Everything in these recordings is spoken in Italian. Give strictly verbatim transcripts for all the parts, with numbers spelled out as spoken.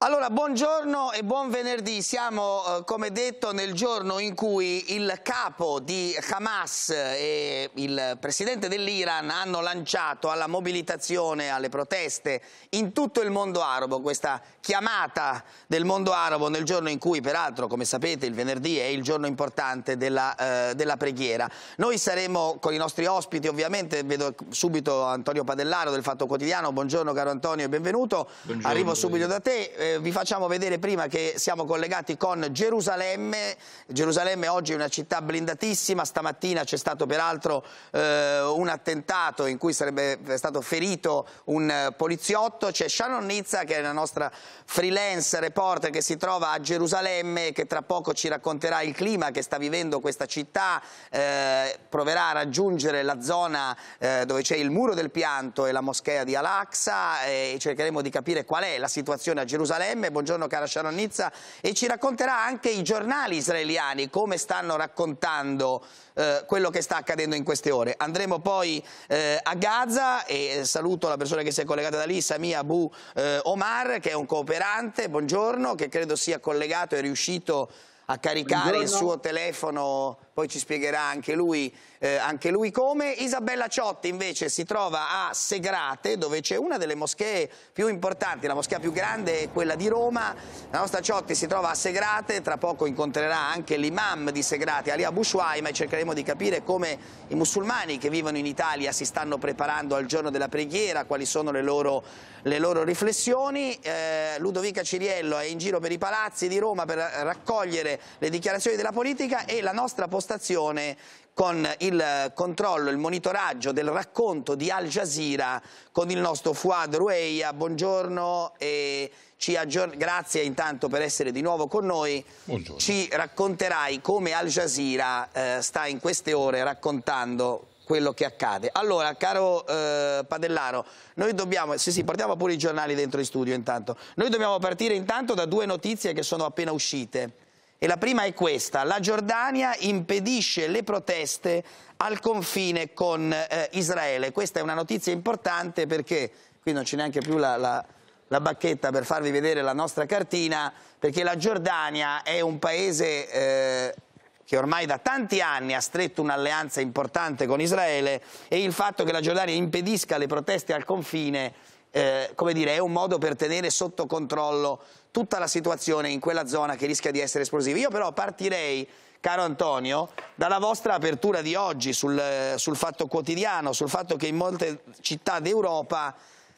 Allora, buongiorno e buon venerdì. Siamo, eh, come detto, nel giorno in cui il capo di Hamas e il presidente dell'Iran hanno lanciato alla mobilitazione, alle proteste in tutto il mondo arabo, questa chiamata del mondo arabo nel giorno in cui, peraltro, come sapete, il venerdì è il giorno importante della, eh, della preghiera. Noi saremo con i nostri ospiti, ovviamente, vedo subito Antonio Padellaro del Fatto Quotidiano. Buongiorno caro Antonio e benvenuto. Buongiorno. Arrivo subito da te. Eh, vi facciamo vedere prima che siamo collegati con Gerusalemme. Gerusalemme oggi è una città blindatissima. Stamattina c'è stato peraltro eh, un attentato in cui sarebbe stato ferito un eh, poliziotto. C'è Shannon Nizza, che è la nostra freelance reporter che si trova a Gerusalemme e che tra poco ci racconterà il clima che sta vivendo questa città. Eh, proverà a raggiungere la zona eh, dove c'è il muro del pianto e la moschea di Al-Aqsa e cercheremo di capire qual è la situazione a Gerusalemme. Buongiorno cara Sharon Nizza, e ci racconterà anche i giornali israeliani come stanno raccontando eh, quello che sta accadendo in queste ore. Andremo poi eh, a Gaza e saluto la persona che si è collegata da lì, Samia Abu eh, Omar, che è un cooperante, buongiorno, che credo sia collegato e è riuscito a caricare buongiorno. Il suo telefono, poi ci spiegherà anche lui, eh, anche lui come. Isabella Ciotti invece si trova a Segrate, dove c'è una delle moschee più importanti, la moschea più grande è quella di Roma. La nostra Ciotti si trova a Segrate, tra poco incontrerà anche l'imam di Segrate, Ali Abu Shuaima, e cercheremo di capire come i musulmani che vivono in Italia si stanno preparando al giorno della preghiera, quali sono le loro, le loro riflessioni. Eh, Ludovica Ciriello è in giro per i palazzi di Roma per raccogliere le dichiarazioni della politica e la nostra postazione con il controllo, il monitoraggio del racconto di Al Jazeera con il nostro Fouad Roueia. Buongiorno e ci aggiorn... grazie intanto per essere di nuovo con noi. Buongiorno. Ci racconterai come Al Jazeera eh, sta in queste ore raccontando quello che accade. Allora, caro eh, Padellaro, noi dobbiamo, sì sì, portiamo pure i giornali dentro in studio intanto, noi dobbiamo partire intanto da due notizie che sono appena uscite. E la prima è questa: la Giordania impedisce le proteste al confine con eh, Israele. Questa è una notizia importante perché, qui non c'è neanche più la, la, la bacchetta per farvi vedere la nostra cartina, perché la Giordania è un paese eh, che ormai da tanti anni ha stretto un'alleanza importante con Israele, e il fatto che la Giordania impedisca le proteste al confine Eh, come dire, è un modo per tenere sotto controllo tutta la situazione in quella zona che rischia di essere esplosiva. Io però partirei, caro Antonio, dalla vostra apertura di oggi sul, sul Fatto Quotidiano, sul fatto che in molte città d'Europa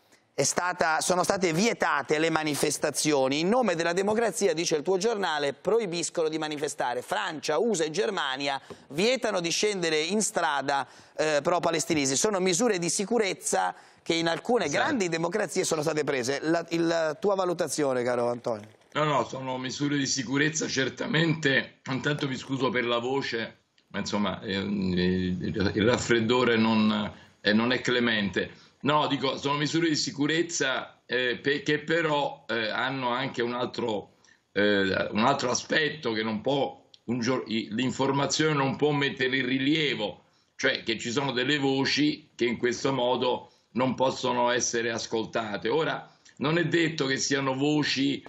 è stata, sono state vietate le manifestazioni. In nome della democrazia, dice il tuo giornale, proibiscono di manifestare. Francia, U S A e Germania vietano di scendere in strada eh, pro-palestinesi. Sono misure di sicurezza che in alcune esatto. grandi democrazie sono state prese. La, il, la tua valutazione, caro Antonio? No, no, sono misure di sicurezza certamente. Intanto mi scuso per la voce, ma insomma eh, il, il raffreddore non, eh, non è clemente. No, dico, sono misure di sicurezza eh, che però eh, hanno anche un altro, eh, un altro aspetto che non può, l'informazione non può mettere in rilievo, cioè che ci sono delle voci che in questo modo non possono essere ascoltate. Ora, non è detto che siano voci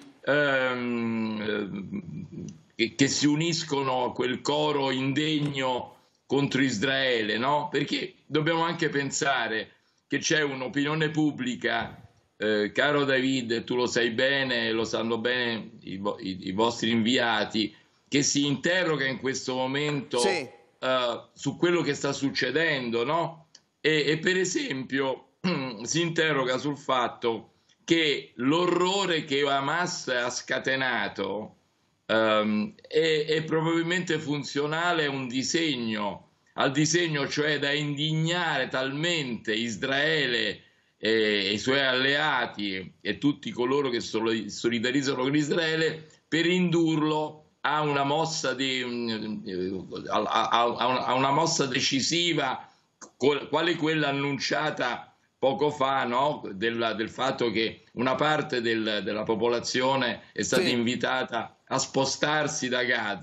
ehm, che, che si uniscono a quel coro indegno contro Israele, no? Perché dobbiamo anche pensare che c'è un'opinione pubblica, eh, caro David, tu lo sai bene, lo sanno bene i, i, i vostri inviati, che si interroga in questo momento sì. eh, su quello che sta succedendo, no? E, e per esempio si interroga sul fatto che l'orrore che Hamas ha scatenato um, è, è probabilmente funzionale a un disegno, al disegno cioè da indignare talmente Israele e i suoi alleati e tutti coloro che solidarizzano con Israele per indurlo a una mossa, di, a, a, a una mossa decisiva quale quella annunciata poco fa, no? del, del fatto che una parte del, della popolazione è stata sì. invitata a spostarsi da Gaza.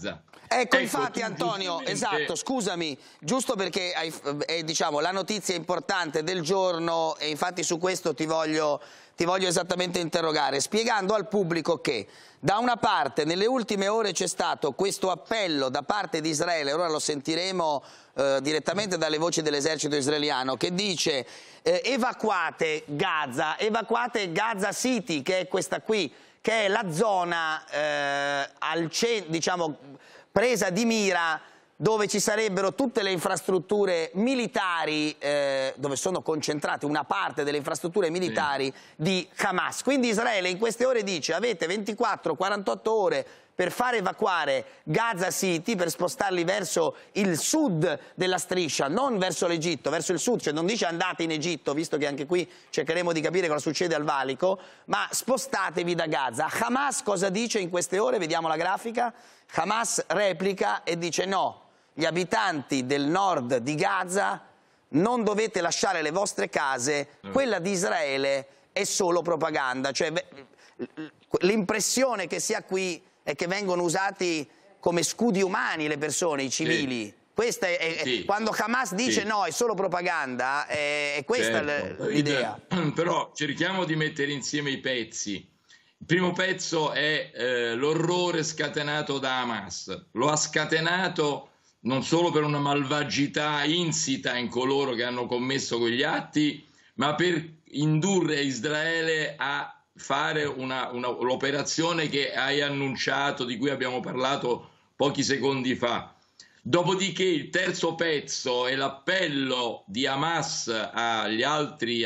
Ecco, infatti Antonio, esatto, scusami, giusto perché hai, è diciamo, la notizia importante del giorno e infatti su questo ti voglio, ti voglio esattamente interrogare, spiegando al pubblico che da una parte nelle ultime ore c'è stato questo appello da parte di Israele, ora lo sentiremo eh, direttamente dalle voci dell'esercito israeliano, che dice eh, evacuate Gaza, evacuate Gaza City, che è questa qui, che è la zona eh, al centro, diciamo, presa di mira dove ci sarebbero tutte le infrastrutture militari, eh, dove sono concentrate una parte delle infrastrutture militari sì. di Hamas. Quindi Israele in queste ore dice avete ventiquattro quarantotto ore per far evacuare Gaza City, per spostarli verso il sud della striscia, non verso l'Egitto, verso il sud, cioè non dice andate in Egitto, visto che anche qui cercheremo di capire cosa succede al valico, ma spostatevi da Gaza. Hamas cosa dice in queste ore? Vediamo la grafica. Hamas replica e dice no, gli abitanti del nord di Gaza non dovete lasciare le vostre case, quella di Israele è solo propaganda, cioè l'impressione che si ha qui è che vengono usati come scudi umani le persone, i civili. Sì. Questa è, è, sì. Quando Hamas dice sì. no, è solo propaganda, è, è questa certo. l'idea. Però cerchiamo di mettere insieme i pezzi. Il primo pezzo è eh, l'orrore scatenato da Hamas. Lo ha scatenato non solo per una malvagità insita in coloro che hanno commesso quegli atti, ma per indurre Israele a fare l'operazione che hai annunciato, di cui abbiamo parlato pochi secondi fa. Dopodiché il terzo pezzo è l'appello di Hamas agli altri,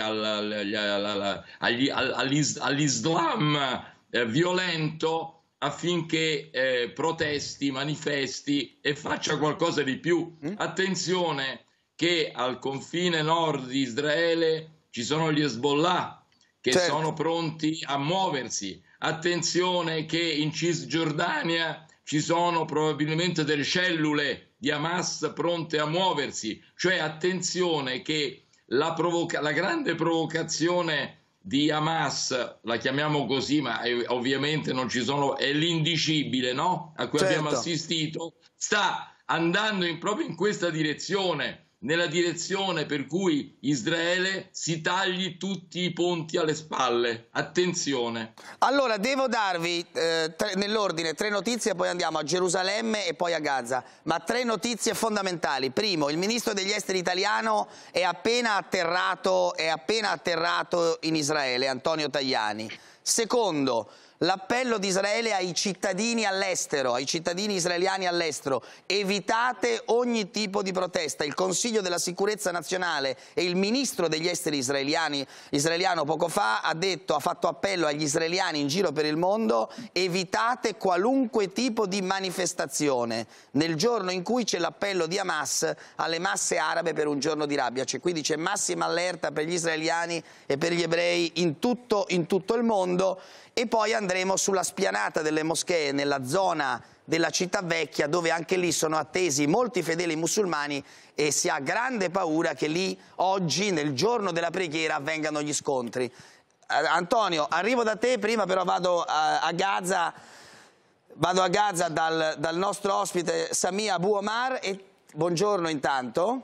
all'Islam eh, violento, affinché eh, protesti, manifesti e faccia qualcosa di più. Mm? Attenzione che al confine nord di Israele ci sono gli Hezbollah, che certo. sono pronti a muoversi. Attenzione che in Cisgiordania ci sono probabilmente delle cellule di Hamas pronte a muoversi. Cioè attenzione che la, provoca la grande provocazione di Hamas, la chiamiamo così, ma è, ovviamente non ci sono, è l'indicibile, no? A cui certo. abbiamo assistito, sta andando in, proprio in questa direzione, nella direzione per cui Israele si tagli tutti i ponti alle spalle. Attenzione. Allora, devo darvi eh, nell'ordine tre notizie, poi andiamo a Gerusalemme e poi a Gaza, ma tre notizie fondamentali. Primo, il ministro degli esteri italiano è appena atterrato, è appena atterrato in Israele, Antonio Tajani. Secondo, l'appello di Israele ai cittadini all'estero, ai cittadini israeliani all'estero: evitate ogni tipo di protesta. Il Consiglio della Sicurezza Nazionale e il ministro degli esteri israeliani, israeliano poco fa ha detto, ha fatto appello agli israeliani in giro per il mondo: evitate qualunque tipo di manifestazione nel giorno in cui c'è l'appello di Hamas alle masse arabe per un giorno di rabbia. Cioè, quindi c'è massima allerta per gli israeliani e per gli ebrei in tutto, in tutto il mondo. E poi andremo sulla spianata delle moschee nella zona della città vecchia, dove anche lì sono attesi molti fedeli musulmani e si ha grande paura che lì oggi, nel giorno della preghiera, avvengano gli scontri. Eh, Antonio, arrivo da te, prima però vado a, a Gaza, vado a Gaza dal, dal nostro ospite Samia Abu Omar. E buongiorno intanto.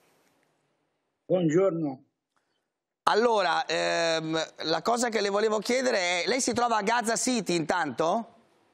Buongiorno. Allora, ehm, la cosa che le volevo chiedere è, lei si trova a Gaza City intanto?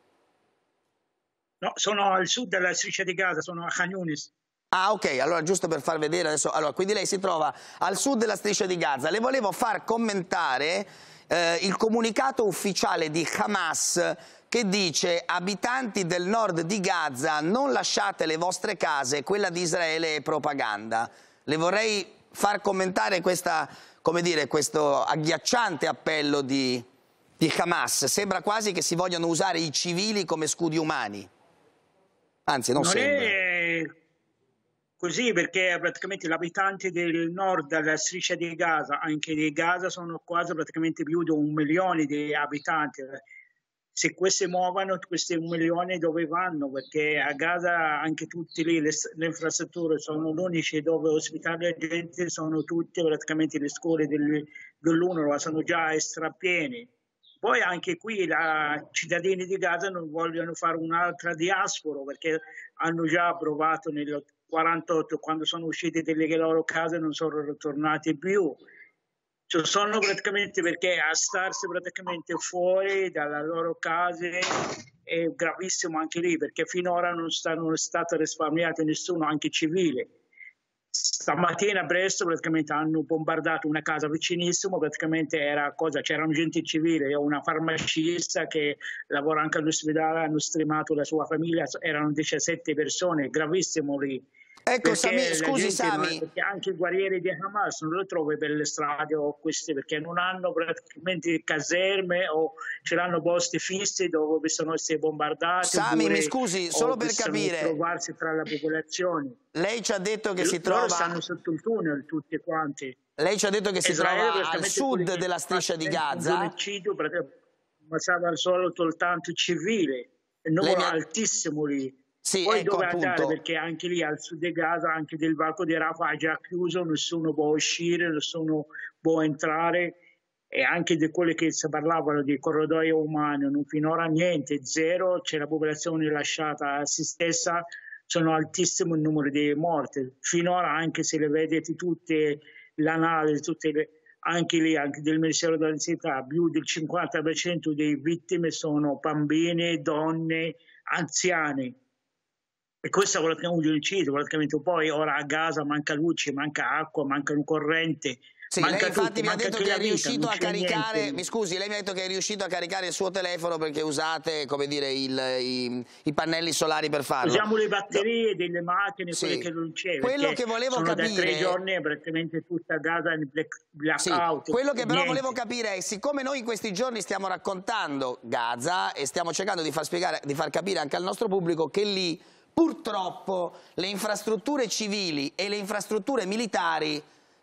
No, sono al sud della striscia di Gaza, sono a Khan Yunis. Ah, ok, allora giusto per far vedere adesso, allora, quindi lei si trova al sud della striscia di Gaza. Le volevo far commentare eh, il comunicato ufficiale di Hamas che dice: abitanti del nord di Gaza, non lasciate le vostre case, quella di Israele è propaganda. Le vorrei far commentare questa, come dire, questo agghiacciante appello di, di Hamas. Sembra quasi che si vogliano usare i civili come scudi umani. Anzi, non, non sembra. È così, perché praticamente gli abitanti del nord della striscia di Gaza, anche di Gaza, sono quasi praticamente più di un milione di abitanti. Se questi muovono, questi un milione dove vanno? Perché a Gaza anche tutte lì le, le infrastrutture sono l'unici dove ospitare la gente, sono tutte praticamente le scuole dell'UNRWA, sono già strapiene. Poi anche qui i cittadini di Gaza non vogliono fare un'altra diaspora perché hanno già provato nel quarantotto, quando sono usciti dalle loro case non sono ritornati più. Cioè, sono praticamente perché a starsi praticamente fuori dalle loro case è gravissimo anche lì, perché finora non è stato risparmiato nessuno, anche civile. Stamattina presto praticamente hanno bombardato una casa vicinissima, praticamente era cosa, c'erano gente civile, una farmacista che lavora anche all'ospedale, hanno streamato la sua famiglia, erano diciassette persone, gravissimo lì. Ecco, Sami, scusi Sami. Perché anche i guerrieri di Hamas non lo trovi per le strade o queste, perché non hanno praticamente caserme o ce l'hanno posti fissi dove possono essere bombardati. Sami, mi scusi, solo per capire. Trovarsi tra la popolazione. Lei ci ha detto che e si loro trova... stanno sotto il tunnel tutti quanti. Lei ci ha detto che si Israele, trova al sud della striscia di Gaza. Un genocidio, ma stava solo soltanto civile, il numero mi... altissimo lì. Sì, Poi ecco, dove appunto. andare? Perché anche lì al sud di Gaza, anche del varco di Rafah è già chiuso, nessuno può uscire, nessuno può entrare, e anche di quelli che si parlavano di corridoi umani, non finora niente, zero, c'è la popolazione lasciata a se stessa, sono altissimo il numero di morti. Finora, anche se le vedete tutte, l'analisi, tutte le, anche lì, anche del Ministero della Sanità, più del cinquanta per cento delle vittime sono bambini, donne, anziani. E questo è quello che è un genocidio, praticamente. Poi ora a Gaza manca luce, manca acqua, manca un corrente. Sì, manca lei infatti tutto, mi ha detto che è riuscito a caricare, niente. mi scusi, lei mi ha detto che è riuscito a caricare il suo telefono perché usate, come dire, il, i, i pannelli solari per farlo. Usiamo le batterie no. delle macchine, sì. quelle che non c'è. Quello che volevo sono capire... da tre giorni praticamente tutta Gaza in blackout. Sì. Quello che però niente. volevo capire è, siccome noi in questi giorni stiamo raccontando Gaza e stiamo cercando di far spiegare, di far capire anche al nostro pubblico che lì purtroppo le infrastrutture civili e le infrastrutture militari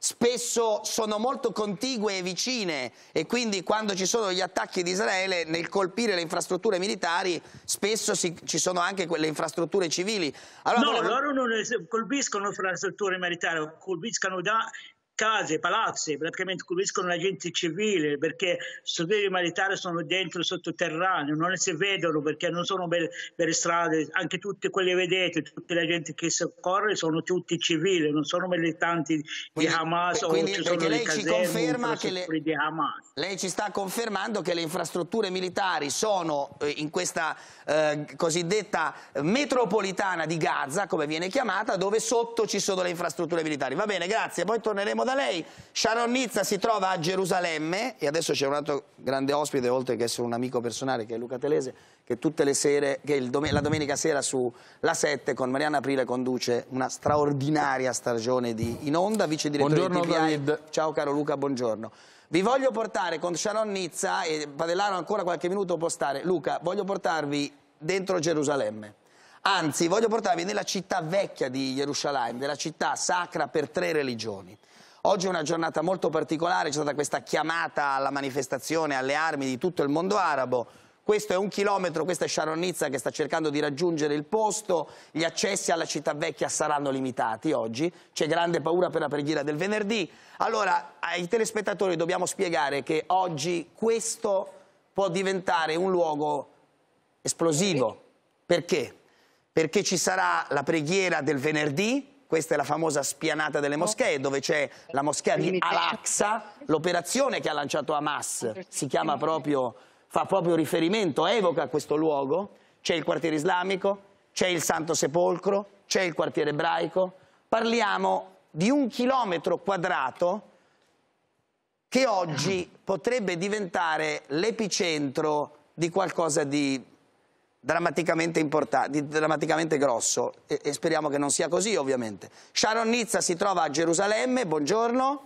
spesso sono molto contigue e vicine, e quindi quando ci sono gli attacchi di Israele, nel colpire le infrastrutture militari spesso si, ci sono anche quelle infrastrutture civili. Allora, no, volevo... loro non colpiscono infrastrutture militari, colpiscono da case, palazzi, praticamente colpiscono la gente civile, perché i soldati militari sono dentro sottoterraneo, non si vedono perché non sono per, per strade, anche tutte quelle vedete, tutta la gente che soccorre sono tutti civili, non sono militanti quindi, di Hamas quindi, o ci perché sono lei le ci caserme, conferma che le... di Hamas. Lei ci sta confermando che le infrastrutture militari sono eh, in questa eh, cosiddetta metropolitana di Gaza, come viene chiamata, dove sotto ci sono le infrastrutture militari. Va bene, grazie, poi torneremo da lei. Sharon Nizza si trova a Gerusalemme e adesso c'è un altro grande ospite, oltre che essere un amico personale, che è Luca Telese, che tutte le sere, che il dom la domenica sera su La sette con Marianna Aprile conduce una straordinaria stagione di In Onda, vice direttore di T V I. Ciao caro Luca, buongiorno. Vi voglio portare con Sharon Nizza, e Padellaro ancora qualche minuto può stare. Luca, voglio portarvi dentro Gerusalemme. Anzi, voglio portarvi nella città vecchia di Gerusalemme, della città sacra per tre religioni. Oggi è una giornata molto particolare, c'è stata questa chiamata alla manifestazione, alle armi di tutto il mondo arabo. Questo è un chilometro, questa è Sharon Nizza che sta cercando di raggiungere il posto, gli accessi alla città vecchia saranno limitati oggi, c'è grande paura per la preghiera del venerdì. Allora, ai telespettatori dobbiamo spiegare che oggi questo può diventare un luogo esplosivo. Perché? Perché ci sarà la preghiera del venerdì. Questa è la famosa spianata delle moschee, dove c'è la moschea di Al-Aqsa. L'operazione che ha lanciato Hamas si chiama proprio, fa proprio riferimento, evoca questo luogo. C'è il quartiere islamico, c'è il Santo Sepolcro, c'è il quartiere ebraico. Parliamo di un chilometro quadrato che oggi potrebbe diventare l'epicentro di qualcosa di drammaticamente importante, drammaticamente grosso, e, e speriamo che non sia così, ovviamente. Sharon Nizza si trova a Gerusalemme, buongiorno.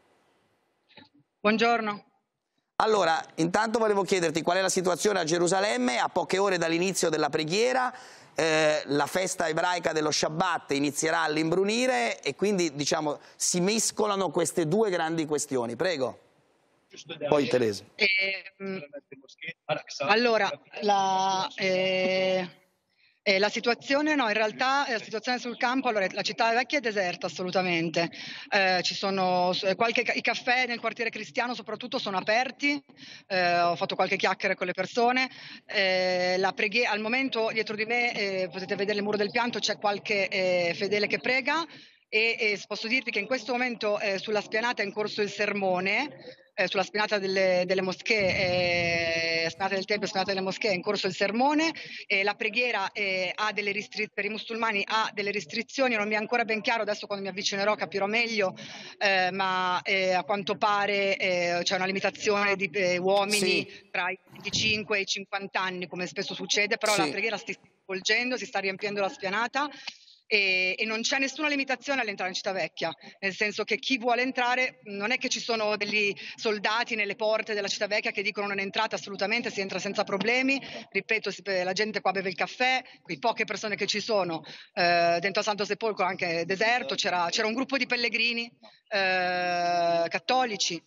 Buongiorno. Allora, intanto volevo chiederti qual è la situazione a Gerusalemme a poche ore dall'inizio della preghiera. Eh, la festa ebraica dello Shabbat inizierà all'imbrunire e quindi, diciamo, si mescolano queste due grandi questioni. Prego. Poi Telese. Eh, allora, la, eh, Eh, la situazione, no, in realtà la situazione sul campo, allora la città vecchia è deserta assolutamente, eh, ci sono qualche, i caffè nel quartiere cristiano soprattutto sono aperti, eh, ho fatto qualche chiacchiera con le persone, eh, la preghiera, al momento dietro di me eh, potete vedere il muro del pianto, c'è qualche eh, fedele che prega e, e posso dirvi che in questo momento eh, sulla spianata è in corso il sermone. Eh, sulla spianata delle, delle moschee, eh, spianata del Tempio, spianata delle moschee, è in corso il sermone, eh, la preghiera eh, ha delle ristri- per i musulmani ha delle restrizioni, non mi è ancora ben chiaro, adesso quando mi avvicinerò capirò meglio, eh, ma eh, a quanto pare eh, c'è una limitazione di eh, uomini sì. tra i venticinque e i cinquanta anni, come spesso succede, però sì. la preghiera si sta svolgendo, si sta riempiendo la spianata. E, e non c'è nessuna limitazione all'entrare in città vecchia, nel senso che chi vuole entrare, non è che ci sono degli soldati nelle porte della città vecchia che dicono non entrate, assolutamente si entra senza problemi, ripeto, si, la gente qua beve il caffè, qui poche persone che ci sono, eh, dentro a Santo Sepolcro anche deserto, c'era, c'era un gruppo di pellegrini eh, cattolici.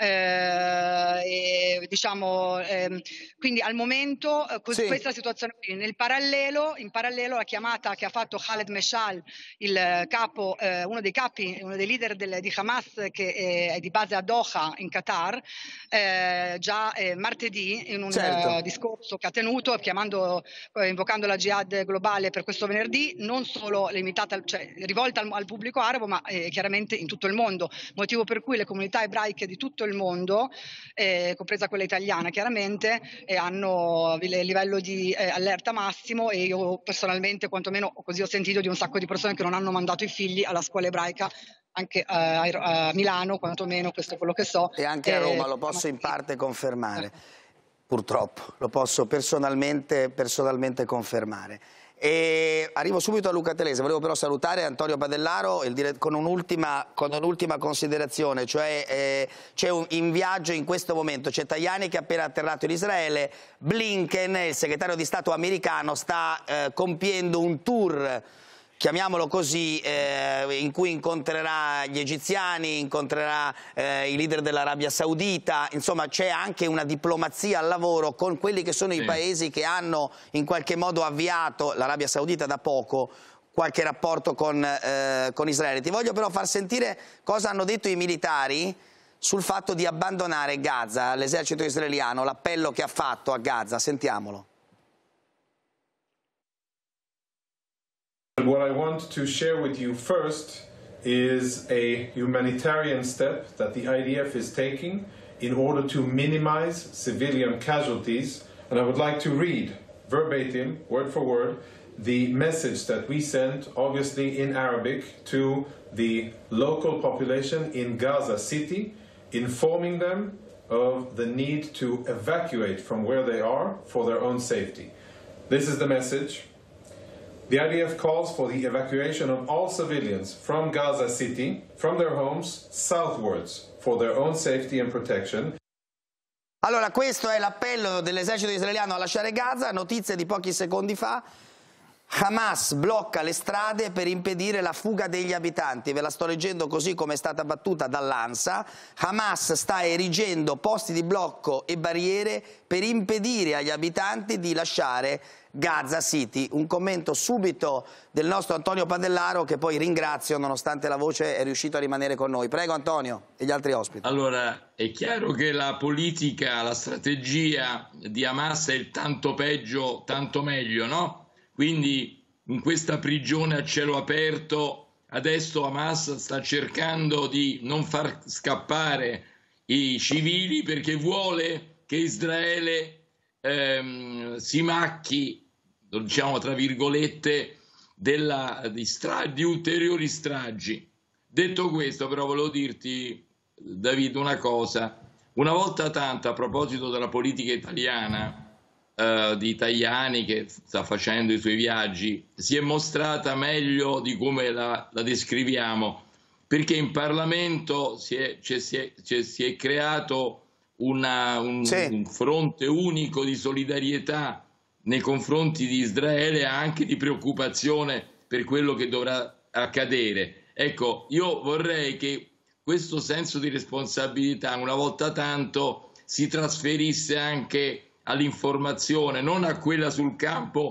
Eh, e, diciamo eh, quindi al momento eh, sì. questa è la situazione. Nel parallelo, in parallelo la chiamata che ha fatto Khaled Meshal, il capo, eh, uno dei capi, uno dei leader del, di Hamas che è di base a Doha in Qatar, eh, già eh, martedì in un certo. uh, discorso che ha tenuto chiamando, eh, invocando la jihad globale per questo venerdì, non solo limitata, cioè rivolta al, al pubblico arabo, ma eh, chiaramente in tutto il mondo, motivo per cui le comunità ebraiche di tutto il mondo, eh, compresa quella italiana chiaramente, eh, hanno il livello di eh, allerta massimo, e io personalmente quantomeno così ho sentito di un sacco di persone che non hanno mandato i figli alla scuola ebraica, anche a, a Milano quantomeno, questo è quello che so. E anche a Roma, eh, lo posso in parte confermare, purtroppo, lo posso personalmente, personalmente confermare. E arrivo subito a Luca Telese, volevo però salutare Antonio Padellaro il con un'ultima un considerazione, cioè eh, c'è un, in viaggio in questo momento, c'è Tajani che è appena atterrato in Israele, Blinken, il segretario di Stato americano, sta eh, compiendo un tour, chiamiamolo così, eh, in cui incontrerà gli egiziani, incontrerà eh, i leader dell'Arabia Saudita, insomma c'è anche una diplomazia al lavoro con quelli che sono sì. i paesi che hanno in qualche modo avviato, l'Arabia Saudita da poco, qualche rapporto con, eh, con Israele. Ti voglio però far sentire cosa hanno detto i militari sul fatto di abbandonare Gaza, l'esercito israeliano, l'appello che ha fatto a Gaza, sentiamolo. What I want to share with you first is a humanitarian step that the I D F is taking in order to minimize civilian casualties. And I would like to read verbatim, word for word, the message that we sent, obviously in Arabic, to the local population in Gaza City, informing them of the need to evacuate from where they are for their own safety. This is the message. The I D F calls for the evacuation of all civilians from Gaza City, from their homes, southwards, for their own safety and protection. Allora, questo è l'appello dell'esercito israeliano a lasciare Gaza, notizie di pochi secondi fa. Hamas blocca le strade per impedire la fuga degli abitanti, ve la sto leggendo così come è stata battuta dall'ANSA. Hamas sta erigendo posti di blocco e barriere per impedire agli abitanti di lasciare Gaza City. Un commento subito del nostro Antonio Padellaro, che poi ringrazio, nonostante la voce è riuscito a rimanere con noi. Prego Antonio e gli altri ospiti. Allora, è chiaro che la politica, la strategia di Hamas è il tanto peggio, tanto meglio, no? Quindi in questa prigione a cielo aperto adesso Hamas sta cercando di non far scappare i civili perché vuole che Israele ehm, si macchi, diciamo tra virgolette, della, di, stra, di ulteriori stragi. Detto questo però volevo dirti, David, una cosa. Una volta tanto, a proposito della politica italiana, Uh, di Tajani che sta facendo i suoi viaggi, si è mostrata meglio di come la, la descriviamo, perché in Parlamento si è, cioè, si è, cioè, si è creato una, un, sì. un fronte unico di solidarietà nei confronti di Israele e anche di preoccupazione per quello che dovrà accadere. Ecco, io vorrei che questo senso di responsabilità una volta tanto si trasferisse anche all'informazione, non a quella sul campo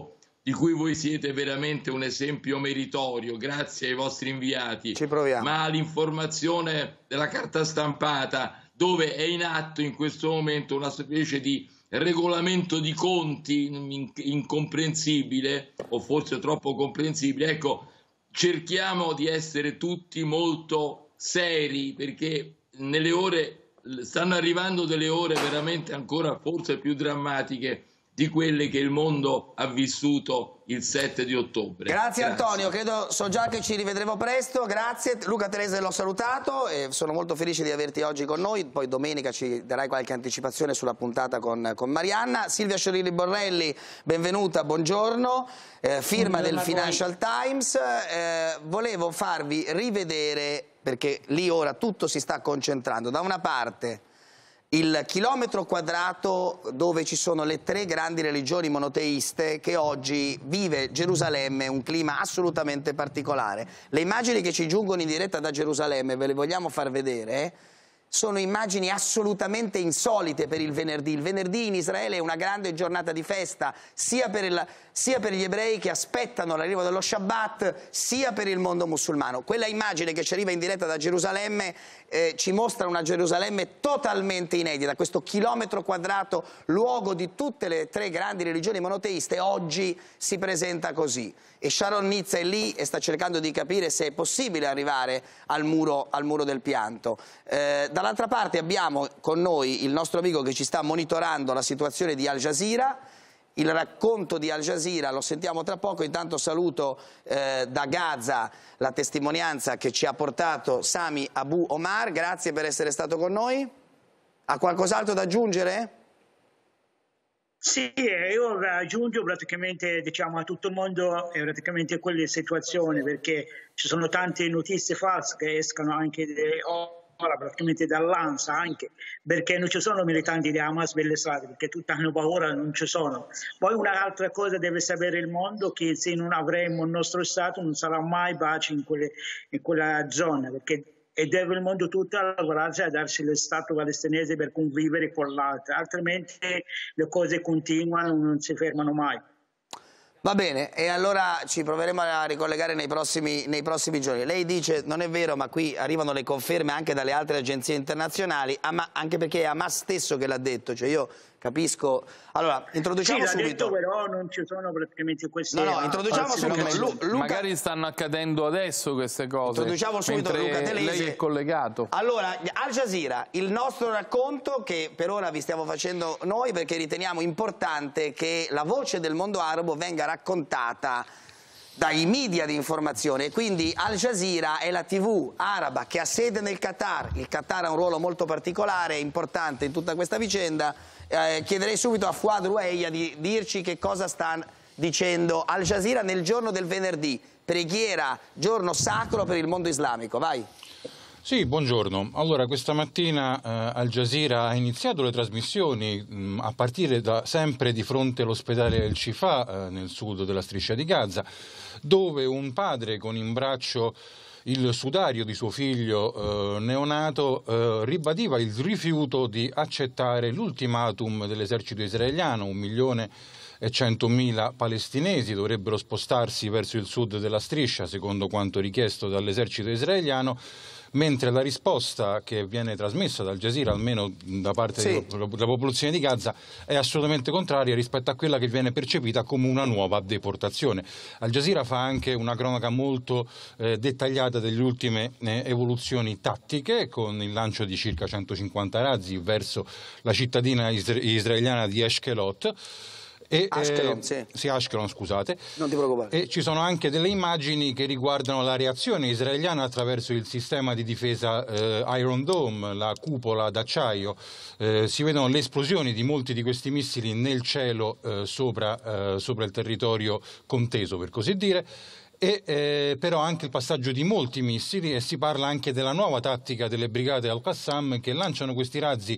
di cui voi siete veramente un esempio meritorio, grazie ai vostri inviati, Ci proviamo. ma all'informazione della carta stampata, dove è in atto in questo momento una specie di regolamento di conti incomprensibile, o forse troppo comprensibile. Ecco, cerchiamo di essere tutti molto seri, perché nelle ore stanno arrivando delle ore veramente ancora forse più drammatiche di quelle che il mondo ha vissuto il sette di ottobre. Grazie, Grazie. Antonio, credo, so già che ci rivedremo presto, grazie. Luca Telese l'ho salutato e sono molto felice di averti oggi con noi, poi domenica ci darai qualche anticipazione sulla puntata con, con Marianna. Silvia Sciorilli Borrelli, benvenuta, buongiorno, eh, firma Buongiorno del Financial Times. Eh, volevo farvi rivedere, perché lì ora tutto si sta concentrando, da una parte il chilometro quadrato dove ci sono le tre grandi religioni monoteiste che oggi vive Gerusalemme un clima assolutamente particolare. Le immagini che ci giungono in diretta da Gerusalemme, ve le vogliamo far vedere, sono immagini assolutamente insolite per il venerdì. Il venerdì in Israele è una grande giornata di festa, sia per, il, sia per gli ebrei che aspettano l'arrivo dello Shabbat, sia per il mondo musulmano. Quella immagine che ci arriva in diretta da Gerusalemme eh, ci mostra una Gerusalemme totalmente inedita. Questo chilometro quadrato, luogo di tutte le tre grandi religioni monoteiste, oggi si presenta così. E Sharon Nizza è lì e sta cercando di capire se è possibile arrivare al muro, al muro del pianto. Eh, dall'altra parte abbiamo con noi il nostro amico che ci sta monitorando la situazione di Al Jazeera. Il racconto di Al Jazeera lo sentiamo tra poco. Intanto saluto eh, da Gaza la testimonianza che ci ha portato Sami Abu Omar. Grazie per essere stato con noi. Ha qualcos'altro da aggiungere? Sì, io aggiungo praticamente, diciamo, a tutto il mondo è praticamente quelle situazioni, perché ci sono tante notizie false che escono anche ora praticamente dall'ANSA, anche perché non ci sono militanti di Hamas per le strade, perché tutti hanno paura, non ci sono. Poi un'altra cosa deve sapere il mondo, che se non avremo il nostro Stato non sarà mai pace in, quelle, in quella zona, perché e deve il mondo tutto lavorare a darsi lo Stato palestinese per convivere con l'altro, altrimenti le cose continuano, non si fermano mai. Va bene, e allora ci proveremo a ricollegare nei prossimi, nei prossimi giorni. Lei dice, non è vero, ma qui arrivano le conferme anche dalle altre agenzie internazionali, anche perché è Hamas stesso che l'ha detto, cioè io capisco. Allora, introduciamo sì, subito. Detto, però non ci sono praticamente queste. No, no, introduciamo subito. Lu Luca... Magari stanno accadendo adesso queste cose. Introduciamo subito Luca Telese. Lei è collegato. Allora, Al Jazeera, il nostro racconto che per ora vi stiamo facendo noi perché riteniamo importante che la voce del mondo arabo venga raccontata dai media di informazione, quindi Al Jazeera è la tivù araba che ha sede nel Qatar. Il Qatar ha un ruolo molto particolare e importante in tutta questa vicenda. Eh, chiederei subito a Fouad Roueia di dirci che cosa sta dicendo Al Jazeera nel giorno del venerdì, preghiera, giorno sacro per il mondo islamico. Vai. Sì, buongiorno. Allora, questa mattina eh, Al Jazeera ha iniziato le trasmissioni mh, a partire da sempre di fronte all'ospedale El Shifa, eh, nel sud della striscia di Gaza, dove un padre con in braccio il sudario di suo figlio eh, neonato eh, ribadiva il rifiuto di accettare l'ultimatum dell'esercito israeliano. Un milione e centomila palestinesi dovrebbero spostarsi verso il sud della striscia, secondo quanto richiesto dall'esercito israeliano, mentre la risposta che viene trasmessa dal Jazeera, almeno da parte sì. della popolazione di Gaza, è assolutamente contraria rispetto a quella che viene percepita come una nuova deportazione. Al Jazeera fa anche una cronaca molto eh, dettagliata delle ultime eh, evoluzioni tattiche, con il lancio di circa centocinquanta razzi verso la cittadina isra israeliana di Ashkelot. E, Ashkelon, eh, sì. sì, Ashkelon, scusate. Non ti preoccupare. E ci sono anche delle immagini che riguardano la reazione israeliana attraverso il sistema di difesa eh, Iron Dome, la cupola d'acciaio. Eh, si vedono le esplosioni di molti di questi missili nel cielo eh, sopra, eh, sopra il territorio conteso, per così dire. E eh, però anche il passaggio di molti missili, e si parla anche della nuova tattica delle brigate Al-Qassam che lanciano questi razzi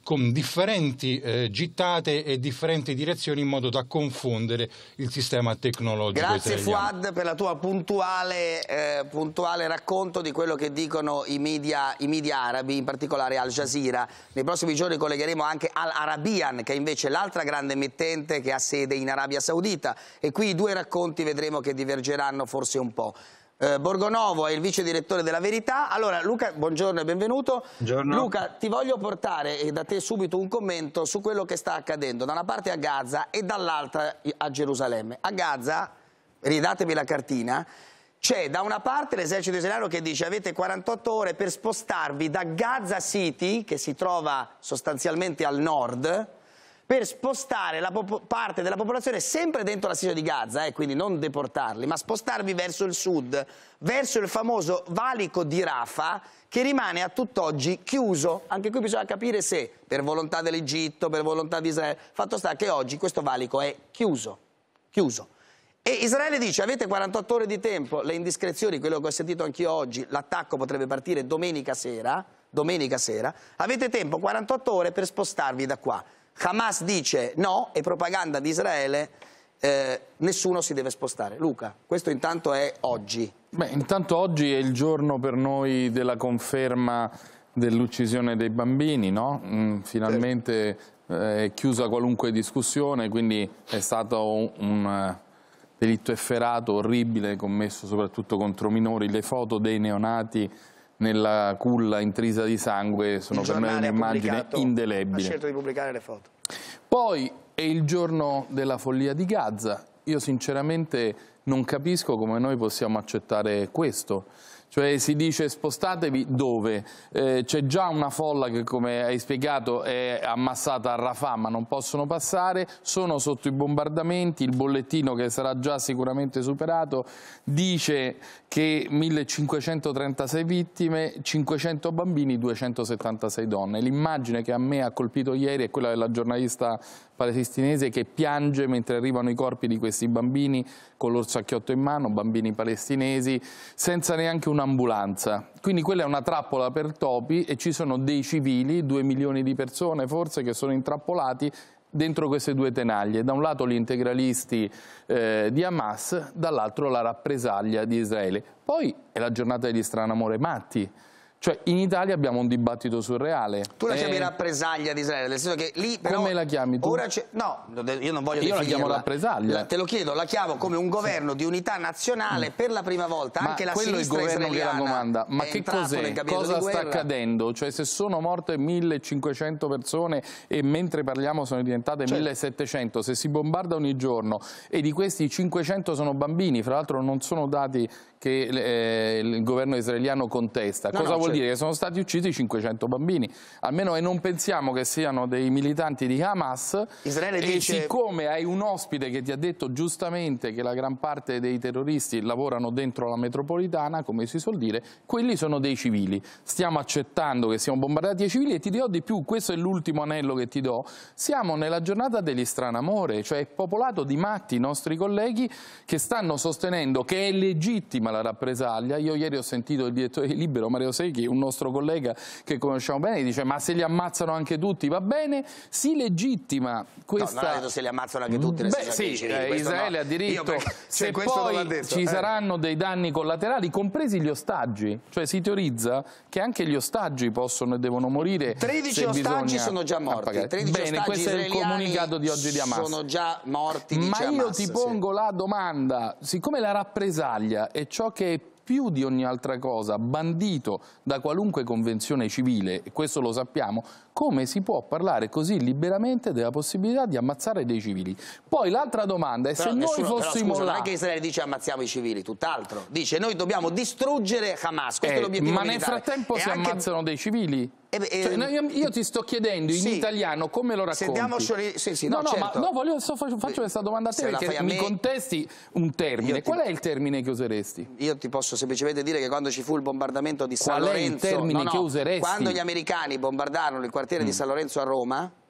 con differenti eh, gittate e differenti direzioni in modo da confondere il sistema tecnologico Grazie israeliano. Fouad per la tua puntuale, eh, puntuale racconto di quello che dicono i media, i media arabi, in particolare Al Jazeera. Nei prossimi giorni collegheremo anche Al Arabian, che è invece l'altra grande emittente che ha sede in Arabia Saudita, e qui i due racconti vedremo che divergeranno forse un po'. Eh, Borgonovo è il vice direttore della Verità. Allora Luca, buongiorno e benvenuto. Buongiorno. Luca, ti voglio portare e da te subito un commento su quello che sta accadendo da una parte a Gaza e dall'altra a Gerusalemme. A Gaza, ridatemi la cartina, c'è da una parte l'esercito israeliano che dice avete quarantotto ore per spostarvi da Gaza City, che si trova sostanzialmente al nord, per spostare la parte della popolazione sempre dentro la striscia di Gaza, eh, quindi non deportarli, ma spostarvi verso il sud, verso il famoso valico di Rafah, che rimane a tutt'oggi chiuso. Anche qui bisogna capire se per volontà dell'Egitto, per volontà di Israele. Fatto sta che oggi questo valico è chiuso, chiuso. E Israele dice avete quarantotto ore di tempo, le indiscrezioni, quello che ho sentito anch'io oggi, l'attacco potrebbe partire domenica sera, domenica sera, avete tempo quarantotto ore per spostarvi da qua. Hamas dice no, è propaganda di Israele, eh, nessuno si deve spostare. Luca, questo intanto è oggi. Beh, intanto oggi è il giorno per noi della conferma dell'uccisione dei bambini, no? Mm, finalmente eh, è chiusa qualunque discussione, quindi è stato un, un delitto efferato, orribile, commesso soprattutto contro minori. Le foto dei neonati nella culla intrisa di sangue sono per noi un'immagine indelebile. Ha scelto di pubblicare le foto. Poi è il giorno della follia di Gaza. Io sinceramente non capisco come noi possiamo accettare questo. Cioè si dice spostatevi dove? Eh, c'è già una folla che, come hai spiegato, è ammassata a Rafah ma non possono passare, sono sotto i bombardamenti, il bollettino, che sarà già sicuramente superato, dice che millecinquecentotrentasei vittime, cinquecento bambini, duecentosettantasei donne. L'immagine che a me ha colpito ieri è quella della giornalista palestinese che piange mentre arrivano i corpi di questi bambini con l'orsacchiotto in mano, bambini palestinesi, senza neanche un'ambulanza. Quindi quella è una trappola per topi e ci sono dei civili, due milioni di persone forse, che sono intrappolati dentro queste due tenaglie. Da un lato gli integralisti eh, di Hamas, dall'altro la rappresaglia di Israele. Poi è la giornata degli stranamore matti. Cioè in Italia abbiamo un dibattito surreale. Tu la chiami eh, rappresaglia di Israele, nel senso che lì però... Come la chiami tu? Ora no, io non voglio Io definirla. la chiamo rappresaglia. La, te lo chiedo, la chiamo come un governo di unità nazionale, per la prima volta. Ma anche la quello è il sinistra governo che la israeliana comanda. Ma è che entrato nel cos'è? gabinetto Cosa di sta guerra. accadendo? Cioè se sono morte millecinquecento persone e mentre parliamo sono diventate Certo. millesettecento, se si bombarda ogni giorno e di questi cinquecento sono bambini, fra l'altro non sono dati che eh, il governo israeliano contesta. No, Cosa no, vuol certo. dire? Che sono stati uccisi cinquecento bambini, almeno, e non pensiamo che siano dei militanti di Hamas. Israele e dice... siccome hai un ospite che ti ha detto giustamente che la gran parte dei terroristi lavorano dentro la metropolitana, come si suol dire, quelli sono dei civili. Stiamo accettando che siamo bombardati ai civili e ti dirò di più, questo è l'ultimo anello che ti do, siamo nella giornata degli stranamore, cioè è popolato di matti, i nostri colleghi che stanno sostenendo che è legittima la rappresaglia. Io ieri ho sentito il direttore di Libero, Mario Secchi, un nostro collega che conosciamo bene, dice ma se li ammazzano anche tutti va bene, si legittima questa... No, non ha detto se li ammazzano anche tutti. Nel Beh senso sì, che dicevi, eh, Israele no. ha diritto, Perché, se cioè, poi ci eh. saranno dei danni collaterali, compresi gli ostaggi, cioè si teorizza che anche gli ostaggi possono e devono morire. tredici se ostaggi sono già morti. tredici Bene, questo è il comunicato di oggi di Hamas. Sono già morti, dice Ma io Hamas, ti pongo sì. la domanda, siccome la rappresaglia è ciò che è più di ogni altra cosa bandito da qualunque convenzione civile, e questo lo sappiamo, come si può parlare così liberamente della possibilità di ammazzare dei civili? Poi l'altra domanda è Però se nessuno, noi fossimo però, scusa, là... non è che Israele dice ammazziamo i civili, tutt'altro. Dice noi dobbiamo distruggere Hamas, questo Eh, è l'obiettivo ma militare. nel frattempo E si anche... ammazzano dei civili? Eh beh, Cioè, ehm, io, io ti sto chiedendo in sì. italiano come lo racconti. Sentiamo solo- sì, sì, no, no, no, certo. ma no, voglio, so, faccio, faccio questa domanda a te Se la perché fai a mi me- contesti un termine. Io ti- Qual è il termine che useresti? Io ti posso semplicemente dire che quando ci fu il bombardamento di San Qual è il Lorenzo, termine no, no, che useresti? quando gli americani bombardarono il quartiere Mm. di San Lorenzo a Roma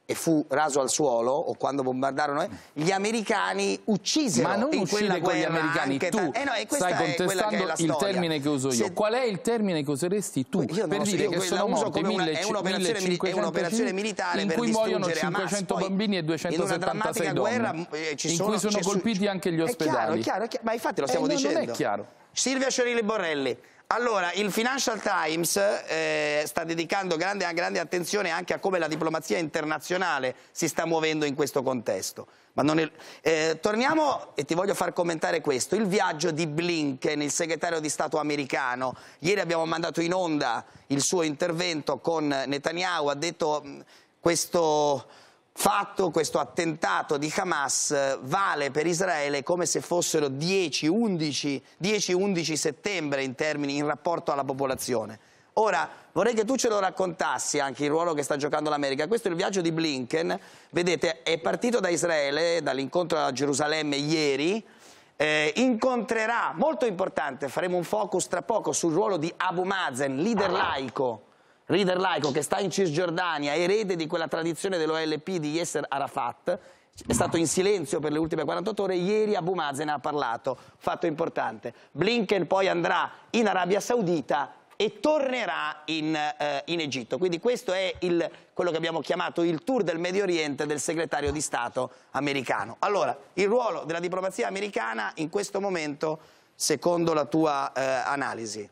e fu raso al suolo, o quando bombardarono, gli americani uccisero Ma non in quella con gli guerra americani, anche tu eh no, e stai contestando è il termine che uso io. Se... Qual è il termine che useresti tu io per dire che sono morti un'operazione militare in per cui muoiono cinquecento bambini e duecentosettantasei donne, guerra, eh, ci in sono, cui sono colpiti anche gli ospedali? È chiaro, è chiaro, è chiaro, ma infatti lo stiamo eh, no, dicendo. Non è chiaro. Silvia Sciorilli Borrelli. Allora, il Financial Times eh, sta dedicando grande, grande attenzione anche a come la diplomazia internazionale si sta muovendo in questo contesto. Ma non è... eh, torniamo e ti voglio far commentare questo, il viaggio di Blinken, il segretario di Stato americano. Ieri abbiamo mandato in onda il suo intervento con Netanyahu, ha detto mh, questo... fatto, questo attentato di Hamas vale per Israele come se fossero dieci undici settembre in termini, in rapporto alla popolazione. Ora, vorrei che tu ce lo raccontassi anche il ruolo che sta giocando l'America. Questo è il viaggio di Blinken, vedete, è partito da Israele, dall'incontro a Gerusalemme ieri, eh, incontrerà, molto importante, faremo un focus tra poco sul ruolo di Abu Mazen, leader laico, leader laico che sta in Cisgiordania, erede di quella tradizione dell'O L P di Yasser Arafat, è stato in silenzio per le ultime quarantotto ore, ieri Abu Mazen ha parlato, fatto importante. Blinken poi andrà in Arabia Saudita e tornerà in, eh, in Egitto, quindi questo è il, quello che abbiamo chiamato il tour del Medio Oriente del segretario di Stato americano. Allora, il ruolo della diplomazia americana in questo momento, secondo la tua eh, analisi?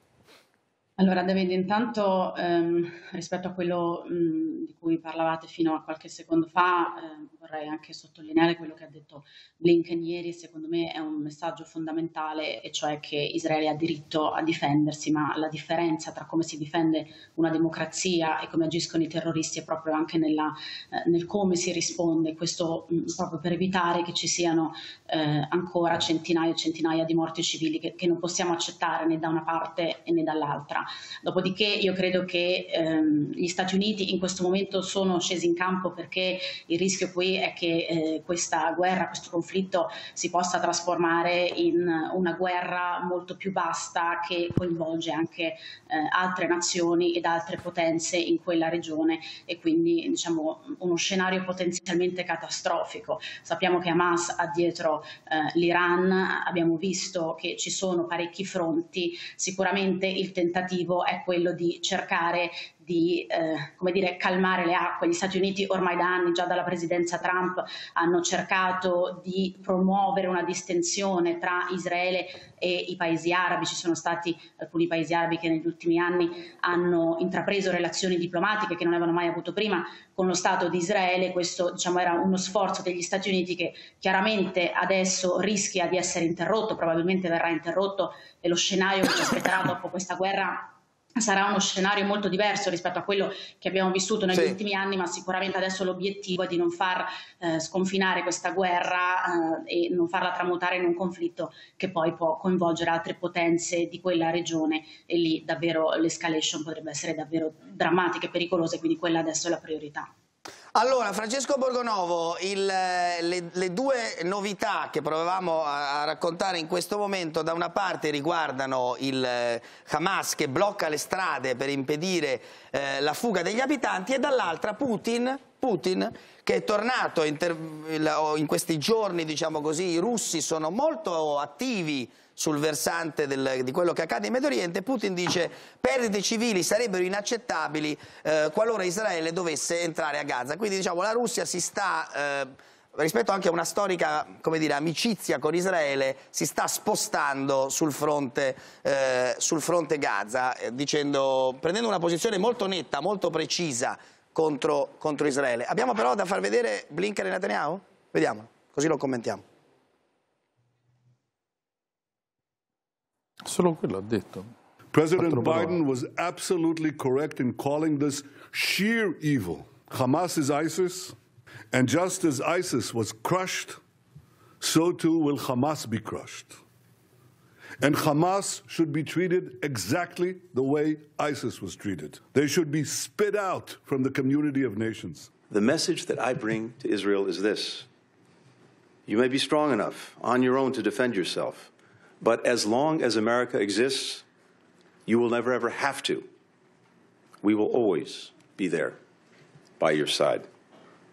Allora, Davide, intanto ehm, rispetto a quello mh, di cui parlavate fino a qualche secondo fa, eh, vorrei anche sottolineare quello che ha detto Blinken ieri. Secondo me è un messaggio fondamentale, e cioè che Israele ha diritto a difendersi, ma la differenza tra come si difende una democrazia e come agiscono i terroristi è proprio anche nella, eh, nel come si risponde, questo mh, proprio per evitare che ci siano eh, ancora centinaia e centinaia di morti civili che, che non possiamo accettare né da una parte né dall'altra. Dopodiché io credo che ehm, gli Stati Uniti in questo momento sono scesi in campo perché il rischio qui è che eh, questa guerra, questo conflitto si possa trasformare in una guerra molto più vasta che coinvolge anche eh, altre nazioni ed altre potenze in quella regione, e quindi diciamo uno scenario potenzialmente catastrofico. Sappiamo che Hamas ha dietro eh, l'Iran, abbiamo visto che ci sono parecchi fronti, sicuramente il tentativo è quello di cercare di eh, come dire, calmare le acque. Gli Stati Uniti ormai da anni, già dalla presidenza Trump, hanno cercato di promuovere una distensione tra Israele e i paesi arabi. Ci sono stati alcuni paesi arabi che negli ultimi anni hanno intrapreso relazioni diplomatiche che non avevano mai avuto prima con lo Stato di Israele. Questo, diciamo, era uno sforzo degli Stati Uniti che chiaramente adesso rischia di essere interrotto, probabilmente verrà interrotto, e lo scenario che ci aspetterà dopo questa guerra sarà uno scenario molto diverso rispetto a quello che abbiamo vissuto negli sì. ultimi anni, ma sicuramente adesso l'obiettivo è di non far eh, sconfinare questa guerra eh, e non farla tramutare in un conflitto che poi può coinvolgere altre potenze di quella regione, e lì davvero l'escalation potrebbe essere davvero drammatica e pericolosa, e quindi quella adesso è la priorità. Allora, Francesco Borgonovo, il, le, le due novità che provavamo a, a raccontare in questo momento, da una parte riguardano il Hamas che blocca le strade per impedire eh, la fuga degli abitanti, e dall'altra Putin, Putin che è tornato in, in questi giorni, diciamo così, i russi sono molto attivi sul versante del, di quello che accade in Medio Oriente. Putin dice perdite civili sarebbero inaccettabili eh, qualora Israele dovesse entrare a Gaza. Quindi diciamo la Russia si sta, eh, rispetto anche a una storica, come dire, amicizia con Israele, si sta spostando sul fronte, eh, sul fronte Gaza, eh, dicendo, prendendo una posizione molto netta, molto precisa contro, contro Israele. Abbiamo però da far vedere Blinken e Netanyahu? Vediamo, così lo commentiamo. Solo quello ha detto. President Biden was absolutely correct in calling this sheer evil. Hamas is ISIS, and just as ISIS was crushed, so too will Hamas be crushed. And Hamas should be treated exactly the way ISIS was treated. They should be spit out from the community of nations. The message that I bring to Israel is this. You may be strong enough on your own to defend yourself, but as long as America exists, you will never ever have to. We will always be there by your side.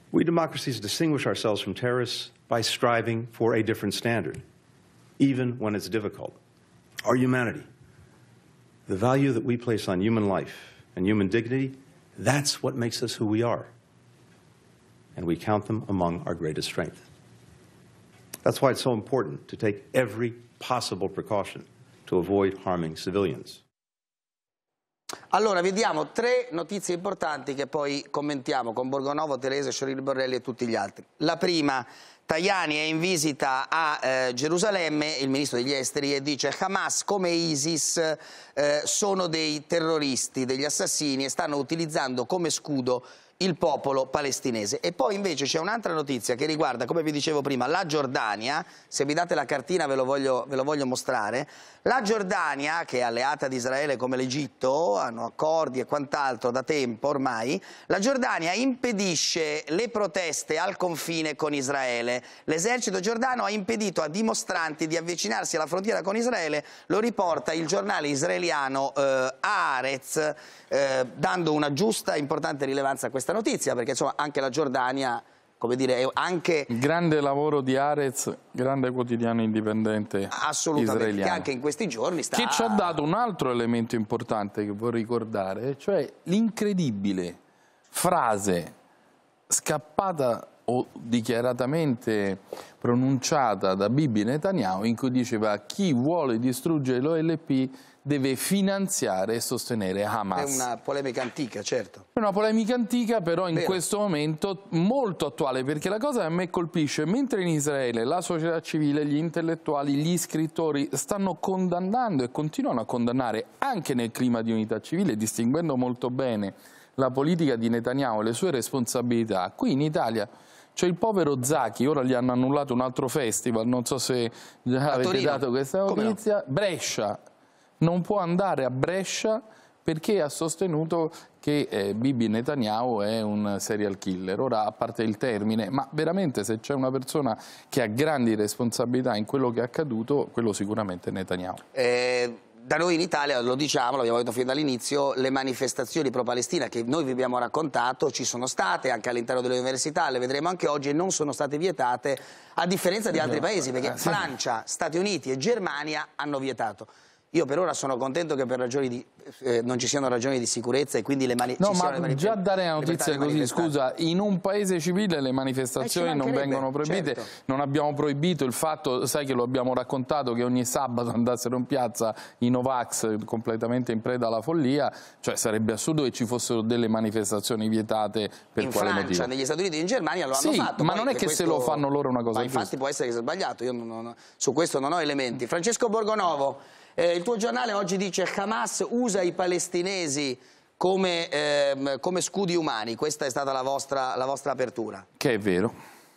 We democracies distinguish ourselves from terrorists by striving for a different standard, even when it's difficult. Our humanity, the value that we place on human life and human dignity, that's what makes us who we are. And we count them among our greatest strength. That's why it's so important to take every possible precaution to avoid harming civilians. Allora, vi diamo tre notizie importanti che poi commentiamo con Borgonovo, Terese, Sciorilli Borrelli e tutti gli altri. La prima, Tajani è in visita a eh, Gerusalemme, il ministro degli esteri, e dice Hamas come ISIS eh, sono dei terroristi, degli assassini e stanno utilizzando come scudo il popolo palestinese. E poi invece c'è un'altra notizia che riguarda, come vi dicevo prima, la Giordania. Se mi date la cartina ve lo voglio, ve lo voglio mostrare. La Giordania, che è alleata di Israele come l'Egitto, hanno accordi e quant'altro da tempo ormai, la Giordania impedisce le proteste al confine con Israele. L'esercito giordano ha impedito a dimostranti di avvicinarsi alla frontiera con Israele, lo riporta il giornale israeliano eh, Haaretz, eh, dando una giusta e importante rilevanza a questa notizia, perché insomma anche la Giordania, come dire, è anche... Grande lavoro di Haaretz, grande quotidiano indipendente assolutamente, israeliano, che anche in questi giorni sta... Che ci ha dato un altro elemento importante che vorrei ricordare, cioè l'incredibile frase scappata o dichiaratamente pronunciata da Bibi Netanyahu, in cui diceva chi vuole distruggere l'O L P deve finanziare e sostenere Hamas. È una polemica antica, certo. È una polemica antica, però in Vero. questo momento molto attuale, perché la cosa che a me colpisce, mentre in Israele la società civile, gli intellettuali, gli scrittori stanno condannando e continuano a condannare, anche nel clima di unità civile, distinguendo molto bene la politica di Netanyahu e le sue responsabilità, qui in Italia c'è il povero Zaki, ora gli hanno annullato un altro festival, non so se già avete Torino. dato questa notizia, no? Brescia. Non può andare a Brescia perché ha sostenuto che eh, Bibi Netanyahu è un serial killer. Ora, a parte il termine, ma veramente se c'è una persona che ha grandi responsabilità in quello che è accaduto, quello sicuramente è Netanyahu. Eh... Da noi in Italia, lo diciamo, l'abbiamo detto fin dall'inizio, le manifestazioni pro-Palestina che noi vi abbiamo raccontato ci sono state anche all'interno delle università, le vedremo anche oggi e non sono state vietate, a differenza di altri paesi, perché eh, sì. Francia, Stati Uniti e Germania hanno vietato. Io per ora sono contento che per ragioni di, eh, non ci siano ragioni di sicurezza e quindi le mani No, ci ma le già dare una notizia così, scusa, in un paese civile le manifestazioni eh, non vengono proibite, certo. Non abbiamo proibito il fatto, sai che lo abbiamo raccontato, che ogni sabato andassero in piazza i Novax completamente in preda alla follia, cioè sarebbe assurdo che ci fossero delle manifestazioni vietate per in quale Francia, motivo? negli Stati Uniti e in Germania lo sì, hanno fatto. Ma poi non è che questo... se lo fanno loro una cosa ma giusta. infatti può essere che sia sbagliato, io non, non, su questo non ho elementi. Francesco Borgonovo, Eh, il tuo giornale oggi dice che Hamas usa i palestinesi come, eh, come scudi umani, questa è stata la vostra, la vostra apertura. Che è vero.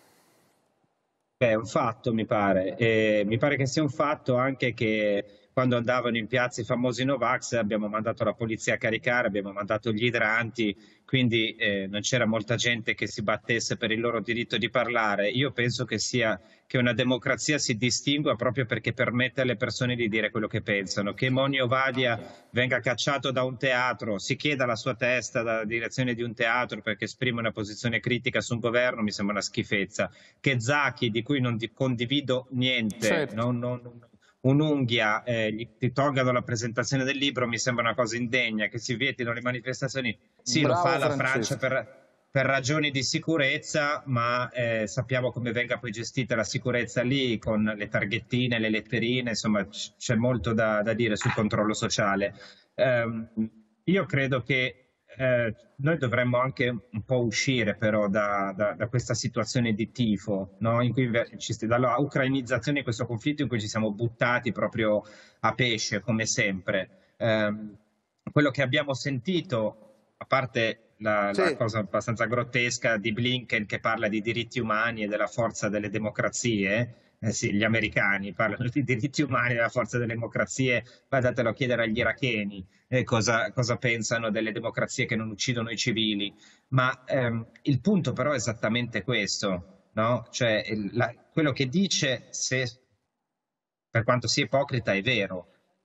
È un fatto, mi pare, e mi pare che sia un fatto anche che quando andavano in piazza i famosi Novax abbiamo mandato la polizia a caricare, abbiamo mandato gli idranti, quindi eh, non c'era molta gente che si battesse per il loro diritto di parlare. Io penso che sia che una democrazia si distingua proprio perché permette alle persone di dire quello che pensano. Che Moni Ovadia venga cacciato da un teatro, si chieda la sua testa dalla direzione di un teatro perché esprime una posizione critica su un governo, mi sembra una schifezza. Che Zaki, di cui non condivido niente, certo. non, non, un'unghia, eh, gli ti tolgano la presentazione del libro, mi sembra una cosa indegna. Che si vietino le manifestazioni, sì, Bravo, lo fa la Francesco. Francia per... per ragioni di sicurezza, ma eh, sappiamo come venga poi gestita la sicurezza lì, con le targhettine, le letterine, insomma c'è molto da, da dire sul controllo sociale. Um, io credo che eh, noi dovremmo anche un po' uscire però da, da, da questa situazione di tifo, no? In cui ci, dalla ucrainizzazione di questo conflitto in cui ci siamo buttati proprio a pesce, come sempre. Um, quello che abbiamo sentito, a parte La, sì. la cosa abbastanza grottesca di Blinken che parla di diritti umani e della forza delle democrazie, eh sì, gli americani parlano di diritti umani e della forza delle democrazie, andatelo a chiedere agli iracheni eh, cosa, cosa pensano delle democrazie che non uccidono i civili, ma ehm, il punto però è esattamente questo, no? Cioè il, la, quello che dice, se per quanto sia ipocrita, è vero.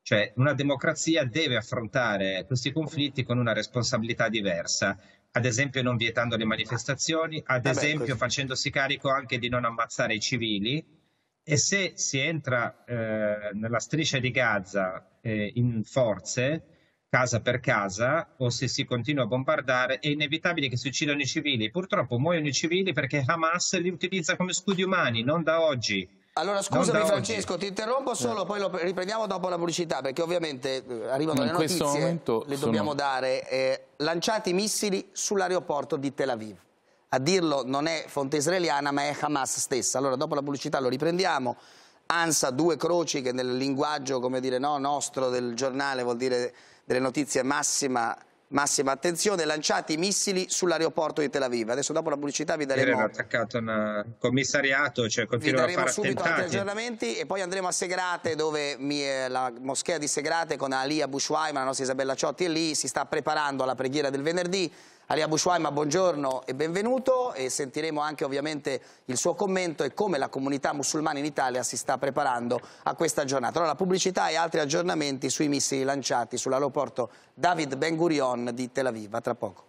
Cioè una democrazia deve affrontare questi conflitti con una responsabilità diversa, ad esempio non vietando le manifestazioni, ad esempio facendosi carico anche di non ammazzare i civili, e se si entra eh, nella striscia di Gaza eh, in forze, casa per casa, o se si continua a bombardare, è inevitabile che si uccidano i civili. Purtroppo muoiono i civili perché Hamas li utilizza come scudi umani, non da oggi. Allora scusami Francesco, ti interrompo solo, no. Poi lo riprendiamo dopo la pubblicità, perché ovviamente arrivano in le notizie, momento le sono... dobbiamo dare. Eh, lanciati missili sull'aeroporto di Tel Aviv. A dirlo non è fonte israeliana, ma è Hamas stessa. Allora dopo la pubblicità lo riprendiamo. ANSA, due croci, che nel linguaggio, come dire, no, nostro del giornale vuol dire delle notizie massima... massima attenzione, lanciati missili sull'aeroporto di Tel Aviv. Adesso dopo la pubblicità vi daremo... Hanno attaccato un commissariato, cioè continuano a fare attentati. Vi daremo subito altri aggiornamenti e poi andremo a Segrate, dove mi, la moschea di Segrate con Ali Abu Shwaima, la nostra Isabella Ciotti è lì, si sta preparando alla preghiera del venerdì. Ali Abu Shwaima, buongiorno e benvenuto, e sentiremo anche ovviamente il suo commento e come la comunità musulmana in Italia si sta preparando a questa giornata. Allora, la pubblicità e altri aggiornamenti sui missili lanciati sull'aeroporto David Ben Gurion di Tel Aviv. A tra poco.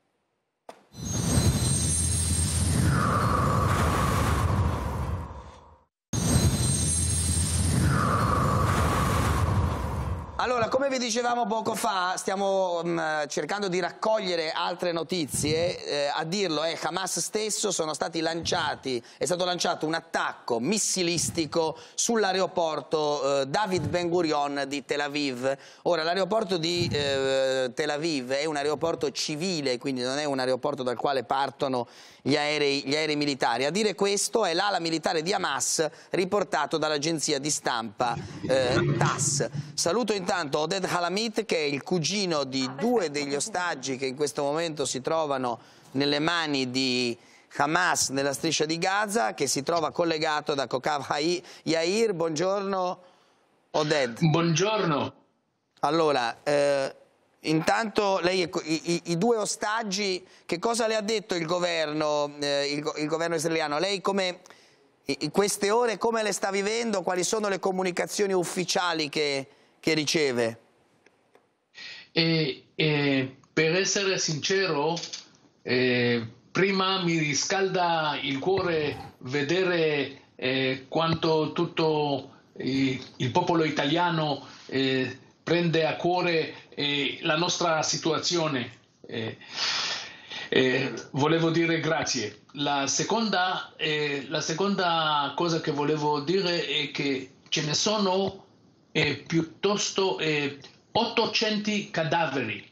Allora, come vi dicevamo poco fa, stiamo mh, cercando di raccogliere altre notizie. Eh, a dirlo è Hamas stesso, sono stati lanciati, è stato lanciato un attacco missilistico sull'aeroporto eh, David Ben Gurion di Tel Aviv. Ora, l'aeroporto di eh, Tel Aviv è un aeroporto civile, quindi non è un aeroporto dal quale partono gli aerei, gli aerei militari. A dire questo è l'ala militare di Hamas, riportato dall'agenzia di stampa eh, T A S. Saluto intanto Oded Halamit, che è il cugino di due degli ostaggi che in questo momento si trovano nelle mani di Hamas nella striscia di Gaza, che si trova collegato da Kokav Yair. Buongiorno Oded. Buongiorno. Allora, eh, intanto lei, i, i, i due ostaggi, che cosa le ha detto il governo, eh, il, il governo israeliano? Lei come, in queste ore come le sta vivendo? Quali sono le comunicazioni ufficiali che, che riceve? E, e, per essere sincero, eh, prima mi riscalda il cuore vedere eh, quanto tutto eh, il popolo italiano eh, prende a cuore eh, la nostra situazione. Eh, eh, volevo dire grazie. La seconda, eh, la seconda cosa che volevo dire è che ce ne sono eh, piuttosto eh, ottocento cadaveri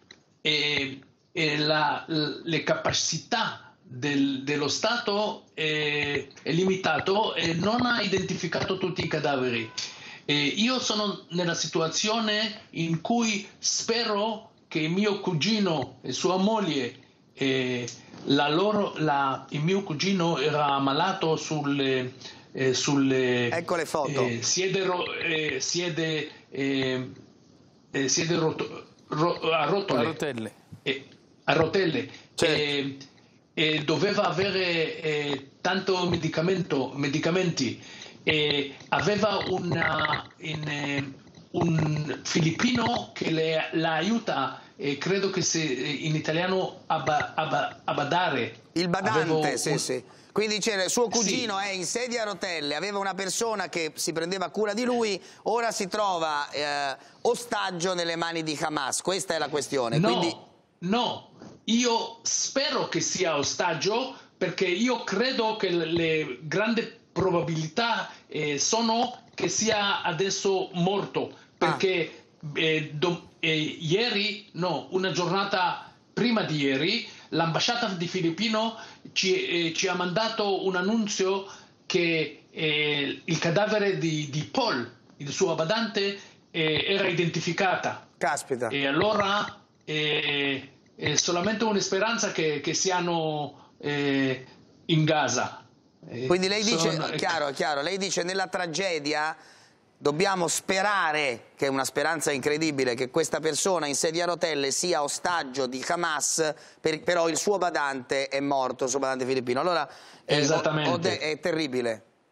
e, e la, le capacità del, dello Stato è, è limitato e non ha identificato tutti i cadaveri. E io sono nella situazione in cui spero che mio cugino e sua moglie, eh, la loro, la, il mio cugino era malato sulle, eh, sulle ecco le foto. Eh, siede, eh, siede, eh, eh, siede roto, ro, a rotole, a rotelle, eh, a rotelle. Certo. Eh, e doveva avere eh, tanto medicamento, medicamenti. E aveva una, in, eh, un filippino che le, la aiuta, e credo che se, in italiano abba, abba, abbadare. Il badante, sì, un... sì. Quindi c'era suo cugino sì. è in sedia a rotelle, aveva una persona che si prendeva cura di lui, ora si trova eh, ostaggio nelle mani di Hamas. Questa è la questione. No, Quindi... no, io spero che sia ostaggio, perché io credo che le, le grandi probabilità eh, sono che sia adesso morto, perché ah. eh, do, eh, ieri, no, una giornata prima di ieri, l'ambasciata di Filippino ci, eh, ci ha mandato un annuncio che eh, il cadavere di, di Paul, il suo badante, eh, era identificata. Caspita. E allora eh, è solamente una speranza che, che siano eh, in Gaza. Quindi lei dice, sono... chiaro, chiaro, lei dice nella tragedia dobbiamo sperare, che è una speranza incredibile, che questa persona in sedia a rotelle sia ostaggio di Hamas, per, però il suo badante è morto, il suo badante filippino. Allora, Esattamente. Eh, è terribile.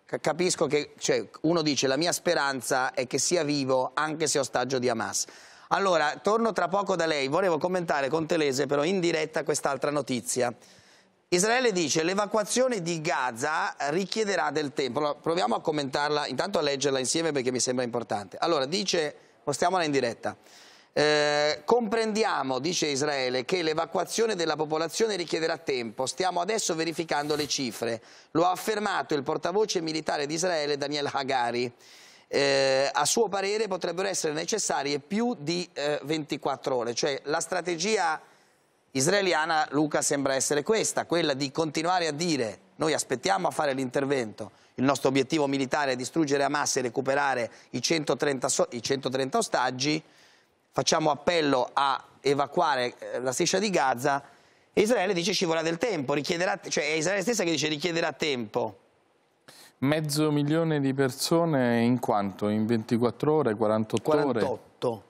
capisco che cioè, uno dice la mia speranza è che sia vivo anche se ostaggio di Hamas. Allora, torno tra poco da lei, volevo commentare con Telese però in diretta quest'altra notizia. Israele dice l'evacuazione di Gaza richiederà del tempo. Allora, proviamo a commentarla, intanto a leggerla insieme perché mi sembra importante. Allora, dice, postiamola in diretta. Eh, comprendiamo, dice Israele, che l'evacuazione della popolazione richiederà tempo. Stiamo adesso verificando le cifre. Lo ha affermato il portavoce militare di Israele, Daniel Hagari. Eh, a suo parere potrebbero essere necessarie più di eh, ventiquattro ore. Cioè la strategia israeliana, Luca, sembra essere questa, quella di continuare a dire noi aspettiamo a fare l'intervento, il nostro obiettivo militare è distruggere Hamas e recuperare i centotrenta, so i centotrenta ostaggi, facciamo appello a evacuare la striscia di Gaza e Israele dice ci vorrà del tempo, richiederà, cioè è Israele stessa che dice richiederà tempo. Mezzo milione di persone in quanto? In ventiquattro ore, quarantotto, quarantotto. Ore?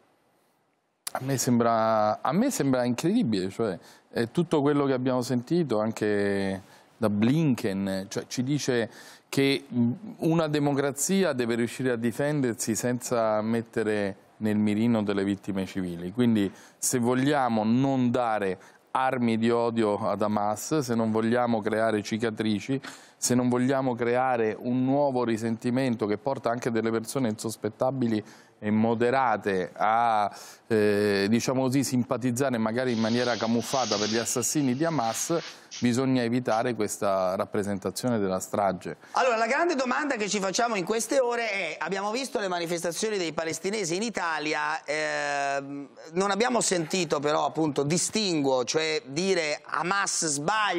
A me sembra, a me sembra incredibile, cioè è tutto quello che abbiamo sentito anche da Blinken, cioè ci dice che una democrazia deve riuscire a difendersi senza mettere nel mirino delle vittime civili, quindi se vogliamo non dare armi di odio ad Hamas, se non vogliamo creare cicatrici, se non vogliamo creare un nuovo risentimento che porta anche delle persone insospettabili e moderate a eh, diciamo così, simpatizzare magari in maniera camuffata per gli assassini di Hamas, bisogna evitare questa rappresentazione della strage. Allora, la grande domanda che ci facciamo in queste ore è, abbiamo visto le manifestazioni dei palestinesi in Italia, eh, non abbiamo sentito però appunto distinguo, cioè dire Hamas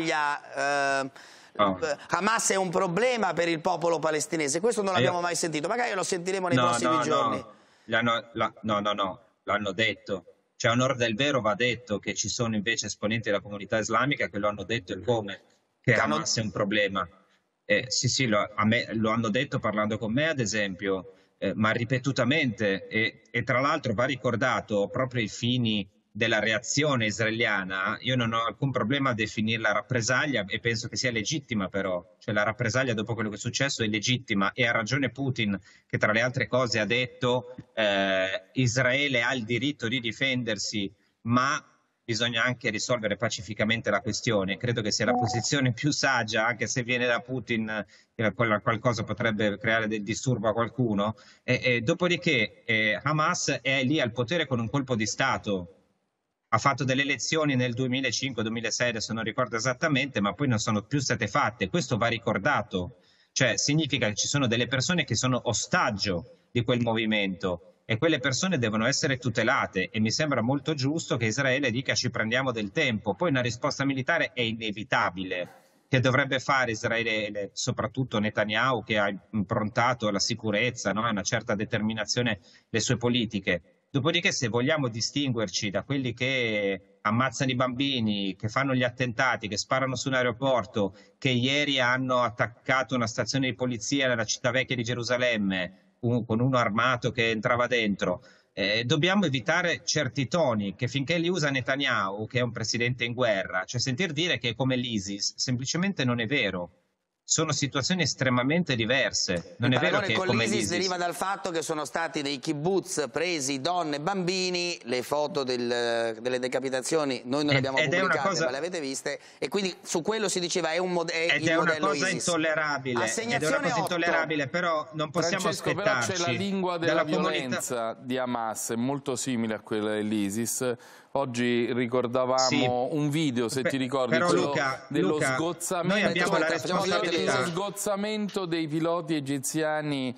sbaglia, eh, oh. Hamas è un problema per il popolo palestinese, questo non l'abbiamo mai sentito, magari lo sentiremo nei no, prossimi no, giorni. No. L'hanno, la, no, no, no, l'hanno detto. Cioè, a onor del vero va detto che ci sono invece esponenti della comunità islamica che lo hanno detto e come, che Hamas è un problema. Eh, sì, sì, lo, a me, lo hanno detto parlando con me, ad esempio, eh, ma ripetutamente. E, e tra l'altro va ricordato proprio i fini della reazione israeliana. Io non ho alcun problema a definirla rappresaglia e penso che sia legittima però, cioè la rappresaglia dopo quello che è successo è legittima e ha ragione Putin che tra le altre cose ha detto eh, Israele ha il diritto di difendersi ma bisogna anche risolvere pacificamente la questione. Credo che sia la posizione più saggia, anche se viene da Putin eh, qualcosa potrebbe creare del disturbo a qualcuno. E, e, dopodiché eh, Hamas è lì al potere con un colpo di Stato. Ha fatto delle elezioni nel duemilacinque duemilasei, adesso non ricordo esattamente, ma poi non sono più state fatte. Questo va ricordato. Cioè significa che ci sono delle persone che sono ostaggio di quel movimento e quelle persone devono essere tutelate e mi sembra molto giusto che Israele dica ci prendiamo del tempo. Poi una risposta militare è inevitabile, che dovrebbe fare Israele, soprattutto Netanyahu che ha improntato la sicurezza, no? Una certa determinazione le sue politiche. Dopodiché se vogliamo distinguerci da quelli che ammazzano i bambini, che fanno gli attentati, che sparano su un aeroporto, che ieri hanno attaccato una stazione di polizia nella città vecchia di Gerusalemme un, con uno armato che entrava dentro, eh, dobbiamo evitare certi toni che finché li usa Netanyahu, che è un presidente in guerra, cioè sentir dire che è come l'ISIS, semplicemente non è vero. Sono situazioni estremamente diverse. Non è vero che con come l'ISIS deriva dal fatto che sono stati nei kibbutz presi donne e bambini, le foto del, delle decapitazioni noi non le abbiamo ed pubblicate cosa... ma le avete viste e quindi su quello si diceva è un mod è ed il è una modello cosa ISIS. Intollerabile ed è una cosa intollerabile, però non possiamo Francesco, aspettarci. però c'è la lingua della violenza comunità... di Hamas, è molto simile a quella dell'ISIS. Oggi ricordavamo sì. un video, se ti ricordi, però, Luca, dello Luca, sgozzamento, noi abbiamo la responsabilità. dello sgozzamento dei piloti egiziani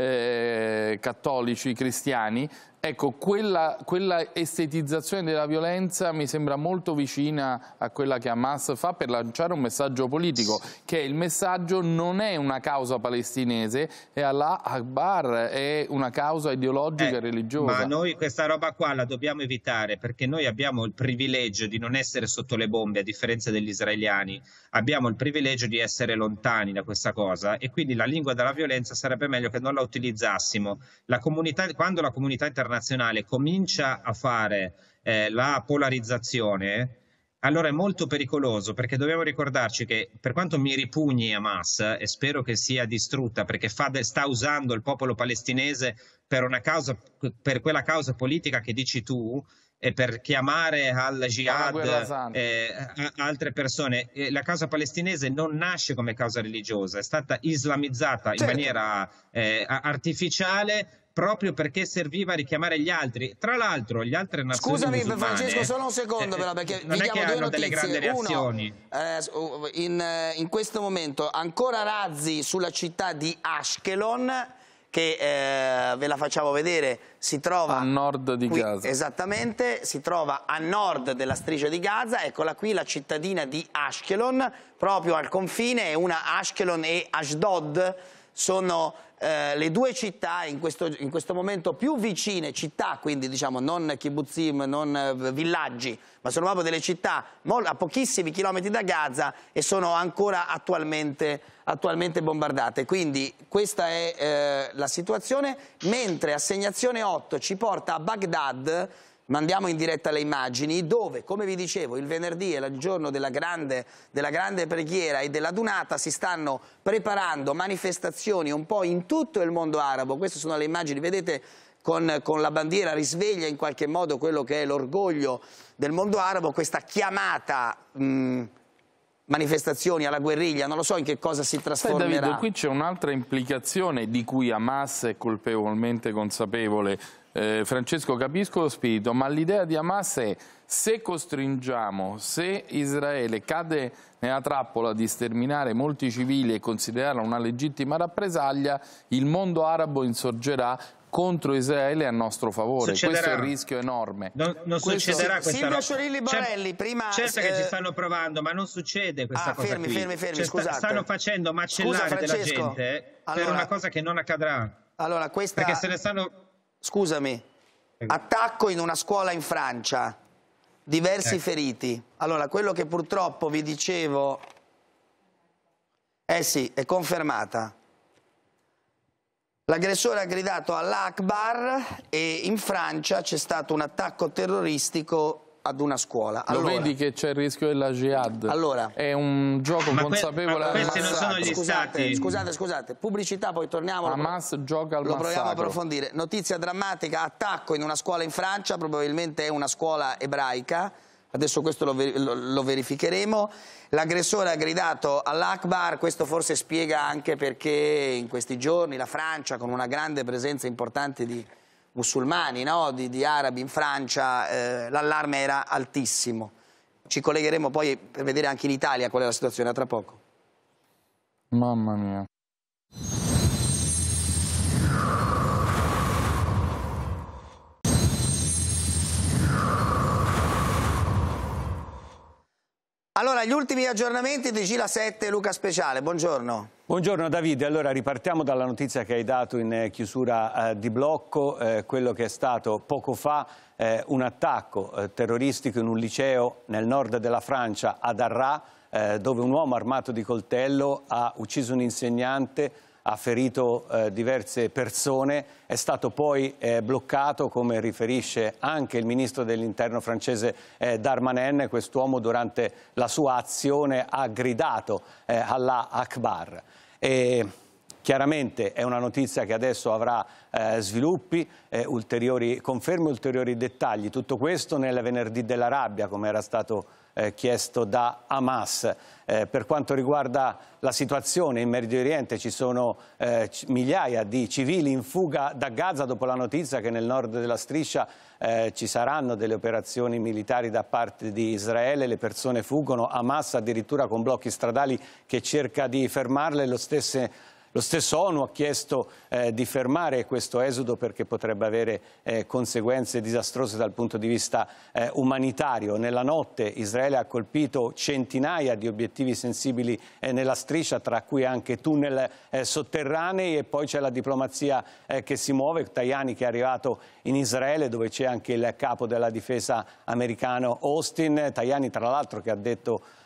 eh, cattolici, cristiani. Ecco, quella, quella estetizzazione della violenza mi sembra molto vicina a quella che Hamas fa per lanciare un messaggio politico, che il messaggio non è una causa palestinese, è Allah Akbar, è una causa ideologica e eh, religiosa. Ma noi questa roba qua la dobbiamo evitare, perché noi abbiamo il privilegio di non essere sotto le bombe, a differenza degli israeliani. Abbiamo il privilegio di essere lontani da questa cosa e quindi la lingua della violenza sarebbe meglio che non la utilizzassimo. La comunità, quando la comunità internazionale comincia a fare eh, la polarizzazione, allora è molto pericoloso, perché dobbiamo ricordarci che, per quanto mi ripugni Hamas, e spero che sia distrutta, perché fa de- sta usando il popolo palestinese per una causa, per quella causa politica che dici tu, e per chiamare al jihad eh, altre persone. Eh, la causa palestinese non nasce come causa religiosa, è stata islamizzata certo. in maniera eh, artificiale, proprio perché serviva a richiamare gli altri. Tra l'altro, gli altre nazioni Scusami, musulmane, Francesco, solo un secondo, eh, però, perché non vi è che diamo hanno due delle notizie. grandi reazioni. Uno, eh, in, in questo momento ancora razzi sulla città di Ashkelon, che eh, ve la facciamo vedere, si trova a nord di qui, Gaza. Esattamente, si trova a nord della striscia di Gaza. Eccola qui, la cittadina di Ashkelon, proprio al confine. Una Ashkelon e Ashdod sono eh, le due città in questo, in questo momento più vicine, città quindi diciamo non kibbutzim, non eh, villaggi, ma sono proprio delle città a pochissimi chilometri da Gaza e sono ancora attualmente, attualmente bombardate. Quindi questa è eh, la situazione, mentre Assegnazione otto ci porta a Baghdad. Mandiamo in diretta le immagini dove, come vi dicevo, il venerdì è il giorno della grande, della grande preghiera e della dunata, si stanno preparando manifestazioni un po' in tutto il mondo arabo. Queste sono le immagini, vedete, con, con la bandiera risveglia in qualche modo quello che è l'orgoglio del mondo arabo, questa chiamata mh, manifestazioni alla guerriglia, non lo so in che cosa si trasformerà. Sai, Davide, qui c'è un'altra implicazione di cui Hamas è colpevolmente consapevole. Eh, Francesco, capisco lo spirito, ma l'idea di Hamas è: se costringiamo, se Israele cade nella trappola di sterminare molti civili e considerarla una legittima rappresaglia, il mondo arabo insorgerà contro Israele a nostro favore. Succederà. Questo è il rischio enorme. Non, non Questo... succederà questa Silvio roba. Sciorilli Borelli, certo, prima... Certo eh... che ci stanno provando, ma non succede questa ah, cosa fermi, qui. fermi, fermi, cioè, scusate. Stanno facendo macellare Scusa, della gente allora, per una cosa che non accadrà. Allora, questa... Perché se ne stanno... Scusami. Attacco in una scuola in Francia, diversi ecco. feriti. Allora, quello che purtroppo vi dicevo, eh sì, è confermata. L'aggressore ha gridato Allah Akbar e in Francia c'è stato un attacco terroristico ad una scuola. Allora, lo vedi che c'è il rischio della jihad? Allora, è un gioco ma consapevole que- ma questi non sono gli scusate, stati. Scusate, scusate, pubblicità, poi torniamo. Hamas lo, gioca al Lo proviamo a massacro. approfondire. Notizia drammatica, attacco in una scuola in Francia, probabilmente è una scuola ebraica. Adesso questo lo, ver- lo, lo verificheremo. L'aggressore ha gridato all'Akbar, questo forse spiega anche perché in questi giorni la Francia, con una grande presenza importante di musulmani, no? di, di arabi in Francia, eh, l'allarme era altissimo. Ci collegheremo poi per vedere anche in Italia qual è la situazione, a tra poco. Mamma mia. Allora, gli ultimi aggiornamenti di G L A sette, Luca Speciale, buongiorno. Buongiorno Davide, allora ripartiamo dalla notizia che hai dato in eh, chiusura eh, di blocco, eh, quello che è stato poco fa eh, un attacco eh, terroristico in un liceo nel nord della Francia, ad Arras, eh, dove un uomo armato di coltello ha ucciso un insegnante, ha ferito eh, diverse persone, è stato poi eh, bloccato, come riferisce anche il ministro dell'interno francese eh, Darmanin. Quest'uomo durante la sua azione ha gridato eh, Allah Akbar. E chiaramente è una notizia che adesso avrà eh, sviluppi, eh, ulteriori conferme, ulteriori dettagli. Tutto questo nel venerdì della rabbia, come era stato eh, chiesto da Hamas. Eh, per quanto riguarda la situazione in Medio Oriente, ci sono eh, migliaia di civili in fuga da Gaza dopo la notizia che nel nord della striscia eh, ci saranno delle operazioni militari da parte di Israele. Le persone fuggono, Hamas addirittura con blocchi stradali che cerca di fermarle. Lo stesso Lo stesso ONU ha chiesto eh, di fermare questo esodo perché potrebbe avere eh, conseguenze disastrose dal punto di vista eh, umanitario. Nella notte Israele ha colpito centinaia di obiettivi sensibili eh, nella striscia, tra cui anche tunnel eh, sotterranei, e poi c'è la diplomazia eh, che si muove. Tajani, che è arrivato in Israele, dove c'è anche il capo della difesa americano Austin. Tajani, tra l'altro, che ha detto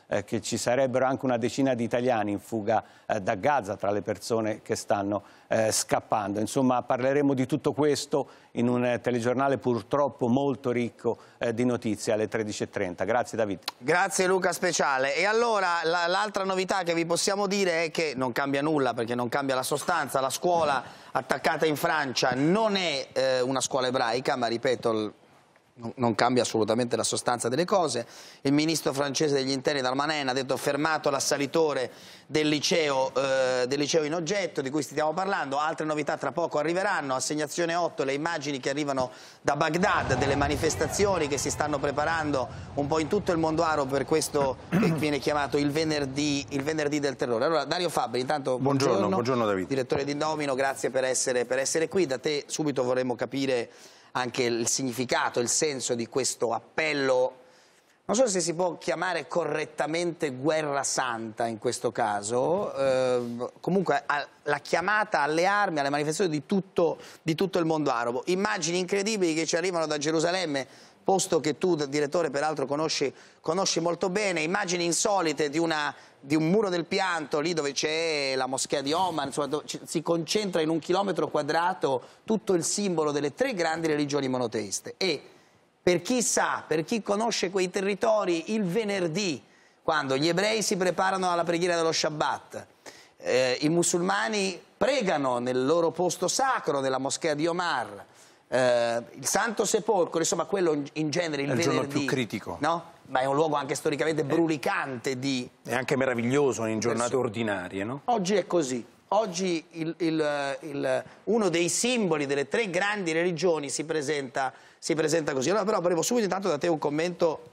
eh, che ci sarebbero anche una decina di italiani in fuga eh, da Gaza tra le persone che stanno eh, scappando. Insomma, parleremo di tutto questo in un eh, telegiornale purtroppo molto ricco eh, di notizie alle tredici e trenta. Grazie David. Grazie Luca Speciale. E allora l'altra novità che vi possiamo dire è che non cambia nulla, perché non cambia la sostanza. La scuola attaccata in Francia non è eh, una scuola ebraica, ma ripeto, il, non cambia assolutamente la sostanza delle cose. Il ministro francese degli interni Darmanin ha detto fermato l'assalitore del liceo, eh, del liceo in oggetto di cui stiamo parlando. Altre novità tra poco arriveranno. Assegnazione otto, le immagini che arrivano da Baghdad delle manifestazioni che si stanno preparando un po' in tutto il mondo arabo per questo che viene chiamato il venerdì, il venerdì del terrore. Allora Dario Fabbri, intanto buongiorno, buongiorno, buongiorno David. Direttore di Indomino, grazie per essere, per essere qui. Da te subito vorremmo capire anche il significato, il senso di questo appello, non so se si può chiamare correttamente guerra santa in questo caso, eh, comunque a, la chiamata alle armi, alle manifestazioni di tutto, di tutto il mondo arabo. Immagini incredibili che ci arrivano da Gerusalemme, posto che tu, direttore, peraltro conosci, conosci molto bene, immagini insolite di, una, di un muro del pianto, lì dove c'è la moschea di Oman, insomma, si concentra in un chilometro quadrato tutto il simbolo delle tre grandi religioni monoteiste. E per chi sa, per chi conosce quei territori, il venerdì, quando gli ebrei si preparano alla preghiera dello Shabbat, eh, i musulmani pregano nel loro posto sacro, nella moschea di Omar, Uh, il Santo Sepolcro, insomma quello in, in genere il, è il venerdì, giorno più critico, no? Ma è un luogo anche storicamente brulicante di... È anche meraviglioso in giornate ordinarie, no? Oggi è così. Oggi il, il, il, uno dei simboli delle tre grandi religioni si presenta, si presenta così. Allora però volevo subito intanto da te un commento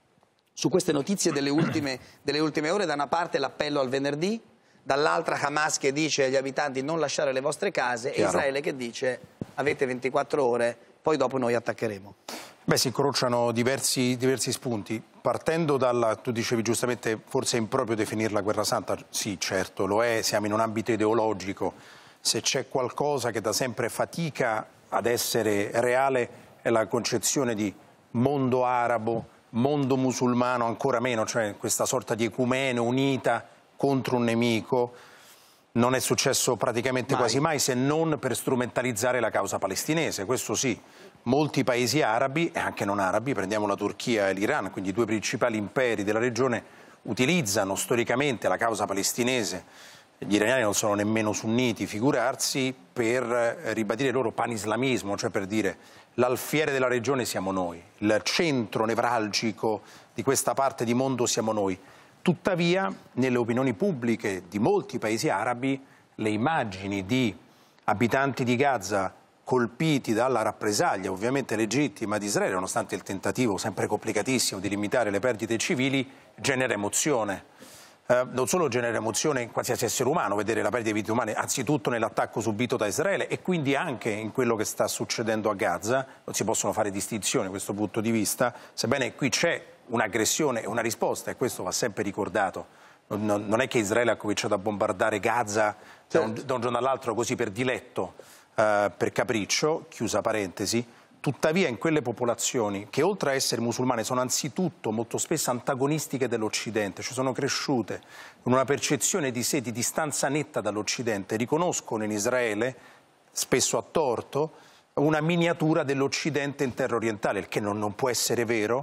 su queste notizie delle ultime, delle ultime ore. Da una parte l'appello al venerdì, dall'altra Hamas che dice agli abitanti non lasciare le vostre case, Chiaro. E Israele che dice avete ventiquattro ore, poi dopo noi attaccheremo. Beh, si incrociano diversi, diversi spunti. Partendo dalla, tu dicevi giustamente, forse è improprio definirla guerra santa, sì certo lo è, siamo in un ambito ideologico. Se c'è qualcosa che da sempre fatica ad essere reale è la concezione di mondo arabo, mondo musulmano ancora meno, cioè questa sorta di ecumene unita contro un nemico. Non è successo praticamente mai. quasi mai, se non per strumentalizzare la causa palestinese, questo sì. Molti paesi arabi, e anche non arabi, prendiamo la Turchia e l'Iran, quindi i due principali imperi della regione, utilizzano storicamente la causa palestinese. Gli iraniani non sono nemmeno sunniti, figurarsi, per ribadire il loro panislamismo, cioè per dire l'alfiere della regione siamo noi, il centro nevralgico di questa parte di mondo siamo noi. Tuttavia, nelle opinioni pubbliche di molti paesi arabi, le immagini di abitanti di Gaza colpiti dalla rappresaglia, ovviamente legittima, di Israele, nonostante il tentativo sempre complicatissimo di limitare le perdite civili, genera emozione. Eh, non solo genera emozione in qualsiasi essere umano vedere la perdita di vite umane, anzitutto nell'attacco subito da Israele e quindi anche in quello che sta succedendo a Gaza. Non si possono fare distinzioni da questo punto di vista, sebbene qui c'è un'aggressione e una risposta, e questo va sempre ricordato. Non, non, non è che Israele ha cominciato a bombardare Gaza da un, da un giorno all'altro così per diletto, eh, per capriccio, chiusa parentesi. Tuttavia in quelle popolazioni che oltre a essere musulmane sono anzitutto molto spesso antagonistiche dell'Occidente, cioè sono cresciute con una percezione di sé di distanza netta dall'Occidente, riconoscono in Israele, spesso a torto, una miniatura dell'Occidente in terra orientale, il che non, non può essere vero,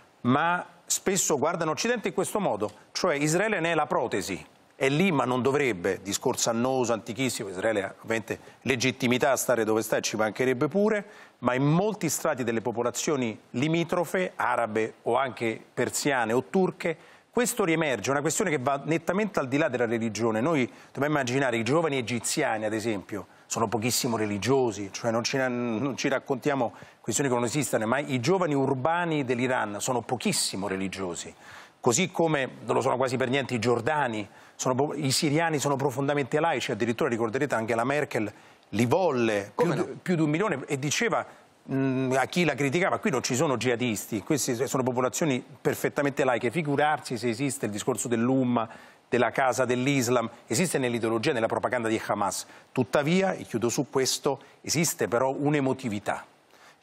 ma spesso guardano Occidente in questo modo, cioè Israele ne è la protesi, è lì ma non dovrebbe, discorso annoso, antichissimo, Israele ha ovviamente legittimità a stare dove sta e ci mancherebbe pure, ma in molti strati delle popolazioni limitrofe, arabe o anche persiane o turche, questo riemerge, è una questione che va nettamente al di là della religione. Noi dobbiamo immaginare i giovani egiziani, ad esempio, sono pochissimo religiosi, cioè non ci, non ci raccontiamo questioni che non esistono, ma i giovani urbani dell'Iran sono pochissimo religiosi, così come non lo sono quasi per niente i giordani, sono, i siriani sono profondamente laici, addirittura ricorderete Angela Merkel li volle più, no? più di un milione e diceva mh, a chi la criticava, qui non ci sono jihadisti, queste sono popolazioni perfettamente laiche, figurarsi se esiste il discorso dell'Umma, della casa dell'Islam, esiste nell'ideologia, nella propaganda di Hamas. Tuttavia, e chiudo su questo, esiste però un'emotività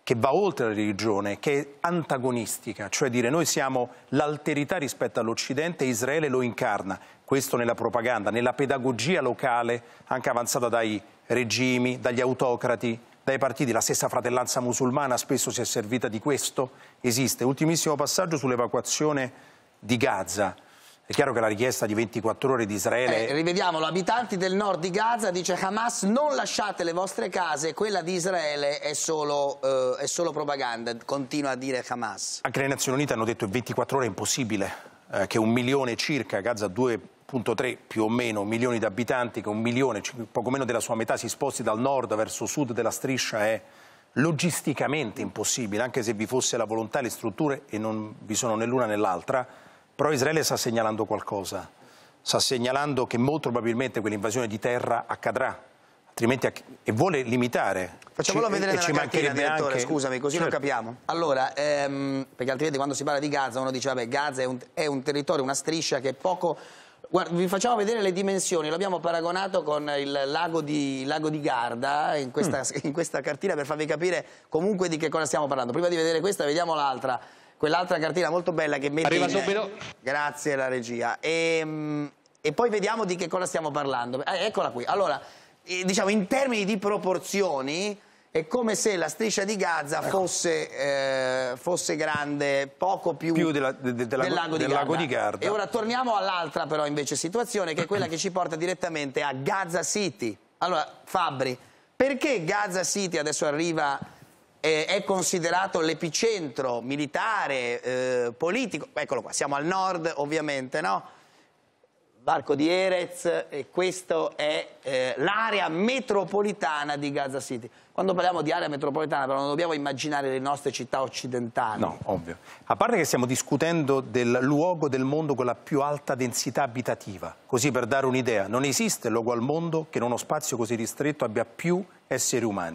che va oltre la religione, che è antagonistica, cioè dire noi siamo l'alterità rispetto all'Occidente e Israele lo incarna, questo nella propaganda, nella pedagogia locale, anche avanzata dai regimi, dagli autocrati, dai partiti. La stessa fratellanza musulmana spesso si è servita di questo, esiste. Ultimissimo passaggio sull'evacuazione di Gaza. È chiaro che la richiesta di ventiquattro ore di Israele... Eh, rivediamolo, abitanti del nord di Gaza, dice Hamas, non lasciate le vostre case, quella di Israele è solo, eh, è solo propaganda, continua a dire Hamas. Anche le Nazioni Unite hanno detto che ventiquattro ore è impossibile, eh, che un milione circa, Gaza due virgola tre più o meno milioni di abitanti, che un milione, poco meno della sua metà, si sposti dal nord verso sud della striscia è logisticamente impossibile, anche se vi fosse la volontà e le strutture, e non vi sono né l'una né l'altra. Però Israele sta segnalando qualcosa, sta segnalando che molto probabilmente quell'invasione di terra accadrà, altrimenti e vuole limitare. Facciamolo ci, vedere e nella ci cartina, direttore, anche... scusami, così certo. Lo capiamo. Allora, ehm, perché altrimenti quando si parla di Gaza uno dice, vabbè, Gaza è un, è un territorio, una striscia che è poco... Guarda, vi facciamo vedere le dimensioni, l'abbiamo paragonato con il lago di, il lago di Garda in questa, mm. in questa cartina per farvi capire comunque di che cosa stiamo parlando. Prima di vedere questa vediamo l'altra. Quell'altra cartina molto bella che mette Arriva in... subito. Grazie alla regia. E, e poi vediamo di che cosa stiamo parlando. Eh, eccola qui. Allora, eh, diciamo in termini di proporzioni è come se la striscia di Gaza fosse, eh, fosse grande poco più, più della, de, de, della, del, lago, del di lago di Garda. E ora torniamo all'altra però invece situazione, che è quella che ci porta direttamente a Gaza City. Allora, Fabbri, perché Gaza City adesso arriva... è considerato l'epicentro militare, eh, politico, eccolo qua, siamo al nord ovviamente, no? Varco di Erez, e questa è eh, l'area metropolitana di Gaza City. Quando parliamo di area metropolitana però non dobbiamo immaginare le nostre città occidentali. No, ovvio. A parte che stiamo discutendo del luogo del mondo con la più alta densità abitativa, così per dare un'idea, non esiste luogo al mondo che in uno spazio così ristretto abbia più esseri umani.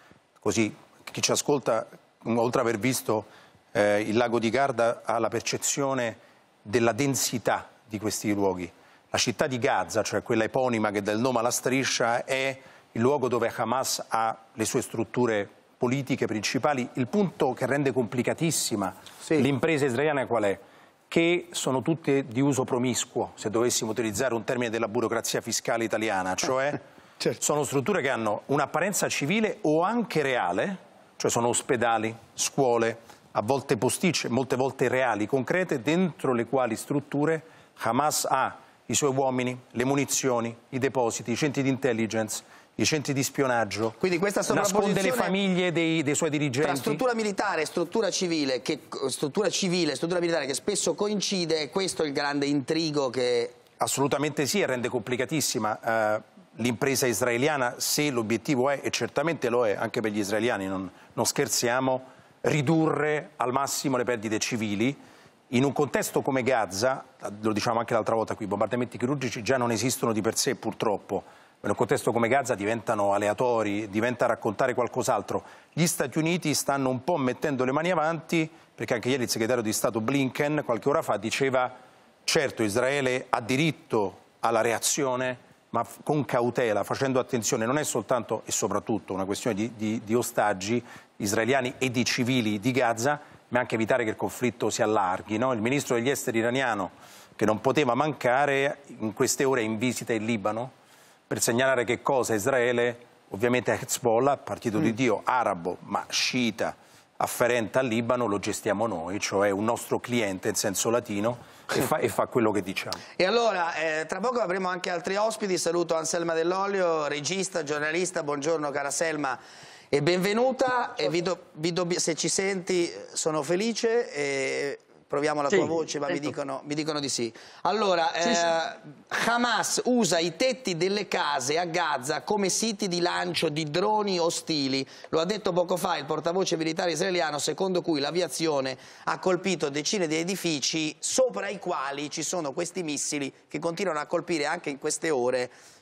Così chi ci ascolta, oltre ad aver visto eh, il lago di Garda, ha la percezione della densità di questi luoghi. La città di Gaza, cioè quella eponima che dà il nome alla striscia, è il luogo dove Hamas ha le sue strutture politiche principali. Il punto che rende complicatissima sì. l'impresa israeliana qual è? Che sono tutte di uso promiscuo, se dovessimo utilizzare un termine della burocrazia fiscale italiana, cioè certo. sono strutture che hanno un'apparenza civile o anche reale, cioè sono ospedali, scuole, a volte posticce, molte volte reali, concrete, dentro le quali strutture Hamas ha i suoi uomini, le munizioni, i depositi, i centri di intelligence, i centri di spionaggio. Quindi questa nasconde le famiglie dei, dei suoi dirigenti. Tra struttura militare e struttura civile, che, struttura civile e struttura militare che spesso coincide, è questo il grande intrigo che... Assolutamente sì, e rende complicatissima eh, l'impresa israeliana, se l'obiettivo è, e certamente lo è anche per gli israeliani, non, non scherziamo, ridurre al massimo le perdite civili. In un contesto come Gaza, lo diciamo anche l'altra volta qui, i bombardamenti chirurgici già non esistono di per sé purtroppo, ma in un contesto come Gaza diventano aleatori, diventa raccontare qualcos'altro. Gli Stati Uniti stanno un po' mettendo le mani avanti, perché anche ieri il segretario di Stato Blinken qualche ora fa diceva certo Israele ha diritto alla reazione, ma con cautela, facendo attenzione, non è soltanto e soprattutto una questione di, di, di ostaggi israeliani e di civili di Gaza, ma anche evitare che il conflitto si allarghi, no? Il ministro degli esteri iraniano, che non poteva mancare, in queste ore è in visita in Libano, per segnalare che cosa Israele, ovviamente Hezbollah, partito mm. di Dio, arabo, ma sciita, afferente al Libano, lo gestiamo noi, cioè un nostro cliente in senso latino, e fa, e fa quello che diciamo. E allora, eh, tra poco avremo anche altri ospiti, saluto Anselma Dell'Olio, regista, giornalista, buongiorno cara Selma e benvenuta, e vi do, vi do, se ci senti sono felice, e proviamo la sì, tua voce, ma mi dicono, mi dicono di sì. Allora, sì, eh, sì. Hamas usa i tetti delle case a Gaza come siti di lancio di droni ostili. Lo ha detto poco fa il portavoce militare israeliano, secondo cui l'aviazione ha colpito decine di edifici sopra i quali ci sono questi missili che continuano a colpire anche in queste ore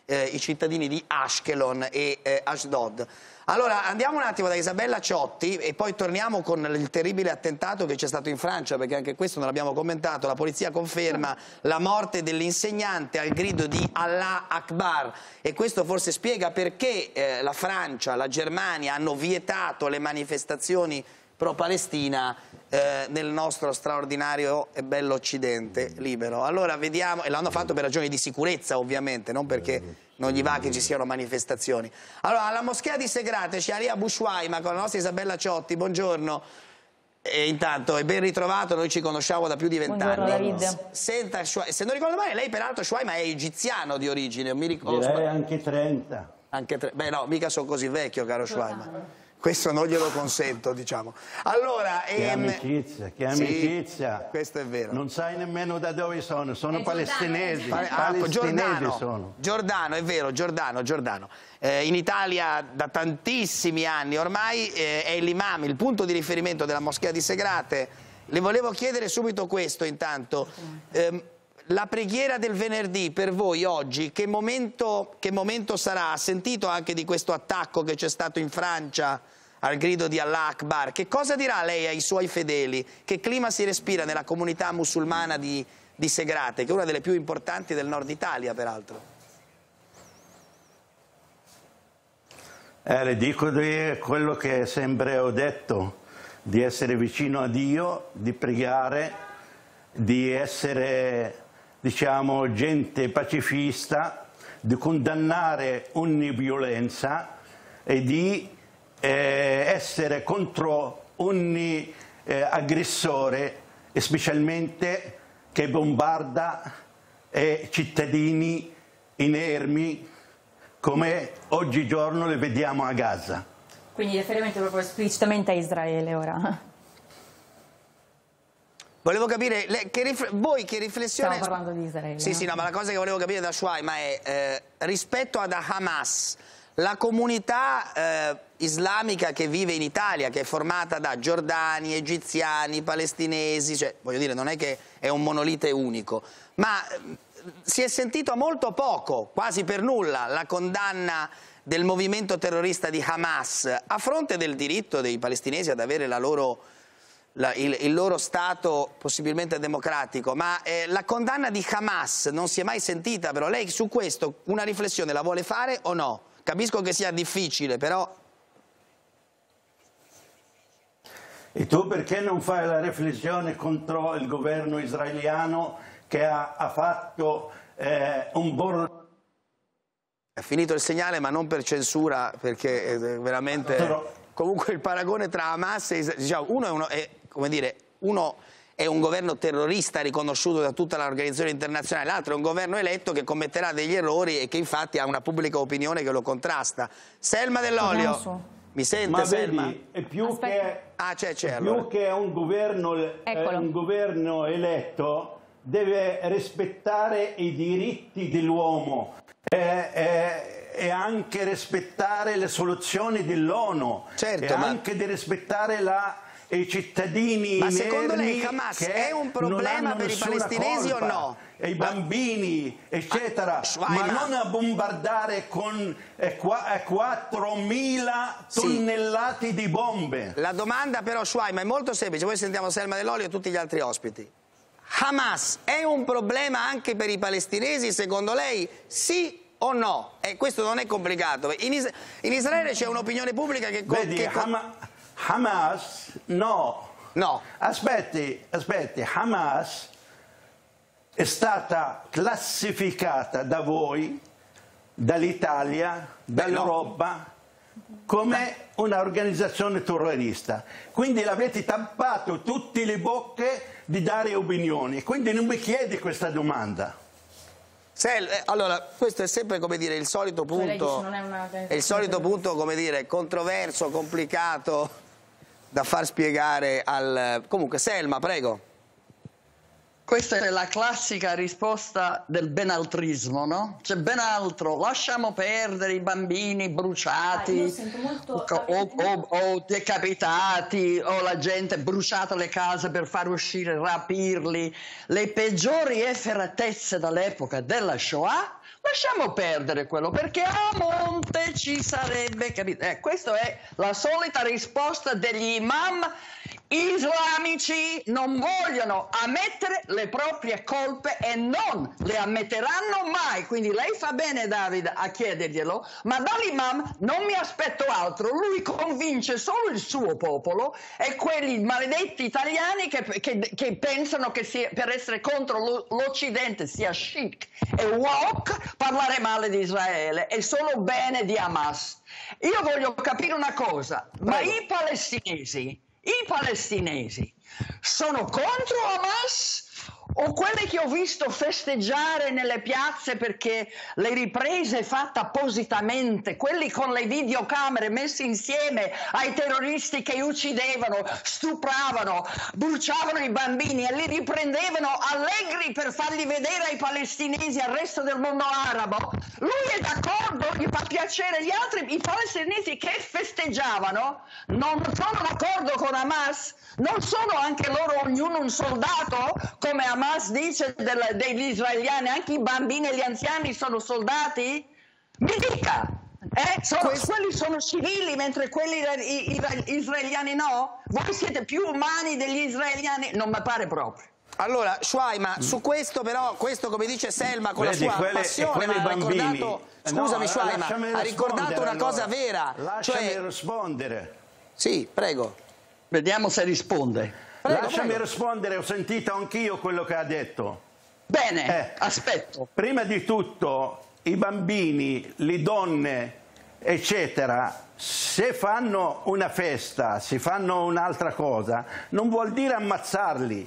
eh, i cittadini di Ashkelon e eh, Ashdod. Allora andiamo un attimo da Isabella Ciotti e poi torniamo con il terribile attentato che c'è stato in Francia, perché anche questo non l'abbiamo commentato. La polizia conferma la morte dell'insegnante al grido di Allah Akbar, e questo forse spiega perché eh, la Francia, la Germania hanno vietato le manifestazioni pro-Palestina eh, nel nostro straordinario e bello occidente libero. Allora vediamo, e l'hanno fatto per ragioni di sicurezza ovviamente, non perché non gli va che ci siano manifestazioni. Allora, alla moschea di Segrate c'è Alia Bushwaima con la nostra Isabella Ciotti, buongiorno. E intanto è ben ritrovato, noi ci conosciamo da più di vent'anni. Senta, se non ricordo male, lei peraltro Shwaima è egiziano di origine, non mi ricordo. Direi anche trenta. Anche tre... Beh no, mica sono così vecchio, caro Shwaima. Questo non glielo consento, diciamo. Allora, che ehm... amicizia, che amicizia. Sì, questo è vero. Non sai nemmeno da dove sono, sono palestinesi. Ah, palestinesi Giordano, sono. Giordano, è vero, Giordano, Giordano. Eh, in Italia da tantissimi anni ormai eh, è l'imam, il punto di riferimento della moschea di Segrate. Le volevo chiedere subito questo intanto. Eh, La preghiera del venerdì per voi oggi, che momento, che momento sarà? Ha sentito anche di questo attacco che c'è stato in Francia al grido di Allah Akbar? Che cosa dirà lei ai suoi fedeli? Che clima si respira nella comunità musulmana di, di Segrate, che è una delle più importanti del nord Italia, peraltro? Eh, le dico di quello che sempre ho detto, di essere vicino a Dio, di pregare, di essere, diciamo, gente pacifista, di condannare ogni violenza e di eh, essere contro ogni eh, aggressore, specialmente che bombarda eh, cittadini inermi come oggigiorno le vediamo a Gaza. Quindi riferimento proprio esplicitamente a Israele ora. Volevo capire, le, che rifle voi che riflessione... Stiamo parlando di Israele. Sì, no? sì, no, ma la cosa che volevo capire da Shwaima è, eh, rispetto ad Hamas, la comunità eh, islamica che vive in Italia, che è formata da giordani, egiziani, palestinesi, cioè, voglio dire, non è che è un monolite unico, ma eh, si è sentito molto poco, quasi per nulla, la condanna del movimento terrorista di Hamas, a fronte del diritto dei palestinesi ad avere la loro... La, il, il loro Stato possibilmente democratico, ma eh, la condanna di Hamas non si è mai sentita, però lei su questo una riflessione la vuole fare o no? Capisco che sia difficile, però... E tu perché non fai la riflessione contro il governo israeliano che ha, ha fatto eh, un buon... È finito il segnale, ma non per censura, perché è veramente... Però... Comunque il paragone tra Hamas e Israele, diciamo, uno è uno... È, come dire, uno è un governo terrorista riconosciuto da tutta l'organizzazione internazionale, l'altro è un governo eletto che commetterà degli errori e che infatti ha una pubblica opinione che lo contrasta. Selma Dell'Olio, mi sente? Ma Selma? Vedi, è più, che, ah, c'è, c'è, è allora. più che un governo, eh, un governo eletto deve rispettare i diritti dell'uomo eh, eh, e anche rispettare le soluzioni dell'ONU, certo, e ma... anche di rispettare la... i cittadini ma inermi, secondo lei Hamas è un problema per i palestinesi colpa, o no? E i bambini eccetera, ah, ma non a bombardare con eh, quattromila tonnellate sì. di bombe. La domanda però Shwaima è molto semplice, poi sentiamo Selma Dell'Olio e tutti gli altri ospiti. Hamas è un problema anche per i palestinesi secondo lei? Sì o no? E questo non è complicato. In, Is in Israele c'è un'opinione pubblica che... Vedi, che Hama Hamas no. No. Aspetti, aspetti, Hamas è stata classificata da voi, dall'Italia, dall'Europa, no. come un'organizzazione terrorista. Quindi l'avete tappato tutte le bocche di dare opinioni. Quindi non mi chiedi questa domanda. Sel, eh, allora, questo è sempre, come dire, il solito punto, non è una... è il solito punto, come dire, controverso, complicato da far spiegare al... Comunque, Selma, prego. Questa è la classica risposta del benaltrismo, no? C'è ben altro, lasciamo perdere i bambini bruciati, ah, molto... o, o, o decapitati, o la gente bruciata le case per far uscire, rapirli, le peggiori efferatezze dall'epoca della Shoah. Lasciamo perdere quello, perché a monte ci sarebbe, capito? Eh, questa è la solita risposta degli imam islamici, non vogliono ammettere le proprie colpe e non le ammetteranno mai. Quindi lei fa bene, David, a chiederglielo, ma dall'imam non mi aspetto altro. Lui convince solo il suo popolo e quelli maledetti italiani che, che, che pensano che sia, per essere contro l'Occidente sia chic e woke parlare male di Israele e solo bene di Hamas. Io voglio capire una cosa, ma i palestinesi I palestinesi sono contro Hamas o quelli che ho visto festeggiare nelle piazze perché le riprese fatte appositamente, quelli con le videocamere messe insieme ai terroristi che uccidevano, stupravano, bruciavano i bambini e li riprendevano allegri per farli vedere ai palestinesi e al resto del mondo arabo? Lui è d'accordo, gli fa piacere. Gli altri, i palestinesi che festeggiavano, non sono d'accordo con Hamas? Non sono anche loro ognuno un soldato, come Hamas dice del, degli israeliani? Anche i bambini e gli anziani sono soldati? Mi dica, eh? sono, Questo... quelli sono civili mentre quelli i, i, israeliani no? Voi siete più umani degli israeliani? Non mi pare proprio. Allora, Shuaima, su questo però, questo come dice Selma con Vedi, la sua quelle, passione, ma ha ricordato, scusami no, Shuaima, ha ricordato una allora. cosa vera. Lasciami cioè... rispondere. Sì, prego. Vediamo se risponde. Prego, Lasciami prego. rispondere, ho sentito anch'io quello che ha detto. Bene, eh, aspetto. Prima di tutto, i bambini, le donne, eccetera, se fanno una festa, se fanno un'altra cosa, non vuol dire ammazzarli.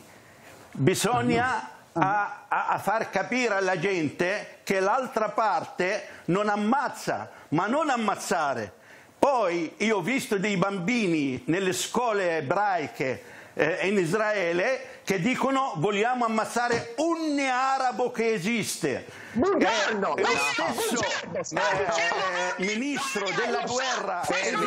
Bisogna a, a, a far capire alla gente che l'altra parte non ammazza, ma non ammazzare. Poi io ho visto dei bambini nelle scuole ebraiche eh, in Israele che dicono vogliamo ammazzare ogni arabo che esiste. Bugiardo, eh, no, lo stesso bugiardo, eh, ministro della guerra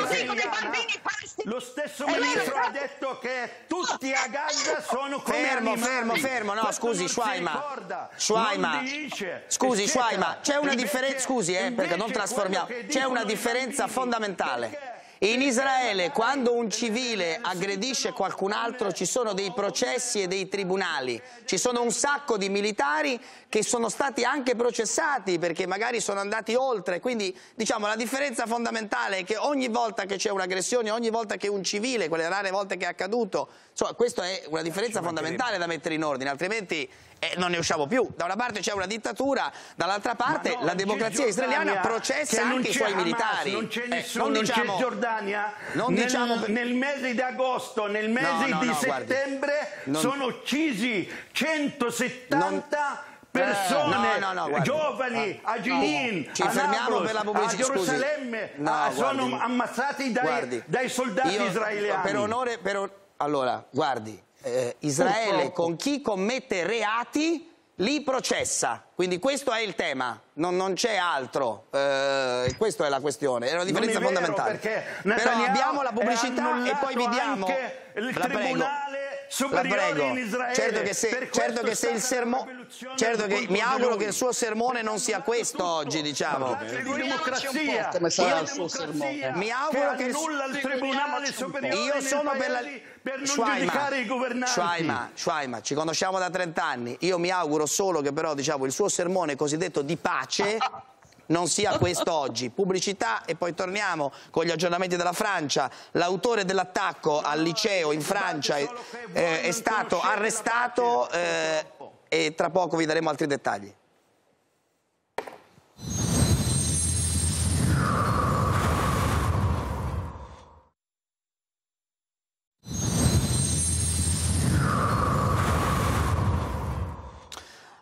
lo stesso ministro ha detto che tutti a Gaza sono come fermo, animali. fermo, fermo, no, Questo scusi, Shuaima, Shuaima, scusi, Shuaima, c'è una differenza, scusi, eh, perché non trasformiamo, c'è una differenza fondamentale. In Israele, quando un civile aggredisce qualcun altro, ci sono dei processi e dei tribunali. Ci sono un sacco di militari che sono stati anche processati perché magari sono andati oltre. Quindi, diciamo, la differenza fondamentale è che ogni volta che c'è un'aggressione, ogni volta che un civile, quelle rare volte che è accaduto, insomma, questa è una differenza fondamentale da mettere in ordine, altrimenti eh, non ne usciamo più. Da una parte c'è una dittatura, dall'altra parte no, la democrazia israeliana processa anche i suoi Hamas, militari. Non c'è nessuno, eh, non diciamo, non c'è Giordania. Non nel, diciamo, nel mese di agosto, nel mese no, no, di no, settembre non, non, sono uccisi centosettanta non, persone, eh, no, no, no, giovani, a Jenin, no, ci a fermiamo Nablus, per la pubblicità, a Gerusalemme, no, a, sono guardi, ammazzati dai, guardi, dai soldati io, israeliani. Per onore, per on allora, guardi, eh, Israele Purtroppo. con chi commette reati li processa, quindi questo è il tema, non, non c'è altro, eh, questa è la questione, è una differenza non è vero, fondamentale. Però abbiamo la pubblicità e poi vi diamo il la tribunale superiore in Israele. Certo che se, certo che se il sermone, certo che mi auguro che il suo sermone non sia questo oggi, diciamo. Di democrazia, come sarà il suo sermone. Mi auguro che, che annulla il tribunale superiore io sono per, la, per non Shuaima, giudicare i governanti. Shuaima, Shuaima, ci conosciamo da trent'anni, io mi auguro solo che però diciamo il suo sermone cosiddetto di pace non sia questo oggi. Pubblicità e poi torniamo con gli aggiornamenti della Francia. L'autore dell'attacco al liceo in Francia è, eh, è stato arrestato eh, e tra poco vi daremo altri dettagli.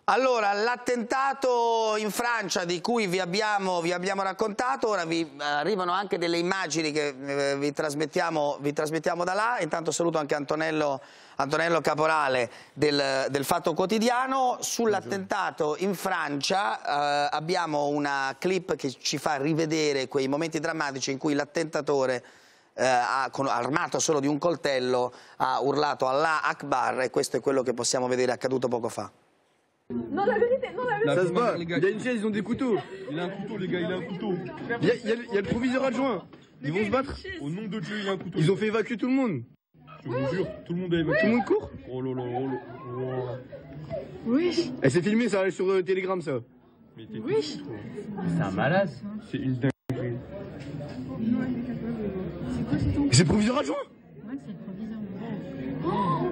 Allora, l'attentato in Francia di cui vi abbiamo, vi abbiamo raccontato, ora vi arrivano anche delle immagini che eh, vi, trasmettiamo, vi trasmettiamo da là. Intanto saluto anche Antonello, Antonello Caporale del, del Fatto Quotidiano. Sull'attentato in Francia eh, abbiamo una clip che ci fa rivedere quei momenti drammatici in cui l'attentatore, eh, ha, con, armato solo di un coltello, ha urlato Allah Akbar, e questo è quello che possiamo vedere accaduto poco fa. Non, la vérité, non, la vérité. Ça se bat. Il y a une chaise, ils ont des couteaux. Il a un couteau, les gars, il a un couteau. Il y a, il y a, il y a le proviseur adjoint. Ils vont se battre. Au nom de Dieu, il a un couteau. Ils ont fait évacuer tout le monde. Je vous jure, tout le monde a évacué. Tout le monde court. Oh là là, oh là. Oui. Et c'est filmé, ça arrive sur euh, Telegram, ça. Oui. C'est un malade. C'est une dinguerie. C'est le proviseur adjoint. Ouais, c'est le proviseur. Oh.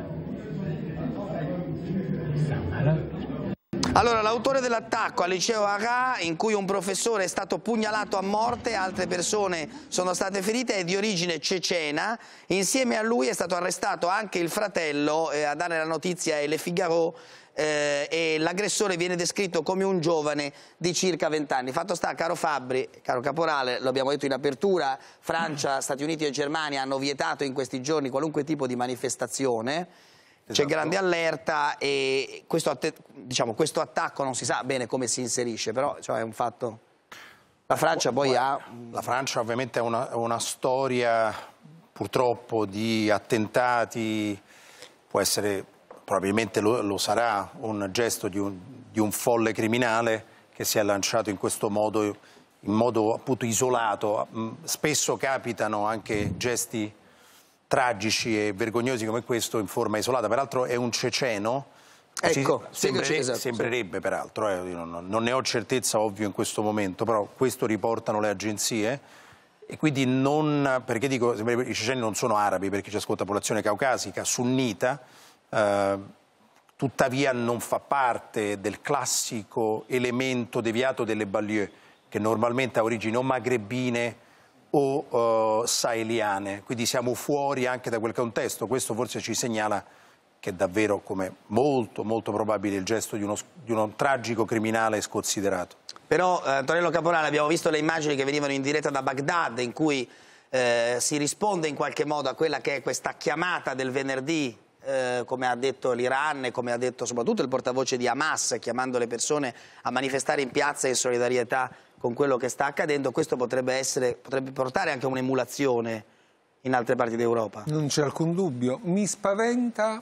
C'est un malade. Allora, l'autore dell'attacco al liceo Arras, in cui un professore è stato pugnalato a morte, altre persone sono state ferite, è di origine cecena. Insieme a lui è stato arrestato anche il fratello, eh, a dare la notizia è Le Figaro, eh, e l'aggressore viene descritto come un giovane di circa vent'anni. Fatto sta, caro Fabbri, caro Caporale, lo abbiamo detto in apertura, Francia, Stati Uniti e Germania hanno vietato in questi giorni qualunque tipo di manifestazione. C'è esatto. grande allerta e questo, diciamo, questo attacco non si sa bene come si inserisce, però cioè, è un fatto. La Francia poi, poi ha... La Francia ovviamente ha una, una storia purtroppo di attentati, può essere, probabilmente lo, lo sarà, un gesto di un, di un folle criminale che si è lanciato in questo modo, in modo appunto isolato. Spesso capitano anche gesti tragici e vergognosi come questo in forma isolata. Peraltro è un ceceno, ecco, sembrere, esatto, sembrerebbe peraltro, eh, io non, non ne ho certezza ovvio in questo momento, però questo riportano le agenzie e quindi non, perché dico, i ceceni non sono arabi perché c'è ascolta popolazione caucasica, sunnita, eh, tuttavia non fa parte del classico elemento deviato delle banlieue che normalmente ha origini o magrebine o uh, saheliane, quindi siamo fuori anche da quel contesto. Questo forse ci segnala che è davvero, come molto molto probabile, il gesto di uno, di uno tragico criminale sconsiderato. Però eh, Antonello Caporale, abbiamo visto le immagini che venivano in diretta da Baghdad in cui eh, si risponde in qualche modo a quella che è questa chiamata del venerdì, eh, come ha detto l'Iran e come ha detto soprattutto il portavoce di Hamas, chiamando le persone a manifestare in piazza in solidarietà con quello che sta accadendo. Questo potrebbe, essere, potrebbe portare anche a un'emulazione in altre parti d'Europa. Non c'è alcun dubbio. Mi spaventa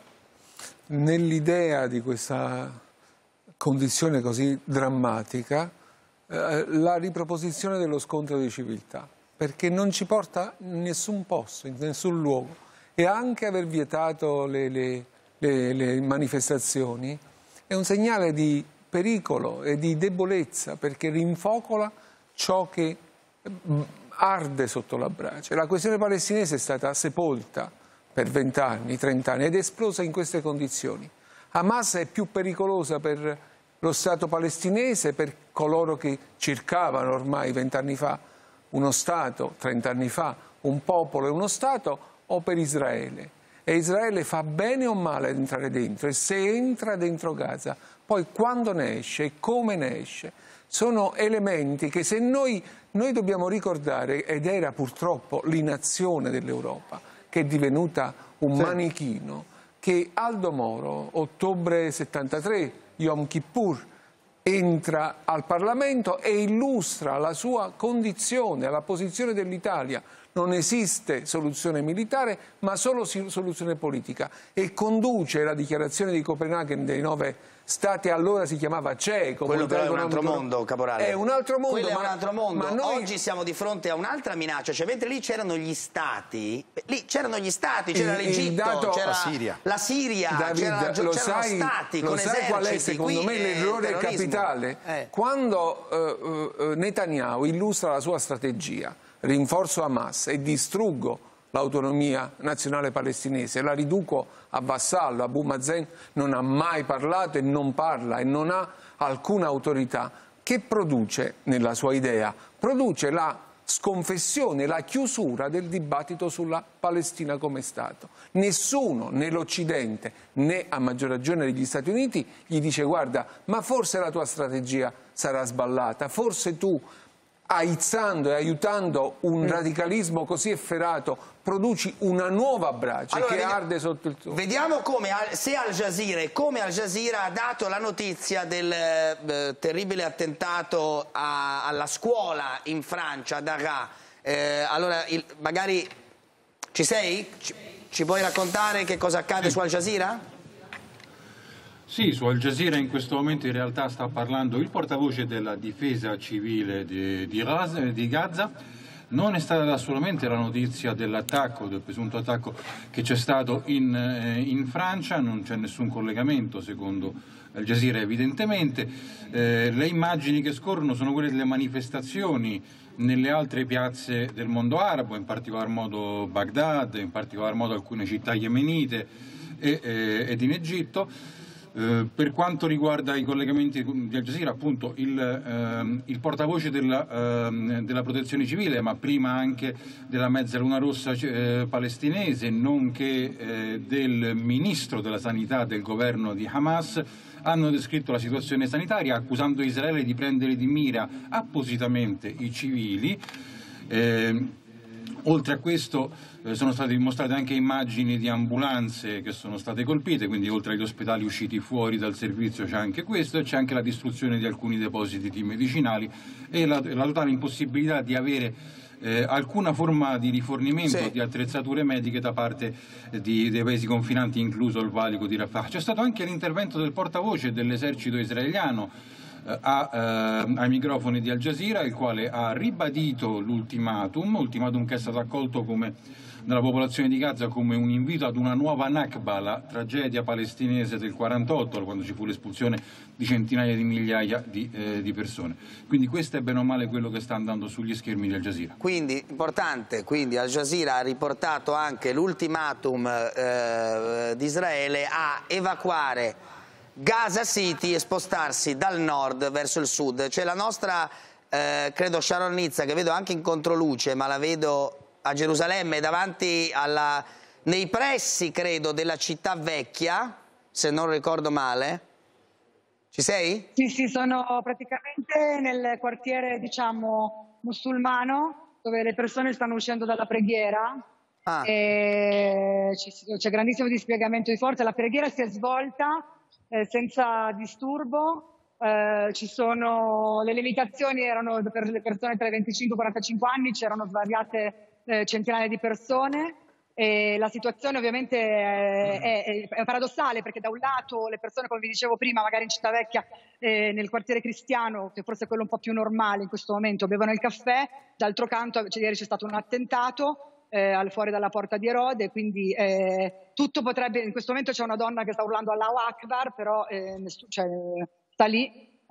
nell'idea di questa condizione così drammatica eh, la riproposizione dello scontro di civiltà, perché non ci porta in nessun posto, in nessun luogo. E anche aver vietato le, le, le, le manifestazioni è un segnale di pericolo e di debolezza, perché rinfocola ciò che arde sotto la brace. La questione palestinese è stata sepolta per vent'anni, trent'anni ed è esplosa in queste condizioni. Hamas è più pericolosa per lo Stato palestinese, per coloro che cercavano ormai vent'anni fa uno Stato, trent'anni fa un popolo e uno Stato, o per Israele. E Israele fa bene o male ad entrare dentro, e se entra dentro Gaza, poi quando ne esce e come ne esce, sono elementi che se noi, noi dobbiamo ricordare, ed era purtroppo l'inazione dell'Europa, che è divenuta un sì. manichino, che Aldo Moro, ottobre settantatré, Yom Kippur, entra al Parlamento e illustra la sua condizione, la posizione dell'Italia. Non esiste soluzione militare, ma solo soluzione politica. E conduce la dichiarazione di Copenaghen dei nove stati, allora si chiamava C E, quello però è un altro mondo, Caporale. È un altro mondo. Quello ma, è un altro mondo. Ma noi... Oggi siamo di fronte a un'altra minaccia, cioè mentre lì c'erano gli stati, lì c'erano gli stati, c'era l'Egitto, dato... c'era la Siria, la Siria David, lo sai, stati lo con sai eserciti, qual è secondo me l'errore capitale? Eh. Quando uh, uh, Netanyahu illustra la sua strategia, rinforzo Hamas e distruggo l'autonomia nazionale palestinese, la riduco a vassallo. Abu Mazen non ha mai parlato e non parla e non ha alcuna autorità. Che produce nella sua idea? Produce la sconfessione, la chiusura del dibattito sulla Palestina come Stato. Nessuno nell'Occidente, né a maggior ragione negli Stati Uniti, gli dice guarda, ma forse la tua strategia sarà sballata, forse tu, aizzando e aiutando un radicalismo così efferato, produci una nuova brace allora, che vediamo, arde sotto il tuo. Vediamo come, se Al Jazeera e come Al Jazeera ha dato la notizia del eh, terribile attentato a, alla scuola in Francia, a Daraa. Eh, allora, il, magari ci sei? Ci, ci puoi raccontare che cosa accade sì. su Al Jazeera? Sì, su Al Jazeera in questo momento in realtà sta parlando il portavoce della difesa civile di, di, Raz, di Gaza. Non è stata data solamente la notizia dell'attacco, del presunto attacco che c'è stato in, eh, in Francia, non c'è nessun collegamento secondo Al Jazeera evidentemente. Eh, le immagini che scorrono sono quelle delle manifestazioni nelle altre piazze del mondo arabo, in particolar modo Baghdad, in particolar modo alcune città yemenite e, eh, ed in Egitto. Eh, per quanto riguarda i collegamenti di Al Jazeera, appunto il, ehm, il portavoce della, ehm, della protezione civile, ma prima anche della Mezzaluna Rossa eh, palestinese, nonché eh, del ministro della sanità del governo di Hamas, hanno descritto la situazione sanitaria accusando Israele di prendere di mira appositamente i civili. Eh, oltre a questo eh, sono state dimostrate anche immagini di ambulanze che sono state colpite, quindi oltre agli ospedali usciti fuori dal servizio c'è anche questo, e c'è anche la distruzione di alcuni depositi di medicinali e la, la totale impossibilità di avere eh, alcuna forma di rifornimento sì. di attrezzature mediche da parte di, dei paesi confinanti, incluso il valico di Rafah. C'è stato anche l'intervento del portavoce dell'esercito israeliano A, eh, ai microfoni di Al Jazeera, il quale ha ribadito l'ultimatum, ultimatum che è stato accolto come, dalla popolazione di Gaza come un invito ad una nuova Nakba, la tragedia palestinese del quarantotto, quando ci fu l'espulsione di centinaia di migliaia di, eh, di persone. Quindi questo è bene o male quello che sta andando sugli schermi di Al Jazeera. Quindi, importante, quindi Al Jazeera ha riportato anche l'ultimatum eh, di Israele a evacuare Gaza City e spostarsi dal nord verso il sud. C'è la nostra, eh, credo, Sharon Nizza, che vedo anche in controluce, ma la vedo a Gerusalemme, davanti alla, nei pressi, credo, della città vecchia, se non ricordo male. Ci sei? Sì, sì, sono praticamente nel quartiere, diciamo, musulmano, dove le persone stanno uscendo dalla preghiera. Ah. C'è grandissimo dispiegamento di forza, la preghiera si è svolta eh, senza disturbo, eh, ci sono le limitazioni, erano per le persone tra i venticinque e i quarantacinque anni, c'erano svariate eh, centinaia di persone. E la situazione ovviamente è, è, è paradossale, perché da un lato le persone, come vi dicevo prima, magari in Città Vecchia, eh, nel quartiere cristiano, che forse è quello un po' più normale in questo momento, bevono il caffè, d'altro canto cioè, ieri c'è stato un attentato eh, al fuori dalla porta di Erode, quindi eh, tutto potrebbe, in questo momento c'è una donna che sta urlando Allahu Akbar, però eh, cioè, sta lì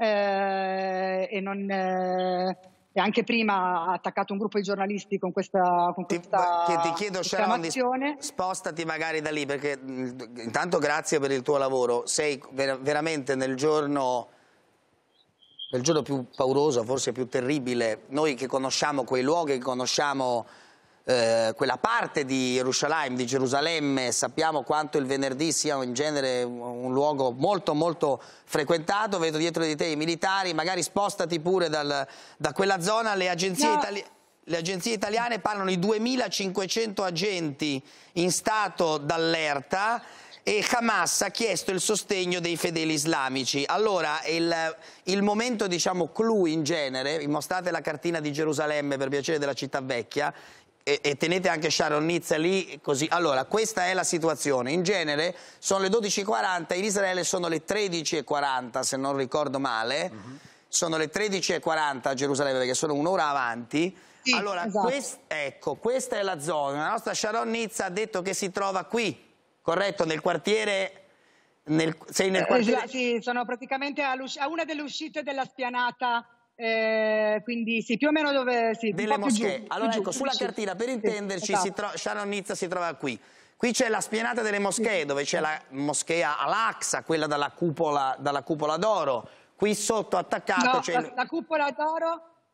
eh, e non... Eh, e anche prima ha attaccato un gruppo di giornalisti con questa, con questa ti, ti chiedo, Sharon, spostati magari da lì, perché intanto grazie per il tuo lavoro. Sei ver veramente nel giorno, nel giorno più pauroso, forse più terribile. Noi che conosciamo quei luoghi, che conosciamo eh, quella parte di Gerusalemme, di Gerusalemme, sappiamo quanto il venerdì sia in genere un luogo molto molto frequentato. Vedo dietro di te i militari, magari spostati pure dal, da quella zona. Le agenzie, no. itali le agenzie italiane parlano di duemilacinquecento agenti in stato d'allerta e Hamas ha chiesto il sostegno dei fedeli islamici. Allora il, il momento, diciamo, clou in genere, vi mostrate la cartina di Gerusalemme per piacere, della città vecchia, E, e tenete anche Sharon Nizza lì, così. Allora, questa è la situazione. In genere sono le dodici e quaranta, in Israele sono le tredici e quaranta, se non ricordo male. Uh-huh. Sono le tredici e quaranta a Gerusalemme, perché sono un'ora avanti. Sì, allora, esatto. quest, ecco, questa è la zona. La nostra Sharon Nizza ha detto che si trova qui, corretto, nel quartiere... Nel, sei nel quartiere... Eh, sì, sono praticamente a, a una delle uscite della spianata. Eh, quindi sì, più o meno dove sì, delle moschee. Giù, allora ecco, giù, sulla giù. cartina, per intenderci, sì, si esatto. Sharon Nizza si trova qui. Qui c'è la spianata delle moschee, sì. dove c'è la moschea Al-Aqsa, quella dalla cupola, dalla cupola d'oro. Qui sotto attaccato no, c'è... La, la cupola d'oro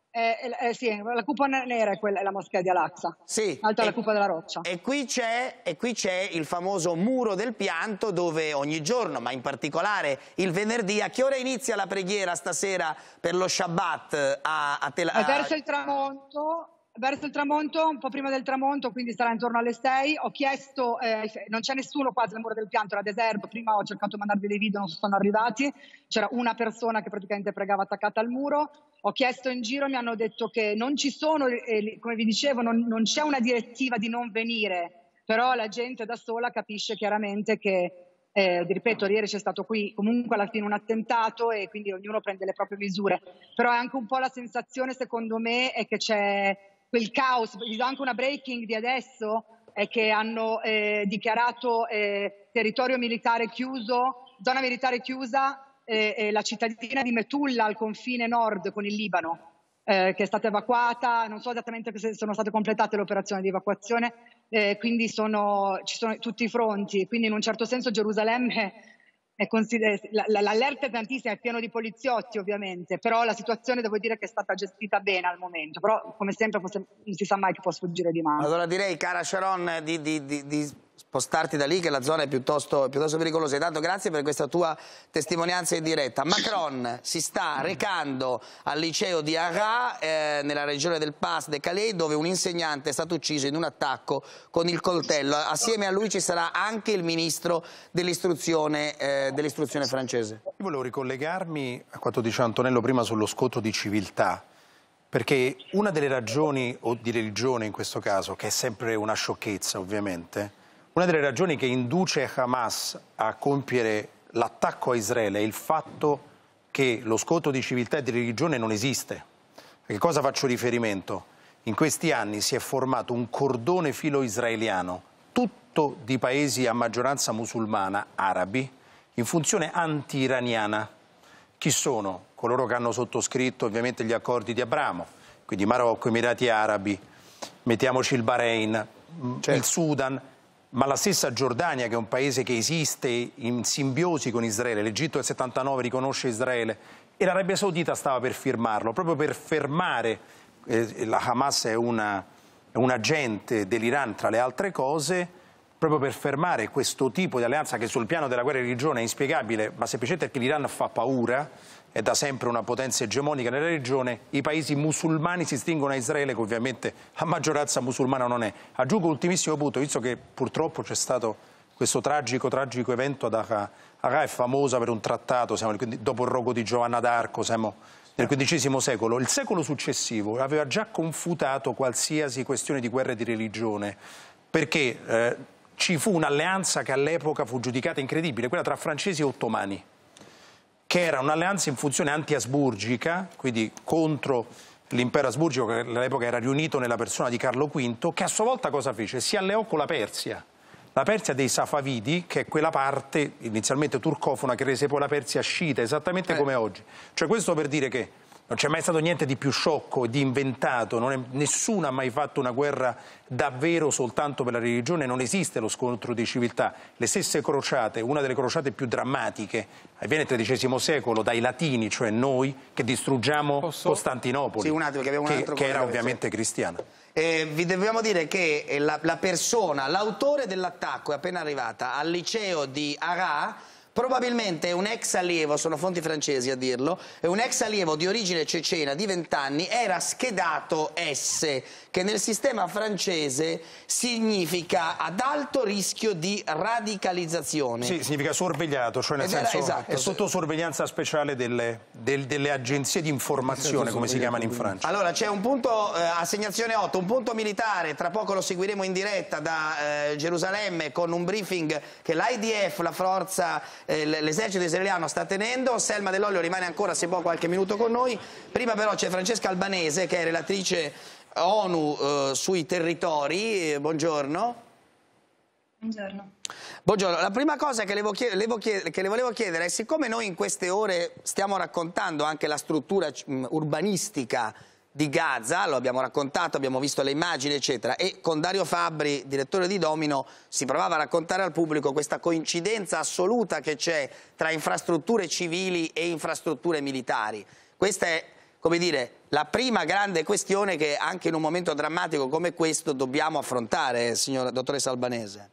Eh, eh, sì, la cupola nera è, quella, è la moschea di Al-Aqsa, sì, alta e, la cupola della roccia. E qui c'è il famoso muro del pianto dove ogni giorno, ma in particolare il venerdì, a che ora inizia la preghiera stasera per lo Shabbat a, a Tel Aviv? Verso il tramonto. Verso il tramonto, un po' prima del tramonto, quindi sarà intorno alle sei. Ho chiesto, eh, non c'è nessuno quasi al muro del pianto, era deserto. Prima ho cercato di mandarvi dei video, non sono arrivati. C'era una persona che praticamente pregava attaccata al muro. Ho chiesto in giro, mi hanno detto che non ci sono, eh, come vi dicevo, non, non c'è una direttiva di non venire, però la gente da sola capisce chiaramente che, eh, ripeto, ieri c'è stato qui comunque alla fine un attentato e quindi ognuno prende le proprie misure. Però è anche un po' la sensazione, secondo me, è che c'è quel caos. Vi do anche una breaking di adesso, è che hanno eh, dichiarato eh, territorio militare chiuso, zona militare chiusa, eh, eh, la cittadina di Metulla al confine nord con il Libano, eh, che è stata evacuata. Non so esattamente se sono state completate le operazioni di evacuazione, eh, quindi sono, ci sono tutti i fronti, quindi in un certo senso Gerusalemme l'allerta è tantissima, è pieno di poliziotti ovviamente, però la situazione devo dire che è stata gestita bene al momento, però come sempre non si sa mai che può sfuggire di mano. Allora direi, cara Sharon, di, di, di, di spostarti da lì, che la zona è piuttosto, piuttosto pericolosa. Intanto grazie per questa tua testimonianza in diretta. Macron si sta recando al liceo di Arras, eh, nella regione del Pas de Calais, dove un insegnante è stato ucciso in un attacco con il coltello. Assieme a lui ci sarà anche il ministro dell'istruzione eh, dell'istruzione francese. Io volevo ricollegarmi a quanto diceva Antonello prima sullo scontro di civiltà, perché una delle ragioni, o di religione in questo caso, che è sempre una sciocchezza ovviamente, una delle ragioni che induce Hamas a compiere l'attacco a Israele è il fatto che lo scontro di civiltà e di religione non esiste. A che cosa faccio riferimento? In questi anni si è formato un cordone filo-israeliano, tutto di paesi a maggioranza musulmana, arabi, in funzione anti-iraniana. Chi sono? Coloro che hanno sottoscritto ovviamente gli accordi di Abramo, quindi Marocco, Emirati Arabi, mettiamoci il Bahrain, certo, il Sudan, ma la stessa Giordania, che è un paese che esiste in simbiosi con Israele. L'Egitto del settantanove riconosce Israele e l'Arabia Saudita stava per firmarlo, proprio per fermare, eh, la Hamas è, una, è un agente dell'Iran tra le altre cose, proprio per fermare questo tipo di alleanza che sul piano della guerra di religione è inspiegabile, ma semplicemente perché l'Iran fa paura, è da sempre una potenza egemonica nella regione. I paesi musulmani si stringono a Israele, che ovviamente a maggioranza musulmana non è. Aggiungo un ultimissimo punto, visto che purtroppo c'è stato questo tragico, tragico evento ad Arras. Arras è famosa per un trattato, siamo dopo il rogo di Giovanna d'Arco, siamo nel quindicesimo secolo. Il secolo successivo aveva già confutato qualsiasi questione di guerra e di religione, perché eh, ci fu un'alleanza che all'epoca fu giudicata incredibile, quella tra francesi e ottomani, che era un'alleanza in funzione anti-asburgica, quindi contro l'impero asburgico che all'epoca era riunito nella persona di Carlo quinto, che a sua volta cosa fece? Si alleò con la Persia, la Persia dei Safavidi, che è quella parte inizialmente turcofona che rese poi la Persia sciita, esattamente eh. come oggi. Cioè questo per dire che non c'è mai stato niente di più sciocco e di inventato, non è, nessuno ha mai fatto una guerra davvero soltanto per la religione, non esiste lo scontro di civiltà. Le stesse crociate, una delle crociate più drammatiche, avviene nel tredicesimo secolo dai Latini, cioè noi, che distruggiamo Posso? Costantinopoli, sì, un attimo, che, un che, che era ovviamente cristiana. Eh, vi dobbiamo dire che la, la persona, l'autore dell'attacco è appena arrivata al liceo di Arras. Probabilmente è un ex allievo, sono fonti francesi a dirlo, è un ex allievo di origine cecena di vent'anni, era schedato S, che nel sistema francese significa ad alto rischio di radicalizzazione. Sì, significa sorvegliato, cioè nel Ed senso era, esatto, è sotto sorveglianza speciale delle, del, delle agenzie di informazione, come si chiamano in Francia. Allora c'è un punto, eh, assegnazione otto, un punto militare, tra poco lo seguiremo in diretta da eh, Gerusalemme con un briefing che l'I D F, la forza, eh, l'esercito israeliano sta tenendo. Selma Dell'Olio rimane ancora, se può, qualche minuto con noi. Prima però c'è Francesca Albanese, che è relatrice ONU eh, sui territori. Buongiorno. Buongiorno. Buongiorno. La prima cosa che le, chiedere, che le volevo chiedere è, siccome noi in queste ore stiamo raccontando anche la struttura mh, urbanistica di Gaza, lo abbiamo raccontato, abbiamo visto le immagini eccetera, e con Dario Fabbri, direttore di Domino, si provava a raccontare al pubblico questa coincidenza assoluta che c'è tra infrastrutture civili e infrastrutture militari. Questa è come dire, la prima grande questione che anche in un momento drammatico come questo dobbiamo affrontare, signora dottoressa Albanese.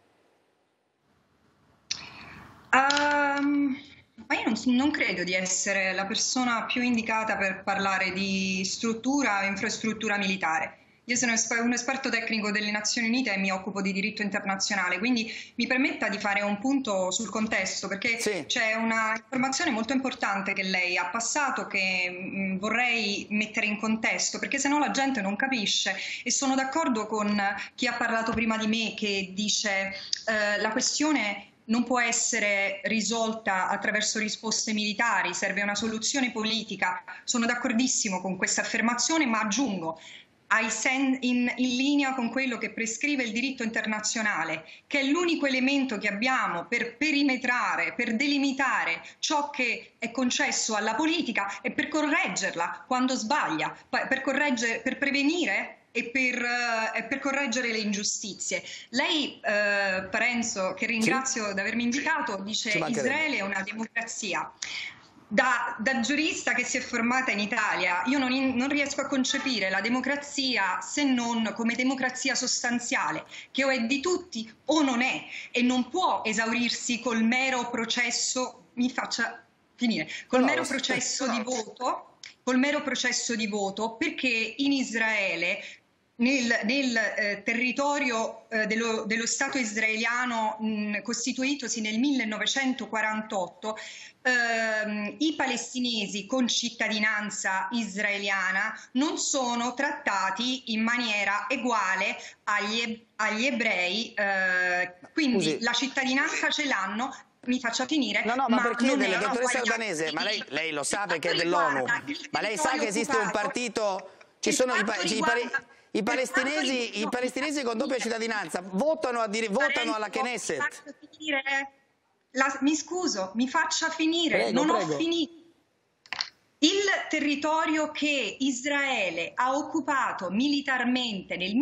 Um, ma io non, non credo di essere la persona più indicata per parlare di struttura o infrastruttura militare. Io sono un esperto tecnico delle Nazioni Unite e mi occupo di diritto internazionale, quindi mi permetta di fare un punto sul contesto, perché sì. C'è una informazione molto importante che lei ha passato che mh, vorrei mettere in contesto, perché sennò la gente non capisce, e sono d'accordo con chi ha parlato prima di me che dice eh, la questione non può essere risolta attraverso risposte militari, serve una soluzione politica. Sono d'accordissimo con questa affermazione, ma aggiungo, In, in linea con quello che prescrive il diritto internazionale, che è l'unico elemento che abbiamo per perimetrare, per delimitare ciò che è concesso alla politica e per correggerla quando sbaglia, per, correggere, per prevenire e per, uh, per correggere le ingiustizie. Lei, uh, Parenzo, che ringrazio sì. di avermi invitato, dice Israele è una democrazia. Da, da giurista che si è formata in Italia, io non, in, non riesco a concepire la democrazia se non come democrazia sostanziale, che o è di tutti o non è, e non può esaurirsi col mero processo, mi faccia finire, col no, mero processo no. di voto, col mero processo di voto, perché in Israele nel, nel eh, territorio eh, dello, dello Stato israeliano mh, costituitosi nel millenovecentoquarantotto, ehm, i palestinesi con cittadinanza israeliana non sono trattati in maniera uguale agli, agli ebrei, eh, quindi Scusi. la cittadinanza ce l'hanno. Mi faccia finire. No, no, ma, ma per chiedere, dottoressa Albanese, ma lei, lei lo sa perché è dell'ONU, ma lei sa che esiste un partito, ci sono i, pa i, pa i palestinesi, i palestinesi con doppia cittadinanza, votano, a dire, votano alla Knesset. La, mi scuso, mi faccia finire, prego, non prego. ho finito. Il territorio che Israele ha occupato militarmente nel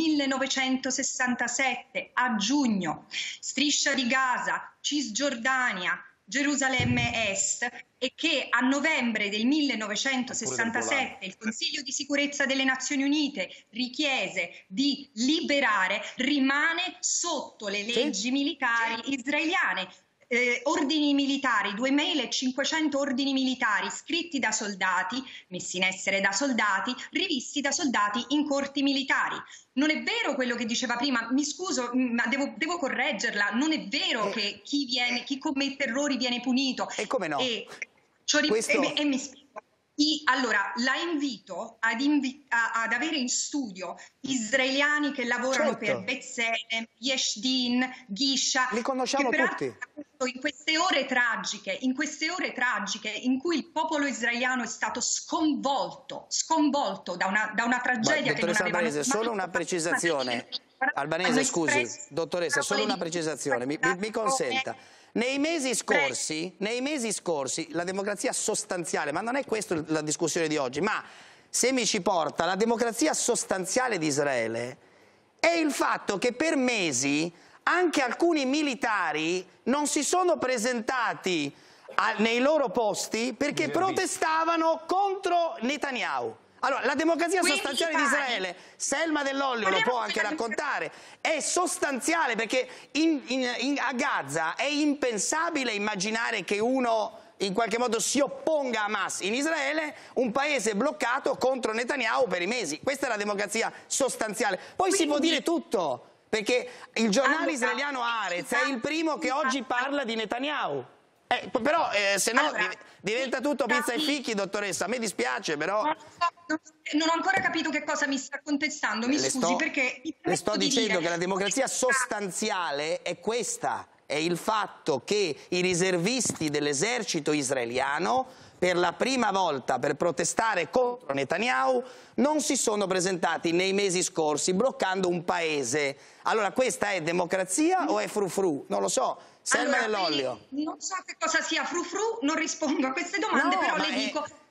millenovecentosessantasette a giugno, Striscia di Gaza, Cisgiordania, Gerusalemme Est, e che a novembre del millenovecentosessantasette il Consiglio di sicurezza delle Nazioni Unite richiese di liberare, rimane sotto le leggi sì. militari israeliane. Eh, ordini militari, duemilacinquecento ordini militari scritti da soldati, messi in essere da soldati, rivisti da soldati in corti militari. Non è vero quello che diceva prima, mi scuso, ma devo, devo correggerla, non è vero eh. che chi, viene, chi commette errori viene punito. E come no? E, Questo... e, e mi spiego. I, allora, la invito ad, invi a, ad avere in studio israeliani che lavorano certo. per B'Tselem, Yesh Din, Gisha, li conosciamo che tutti. In queste ore tragiche, in queste ore tragiche in cui il popolo israeliano è stato sconvolto, sconvolto da una, da una tragedia Ma, che non aveva Albanese, solo una precisazione. Albanese, scusi, dottoressa, solo una precisazione, mi, mi, mi consenta. Nei mesi scorsi, nei mesi scorsi la democrazia sostanziale, ma non è questa la discussione di oggi, ma se mi ci porta la democrazia sostanziale di Israele è il fatto che per mesi anche alcuni militari non si sono presentati a, nei loro posti perché protestavano contro Netanyahu. Allora, la democrazia Quindi sostanziale di Israele, Selma Dell'Olio lo può anche raccontare, è sostanziale perché in, in, in, a Gaza è impensabile immaginare che uno in qualche modo si opponga a Hamas. In Israele un paese bloccato contro Netanyahu per i mesi. Questa è la democrazia sostanziale. Poi Quindi... si può dire tutto, perché il giornale allora, israeliano Haaretz è il primo che oggi parla di Netanyahu. Eh, però eh, se no allora, diventa tutto pizza e fichi, dottoressa, a me dispiace però non ho ancora capito che cosa mi sta contestando, mi le scusi sto, perché le sto di dicendo dire... che la democrazia sostanziale è questa, è il fatto che i riservisti dell'esercito israeliano per la prima volta per protestare contro Netanyahu non si sono presentati nei mesi scorsi bloccando un paese. Allora questa è democrazia o è frufru? Non lo so. Selma Allora, Dell'Olio. Non so che cosa sia frufru, non rispondo a queste domande, no, però le è... dico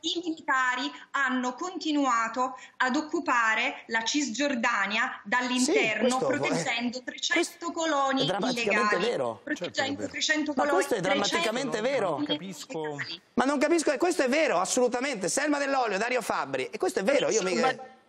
i militari hanno continuato ad occupare la Cisgiordania dall'interno, sì, proteggendo trecento coloni illegali. Vero. Proteggendo Certo, trecento ma coloni. questo è drammaticamente vero. Non capisco. Ma non capisco, e questo è vero, assolutamente. Selma Dell'Olio, Dario Fabbri, e questo è vero. Io mi...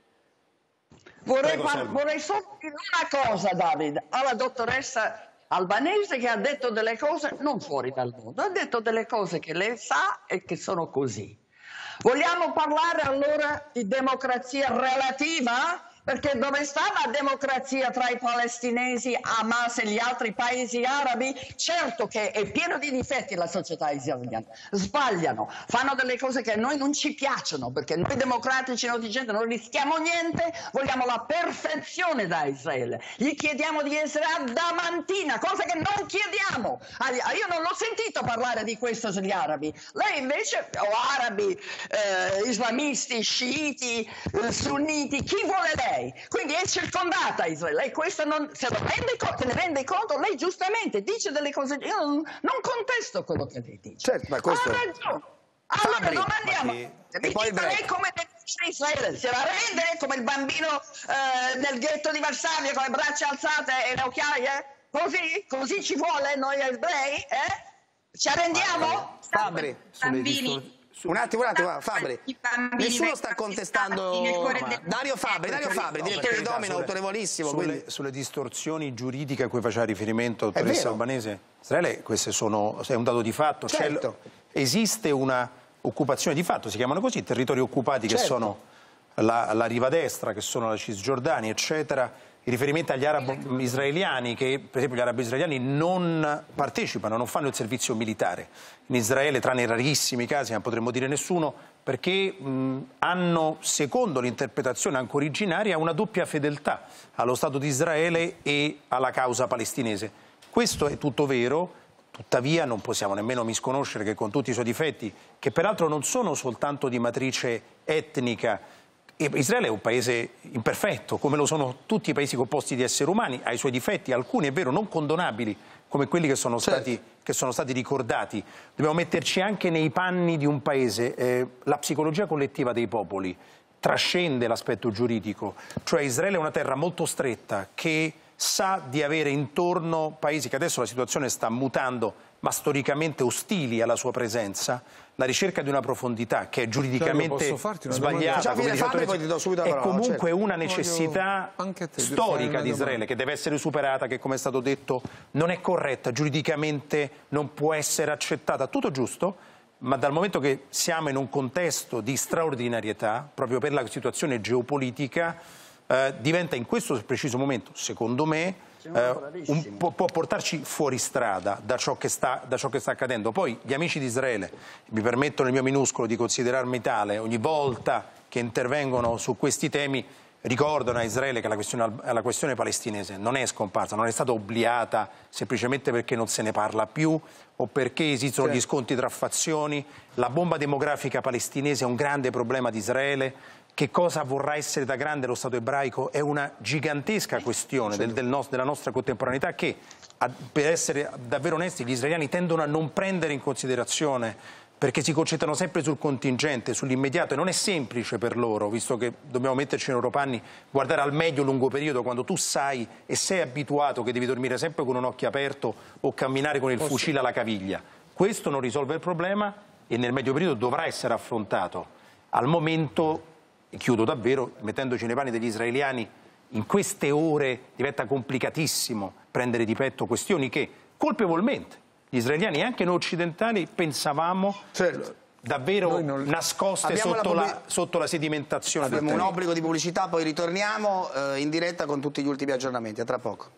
Vorrei, vorrei solo dire una cosa, David, alla dottoressa Albanese, che ha detto delle cose non fuori dal mondo, ha detto delle cose che lei sa e che sono così. Vogliamo parlare allora di democrazia relativa? Perché dove sta la democrazia tra i palestinesi, Hamas e gli altri paesi arabi? Certo che è pieno di difetti la società israeliana, sbagliano, fanno delle cose che a noi non ci piacciono, perché noi democratici non dicendo non rischiamo niente, vogliamo la perfezione da Israele, gli chiediamo di essere adamantina, cosa che non chiediamo. Io non l'ho sentito parlare di questo sugli arabi, lei invece, o arabi, eh, islamisti, sciiti, eh, sunniti, chi vuole lei? Quindi è circondata Israele, e questo non, se, lo rende, se ne rende conto, lei giustamente dice delle cose, io non, non contesto quello che lei dice. Certo, ma questo... Ha ragione. Allora Fabbri, non andiamo. e Mi poi dica lei come dice Israele, se la rende come il bambino eh, nel ghetto di Varsavia con le braccia alzate e le occhiaie? Così? Così ci vuole noi ebrei? Eh? Ci arrendiamo? Fabbri, bambini. Un attimo, un attimo, Fabbri. Nessuno sta contestando. Del... Dario Fabbri, Dario Fabbri, no, direttore di Domino, sulle, autorevolissimo. Sulle, quindi... sulle distorsioni giuridiche a cui faceva riferimento la dottoressa Albanese, Israele, queste sono, è un dato di fatto. Certo. Esiste una occupazione di fatto, si chiamano così, territori occupati, certo, che sono la, la riva destra, che sono la Cisgiordania, eccetera. In riferimento agli arabo israeliani, che per esempio gli arabi israeliani non partecipano, non fanno il servizio militare in Israele, tranne in rarissimi casi, non potremmo dire nessuno, perché mh, hanno, secondo l'interpretazione anche originaria, una doppia fedeltà allo Stato di Israele e alla causa palestinese. Questo è tutto vero, tuttavia non possiamo nemmeno misconoscere che con tutti i suoi difetti, che peraltro non sono soltanto di matrice etnica, e Israele è un paese imperfetto, come lo sono tutti i paesi composti di esseri umani, ha i suoi difetti, alcuni è vero non condonabili, come quelli che sono, certo, stati, che sono stati ricordati. Dobbiamo metterci anche nei panni di un paese. Eh, la psicologia collettiva dei popoli trascende l'aspetto giuridico, cioè Israele è una terra molto stretta che sa di avere intorno paesi che adesso la situazione sta mutando, ma storicamente ostili alla sua presenza. La ricerca di una profondità che è giuridicamente sbagliata, come dice Fabri, poi ti do subito la parola, è comunque certo, una necessità storica di Israele che deve essere superata, che come è stato detto non è corretta, giuridicamente non può essere accettata, tutto giusto, ma dal momento che siamo in un contesto di straordinarietà, proprio per la situazione geopolitica, eh, diventa in questo preciso momento, secondo me, Eh, un po', può portarci fuori strada da ciò, che sta, da ciò che sta accadendo. Poi gli amici di Israele, mi permetto nel mio minuscolo di considerarmi tale, ogni volta che intervengono su questi temi ricordano a Israele che la questione, la questione palestinese non è scomparsa, non è stata obliata semplicemente perché non se ne parla più o perché esistono gli scontri tra fazioni. La bomba demografica palestinese è un grande problema di Israele. Che cosa vorrà essere da grande lo Stato ebraico è una gigantesca questione del, del no, della nostra contemporaneità che, a, per essere davvero onesti, gli israeliani tendono a non prendere in considerazione perché si concentrano sempre sul contingente, sull'immediato, e non è semplice per loro, visto che dobbiamo metterci nei loro panni, guardare al medio lungo periodo quando tu sai e sei abituato che devi dormire sempre con un occhio aperto o camminare con il fucile alla caviglia. Questo non risolve il problema e nel medio periodo dovrà essere affrontato. Al momento... Chiudo davvero, mettendoci nei panni degli israeliani, in queste ore diventa complicatissimo prendere di petto questioni che colpevolmente gli israeliani e anche noi occidentali pensavamo, certo, davvero non... nascoste sotto la, la, sotto la sedimentazione. Abbiamo un obbligo di pubblicità, poi ritorniamo eh, in diretta con tutti gli ultimi aggiornamenti. A tra poco.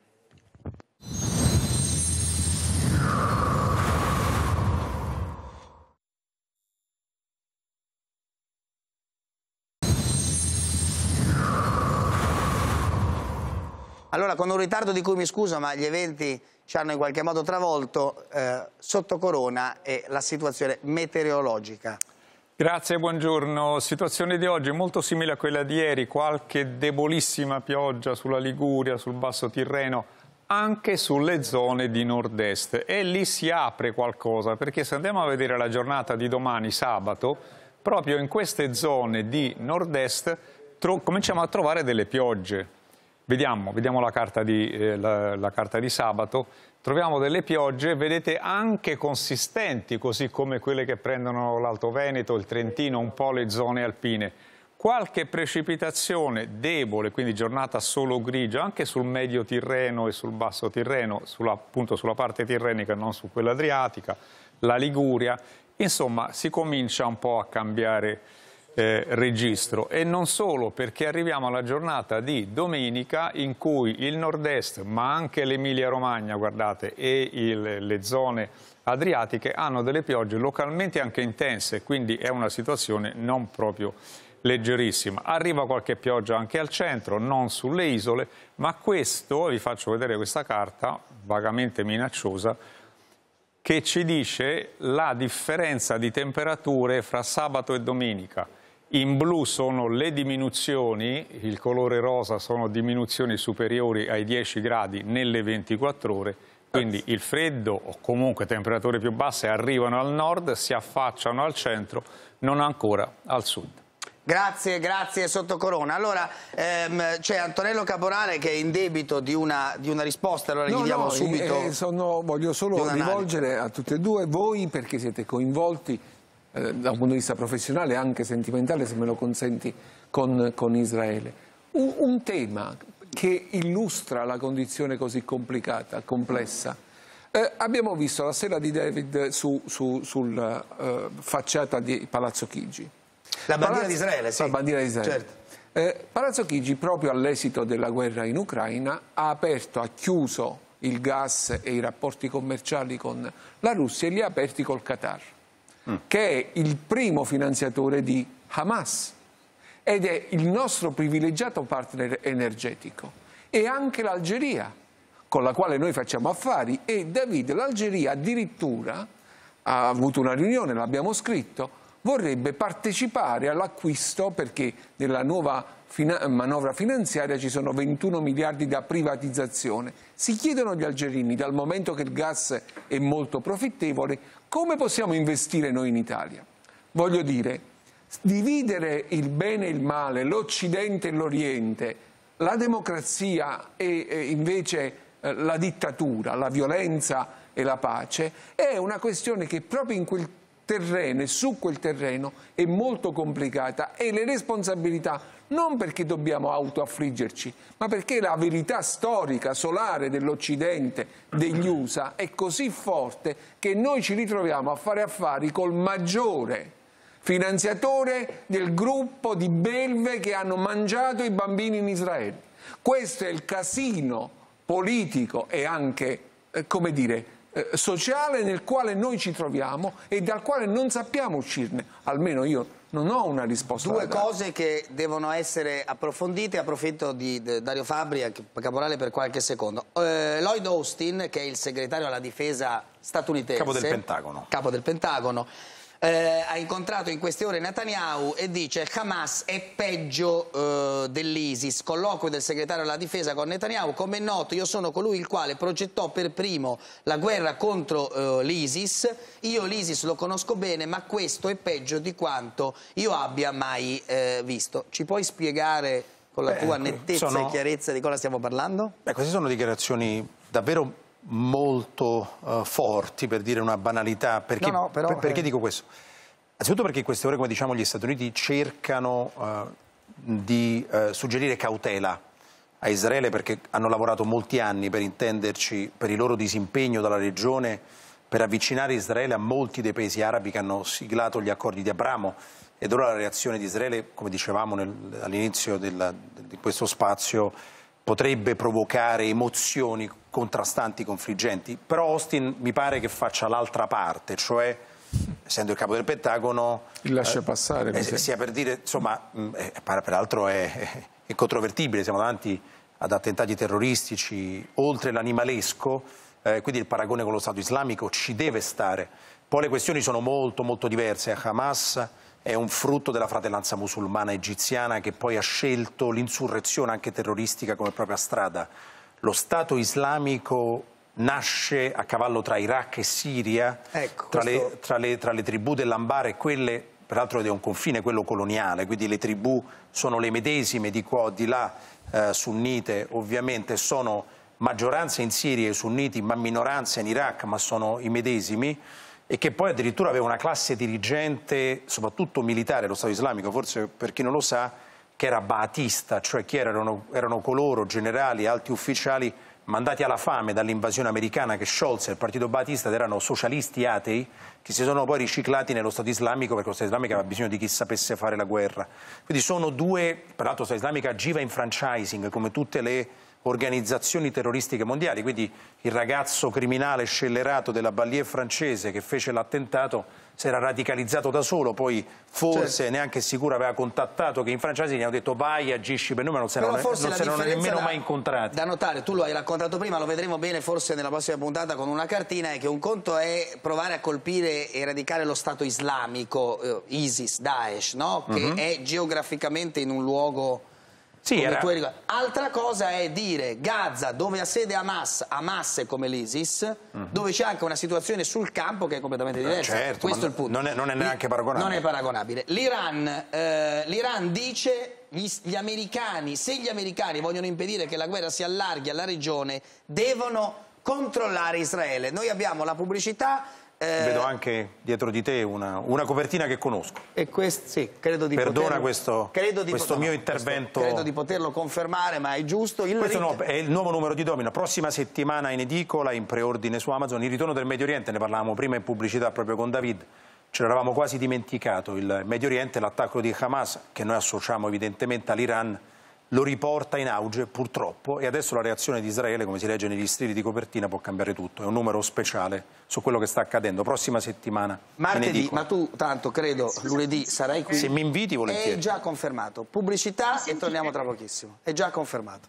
Allora, con un ritardo di cui mi scuso, ma gli eventi ci hanno in qualche modo travolto, eh, sotto corona è la situazione meteorologica. Grazie, buongiorno. Situazione di oggi molto simile a quella di ieri, qualche debolissima pioggia sulla Liguria, sul Basso Tirreno, anche sulle zone di nord-est. E lì si apre qualcosa, perché se andiamo a vedere la giornata di domani, sabato, proprio in queste zone di nord-est cominciamo a trovare delle piogge. Vediamo, vediamo la, carta di, eh, la, la carta di sabato, troviamo delle piogge, vedete, anche consistenti, così come quelle che prendono l'Alto Veneto, il Trentino, un po' le zone alpine. Qualche precipitazione debole, quindi giornata solo grigia, anche sul medio Tirreno e sul basso Tirreno, sulla, appunto sulla parte tirrenica, non su quella adriatica, la Liguria. Insomma, si comincia un po' a cambiare eh, registro, e non solo, perché arriviamo alla giornata di domenica in cui il nord-est, ma anche l'Emilia-Romagna, guardate, e il, le zone adriatiche hanno delle piogge localmente anche intense, quindi è una situazione non proprio leggerissima. Arriva qualche pioggia anche al centro, non sulle isole, ma questo, vi faccio vedere questa carta vagamente minacciosa, che ci dice la differenza di temperature fra sabato e domenica. In blu sono le diminuzioni, il colore rosa sono diminuzioni superiori ai dieci gradi nelle ventiquattro ore, quindi il freddo o comunque temperature più basse arrivano al nord, si affacciano al centro, non ancora al sud. Grazie, grazie Sottocorona. Allora ehm, c'è Antonello Caporale che è in debito di una, di una risposta, allora gli no, diamo no, subito. Eh, sono, voglio solo rivolgere a tutte e due voi, perché siete coinvolti eh, da un punto di vista professionale e anche sentimentale, se me lo consenti, con, con Israele. Un, un tema che illustra la condizione così complicata, complessa. Eh, abbiamo visto la sera di David su, su, sulla uh, facciata di Palazzo Chigi. La bandiera Palazzo, di Israele, sì. La bandiera di Israele. Certo. Eh, Palazzo Chigi, proprio all'esito della guerra in Ucraina, ha aperto, ha chiuso il gas e i rapporti commerciali con la Russia e li ha aperti col Qatar, mm. che è il primo finanziatore di Hamas ed è il nostro privilegiato partner energetico, e anche l'Algeria, con la quale noi facciamo affari, e David, l'Algeria addirittura ha avuto una riunione, l'abbiamo scritto, vorrebbe partecipare all'acquisto, perché nella nuova fina- manovra finanziaria ci sono ventuno miliardi da privatizzazione. Si chiedono gli algerini, dal momento che il gas è molto profittevole, come possiamo investire noi in Italia? Voglio dire, dividere il bene e il male, l'Occidente e l'Oriente, la democrazia e, e invece eh, la dittatura, la violenza e la pace, è una questione che proprio in quel terreno e su quel terreno è molto complicata, e le responsabilità non perché dobbiamo autoaffliggerci, ma perché la verità storica solare dell'Occidente, degli U S A, è così forte che noi ci ritroviamo a fare affari col maggiore finanziatore del gruppo di belve che hanno mangiato i bambini in Israele. Questo è il casino politico e anche, eh, come dire, Eh, sociale nel quale noi ci troviamo e dal quale non sappiamo uscirne. Almeno io non ho una risposta. Due cose che devono essere approfondite. Approfitto di, di Dario Fabbri e Caporale per qualche secondo. Eh, Lloyd Austin, che è il segretario alla difesa statunitense, capo del Pentagono, capo del Pentagono Eh, ha incontrato in queste ore Netanyahu e dice che Hamas è peggio eh, dell'ISIS. Colloquio del segretario alla difesa con Netanyahu: come è noto, io sono colui il quale progettò per primo la guerra contro eh, l'ISIS. Io l'ISIS lo conosco bene, ma questo è peggio di quanto io abbia mai eh, visto. Ci puoi spiegare con la Beh, tua nettezza sono... e chiarezza di cosa stiamo parlando? Beh, queste sono dichiarazioni davvero molto uh, forti, per dire una banalità. Perché, no, no, però, per, perché eh... dico questo? Anzitutto perché in queste ore, come diciamo, gli Stati Uniti cercano uh, di uh, suggerire cautela a Israele, perché hanno lavorato molti anni, per intenderci, per il loro disimpegno dalla regione, per avvicinare Israele a molti dei paesi arabi che hanno siglato gli accordi di Abramo. Ed ora la reazione di Israele, come dicevamo all'inizio di questo spazio, potrebbe provocare emozioni contrastanti, confliggenti. Però Austin mi pare che faccia l'altra parte, cioè, essendo il capo del Pentagono, il lascia passare, eh, sia per dire, insomma, eh, peraltro è, è controvertibile, siamo davanti ad attentati terroristici oltre l'animalesco, eh, quindi il paragone con lo Stato islamico ci deve stare. Poi le questioni sono molto molto diverse. Hamas è un frutto della fratellanza musulmana egiziana, che poi ha scelto l'insurrezione anche terroristica come propria strada. Lo Stato islamico nasce a cavallo tra Iraq e Siria, ecco, tra, questo... le, tra, le, tra le tribù dell'Anbar e quelle peraltro è un confine quello coloniale, quindi le tribù sono le medesime di qua o di là, eh, sunnite ovviamente, sono maggioranza in Siria i sunniti, ma minoranza in Iraq, ma sono i medesimi, e che poi addirittura aveva una classe dirigente, soprattutto militare, lo Stato islamico, forse per chi non lo sa, che era baatista, cioè chi erano, erano coloro, generali, alti ufficiali, mandati alla fame dall'invasione americana che sciolse il partito baatista, ed erano socialisti atei, che si sono poi riciclati nello Stato islamico, perché lo Stato islamico aveva bisogno di chi sapesse fare la guerra. Quindi sono due, peraltro lo Stato islamico agiva in franchising, come tutte le organizzazioni terroristiche mondiali, quindi il ragazzo criminale scellerato della banlieue francese che fece l'attentato si era radicalizzato da solo, poi forse certo. neanche sicuro aveva contattato che in francese gli hanno detto vai, agisci per noi, ma non si erano, non si erano nemmeno da, mai incontrati. Da notare, tu lo hai raccontato prima, lo vedremo bene forse nella prossima puntata con una cartina, è che un conto è provare a colpire e eradicare lo Stato islamico, eh, ISIS, Daesh, no? Che mm-hmm. è geograficamente in un luogo... Sì, era... Altra cosa è dire Gaza, dove ha sede Hamas, Hamas è come l'ISIS, mm. dove c'è anche una situazione sul campo che è completamente diversa. Certo, questo è il punto. Non è, non è neanche paragonabile. Non è paragonabile. L'Iran, eh, l'Iran dice gli, gli americani, se gli americani vogliono impedire che la guerra si allarghi alla regione, devono controllare Israele. Noi abbiamo la pubblicità. Eh, Vedo anche dietro di te una, una copertina che conosco. E questo, sì, credo di Perdona poterlo, questo, credo di questo pot- mio no, intervento. Questo, credo di poterlo confermare, ma è giusto. Il questo rit- no, è il nuovo numero di Domino. Prossima settimana in edicola, in preordine su Amazon. Il ritorno del Medio Oriente, ne parlavamo prima in pubblicità proprio con David. Ce l'eravamo quasi dimenticato. Il Medio Oriente, l'attacco di Hamas, che noi associamo evidentemente all'Iran, lo riporta in auge purtroppo, e adesso la reazione di Israele, come si legge negli stili di copertina, può cambiare tutto. È un numero speciale su quello che sta accadendo. Prossima settimana martedì, ma tu tanto credo lunedì sarai qui. Se mi inviti volentieri. È già confermato. Pubblicità e torniamo tra pochissimo. È già confermato.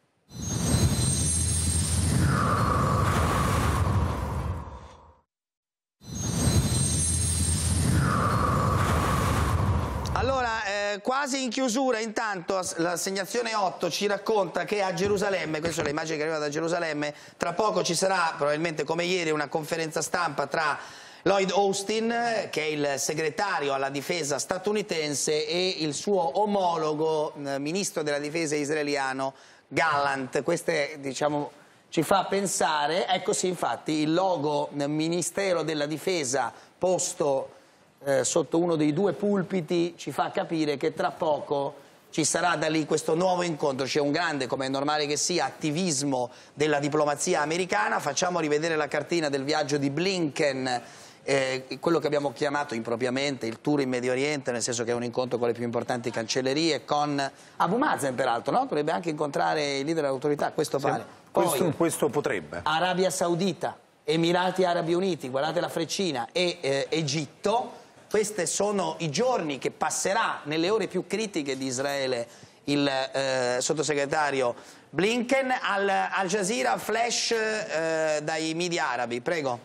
Allora, eh, quasi in chiusura, intanto l'assegnazione otto ci racconta che a Gerusalemme, questa è l'immagine che arriva da Gerusalemme, tra poco ci sarà, probabilmente come ieri, una conferenza stampa tra Lloyd Austin, che è il segretario alla difesa statunitense, e il suo omologo, eh, ministro della difesa israeliano, Gallant. Queste, diciamo, ci fa pensare, ecco sì, infatti, il logo Ministero della Difesa posto Eh, sotto uno dei due pulpiti ci fa capire che tra poco ci sarà da lì questo nuovo incontro. C'è un grande, come è normale che sia, attivismo della diplomazia americana. Facciamo rivedere la cartina del viaggio di Blinken, eh, quello che abbiamo chiamato impropriamente il tour in Medio Oriente, nel senso che è un incontro con le più importanti cancellerie, con Abu Mazen peraltro, no? Dovrebbe anche incontrare i leader dell'autorità, questo pare. Poi, questo, questo potrebbe. Arabia Saudita, Emirati Arabi Uniti, guardate la freccina, e eh, Egitto. Questi sono i giorni che passerà nelle ore più critiche di Israele il eh, sottosegretario Blinken. Al, Al Jazeera flash eh, dai media arabi, prego.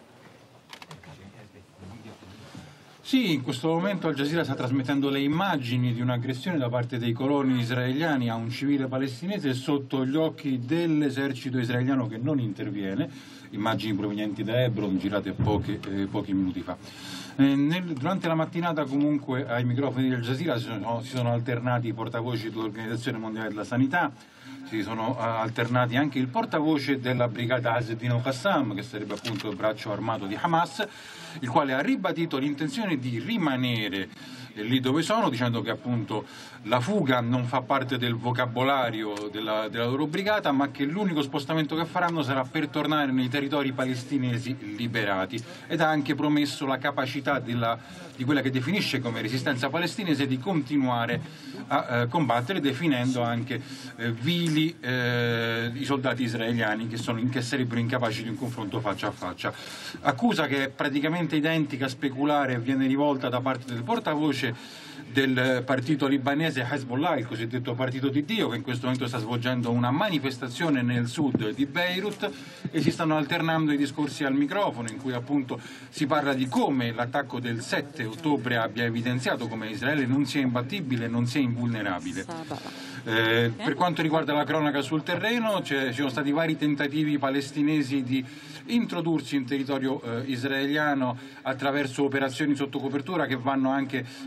Sì, in questo momento Al Jazeera sta trasmettendo le immagini di un'aggressione da parte dei coloni israeliani a un civile palestinese sotto gli occhi dell'esercito israeliano che non interviene, immagini provenienti da Hebron girate pochi, eh, pochi minuti fa. Eh, nel, durante la mattinata comunque ai microfoni del Jazeera si sono, si sono alternati i portavoci dell'Organizzazione Mondiale della Sanità, si sono uh, alternati anche il portavoce della brigata Azedin al-Qassam, che sarebbe appunto il braccio armato di Hamas, il quale ha ribadito l'intenzione di rimanere eh, lì dove sono, dicendo che appunto la fuga non fa parte del vocabolario della, della loro brigata, ma che l'unico spostamento che faranno sarà per tornare nei territori palestinesi liberati, ed ha anche promesso la capacità della, di quella che definisce come resistenza palestinese di continuare a eh, combattere, definendo anche eh, vili eh, i soldati israeliani che, sono, che sarebbero incapaci di un confronto faccia a faccia. Accusa che è praticamente identica a speculare viene rivolta da parte del portavoce del partito libanese Hezbollah, il cosiddetto partito di Dio, che in questo momento sta svolgendo una manifestazione nel sud di Beirut, e si stanno alternando i discorsi al microfono, in cui appunto si parla di come l'attacco del sette ottobre abbia evidenziato come Israele non sia imbattibile, non sia invulnerabile. Eh, per quanto riguarda la cronaca sul terreno, ci sono stati vari tentativi palestinesi di introdursi in territorio eh, israeliano attraverso operazioni sotto copertura che vanno anche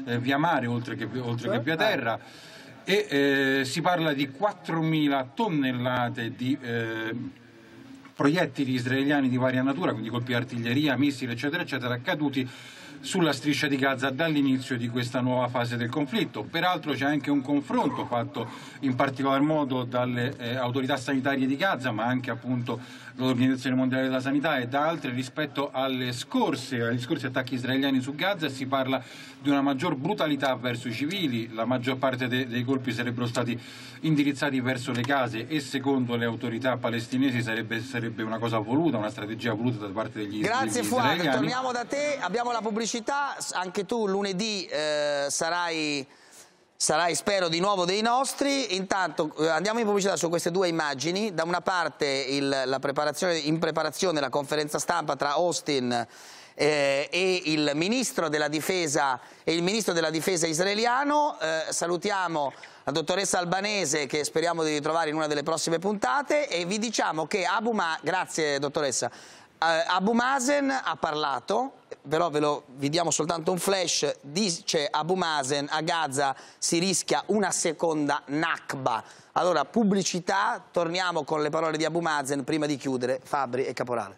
eh, via mare oltre che, oltre che via terra, e eh, si parla di quattromila tonnellate di eh, proiettili israeliani di varia natura, quindi colpi di artiglieria, missili eccetera eccetera, caduti sulla striscia di Gaza dall'inizio di questa nuova fase del conflitto. Peraltro c'è anche un confronto fatto in particolar modo dalle eh, autorità sanitarie di Gaza, ma anche appunto dall'Organizzazione Mondiale della Sanità e da altre rispetto alle scorse, agli scorsi attacchi israeliani su Gaza. Si parla di una maggior brutalità verso i civili, la maggior parte de- dei colpi sarebbero stati indirizzati verso le case e secondo le autorità palestinesi sarebbe, sarebbe una cosa voluta, una strategia voluta da parte degli, Grazie degli Fuad, israeliani. torniamo da te, abbiamo la pubblicità, anche tu lunedì eh, sarai, sarai spero di nuovo dei nostri. Intanto eh, andiamo in pubblicità su queste due immagini, da una parte il, la preparazione, in preparazione la conferenza stampa tra Austin Eh, e il ministro della difesa e il ministro della difesa israeliano. Eh, salutiamo la dottoressa Albanese, che speriamo di ritrovare in una delle prossime puntate, e vi diciamo che Abu Ma grazie dottoressa eh, Abu Mazen ha parlato, però ve lo vi diamo soltanto un flash. Dice Abu Mazen: a Gaza si rischia una seconda Nakba. Allora, pubblicità, torniamo con le parole di Abu Mazen prima di chiudere. Fabri e Caporale.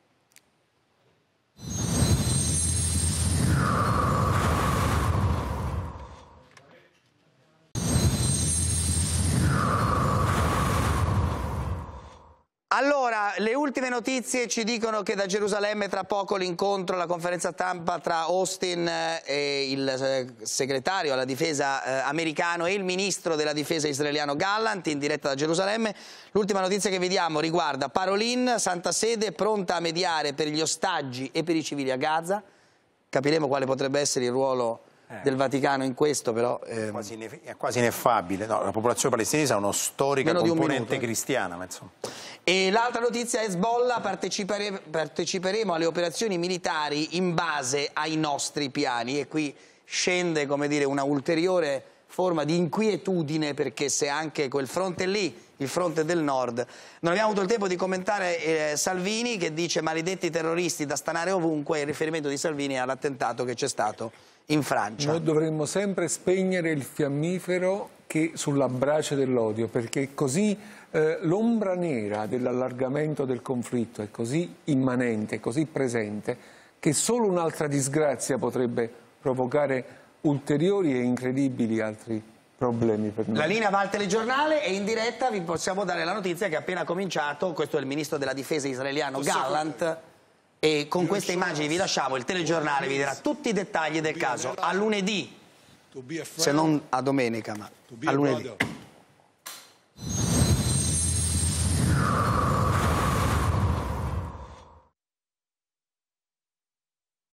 Allora, le ultime notizie ci dicono che da Gerusalemme tra poco l'incontro, la conferenza stampa tra Austin e il segretario alla difesa eh, americano e il ministro della difesa israeliano Gallant, in diretta da Gerusalemme. L'ultima notizia che vediamo riguarda Parolin, Santa Sede pronta a mediare per gli ostaggi e per i civili a Gaza. Capiremo quale potrebbe essere il ruolo Eh. del Vaticano in questo, però ehm... quasi ineff- è quasi ineffabile. No, la popolazione palestinese ha una storica Meno componente minuto, eh. cristiana, ma insomma. E l'altra notizia è Hezbollah: partecipare- parteciperemo alle operazioni militari in base ai nostri piani, e qui scende, come dire, una ulteriore forma di inquietudine, perché se anche quel fronte lì, il fronte del nord, non abbiamo avuto il tempo di commentare eh, Salvini, che dice maledetti terroristi da stanare ovunque, il riferimento di Salvini all'attentato che c'è stato in Francia. Noi dovremmo sempre spegnere il fiammifero che sulla brace dell'odio, perché così eh, l'ombra nera dell'allargamento del conflitto è così immanente, così presente, che solo un'altra disgrazia potrebbe provocare ulteriori e incredibili altri problemi per noi. La linea va al telegiornale e in diretta vi possiamo dare la notizia che è appena cominciato. Questo è il ministro della difesa israeliano Gallant. E con queste immagini vi lasciamo, il telegiornale vi darà tutti i dettagli del caso. A lunedì, se non a domenica, ma a lunedì.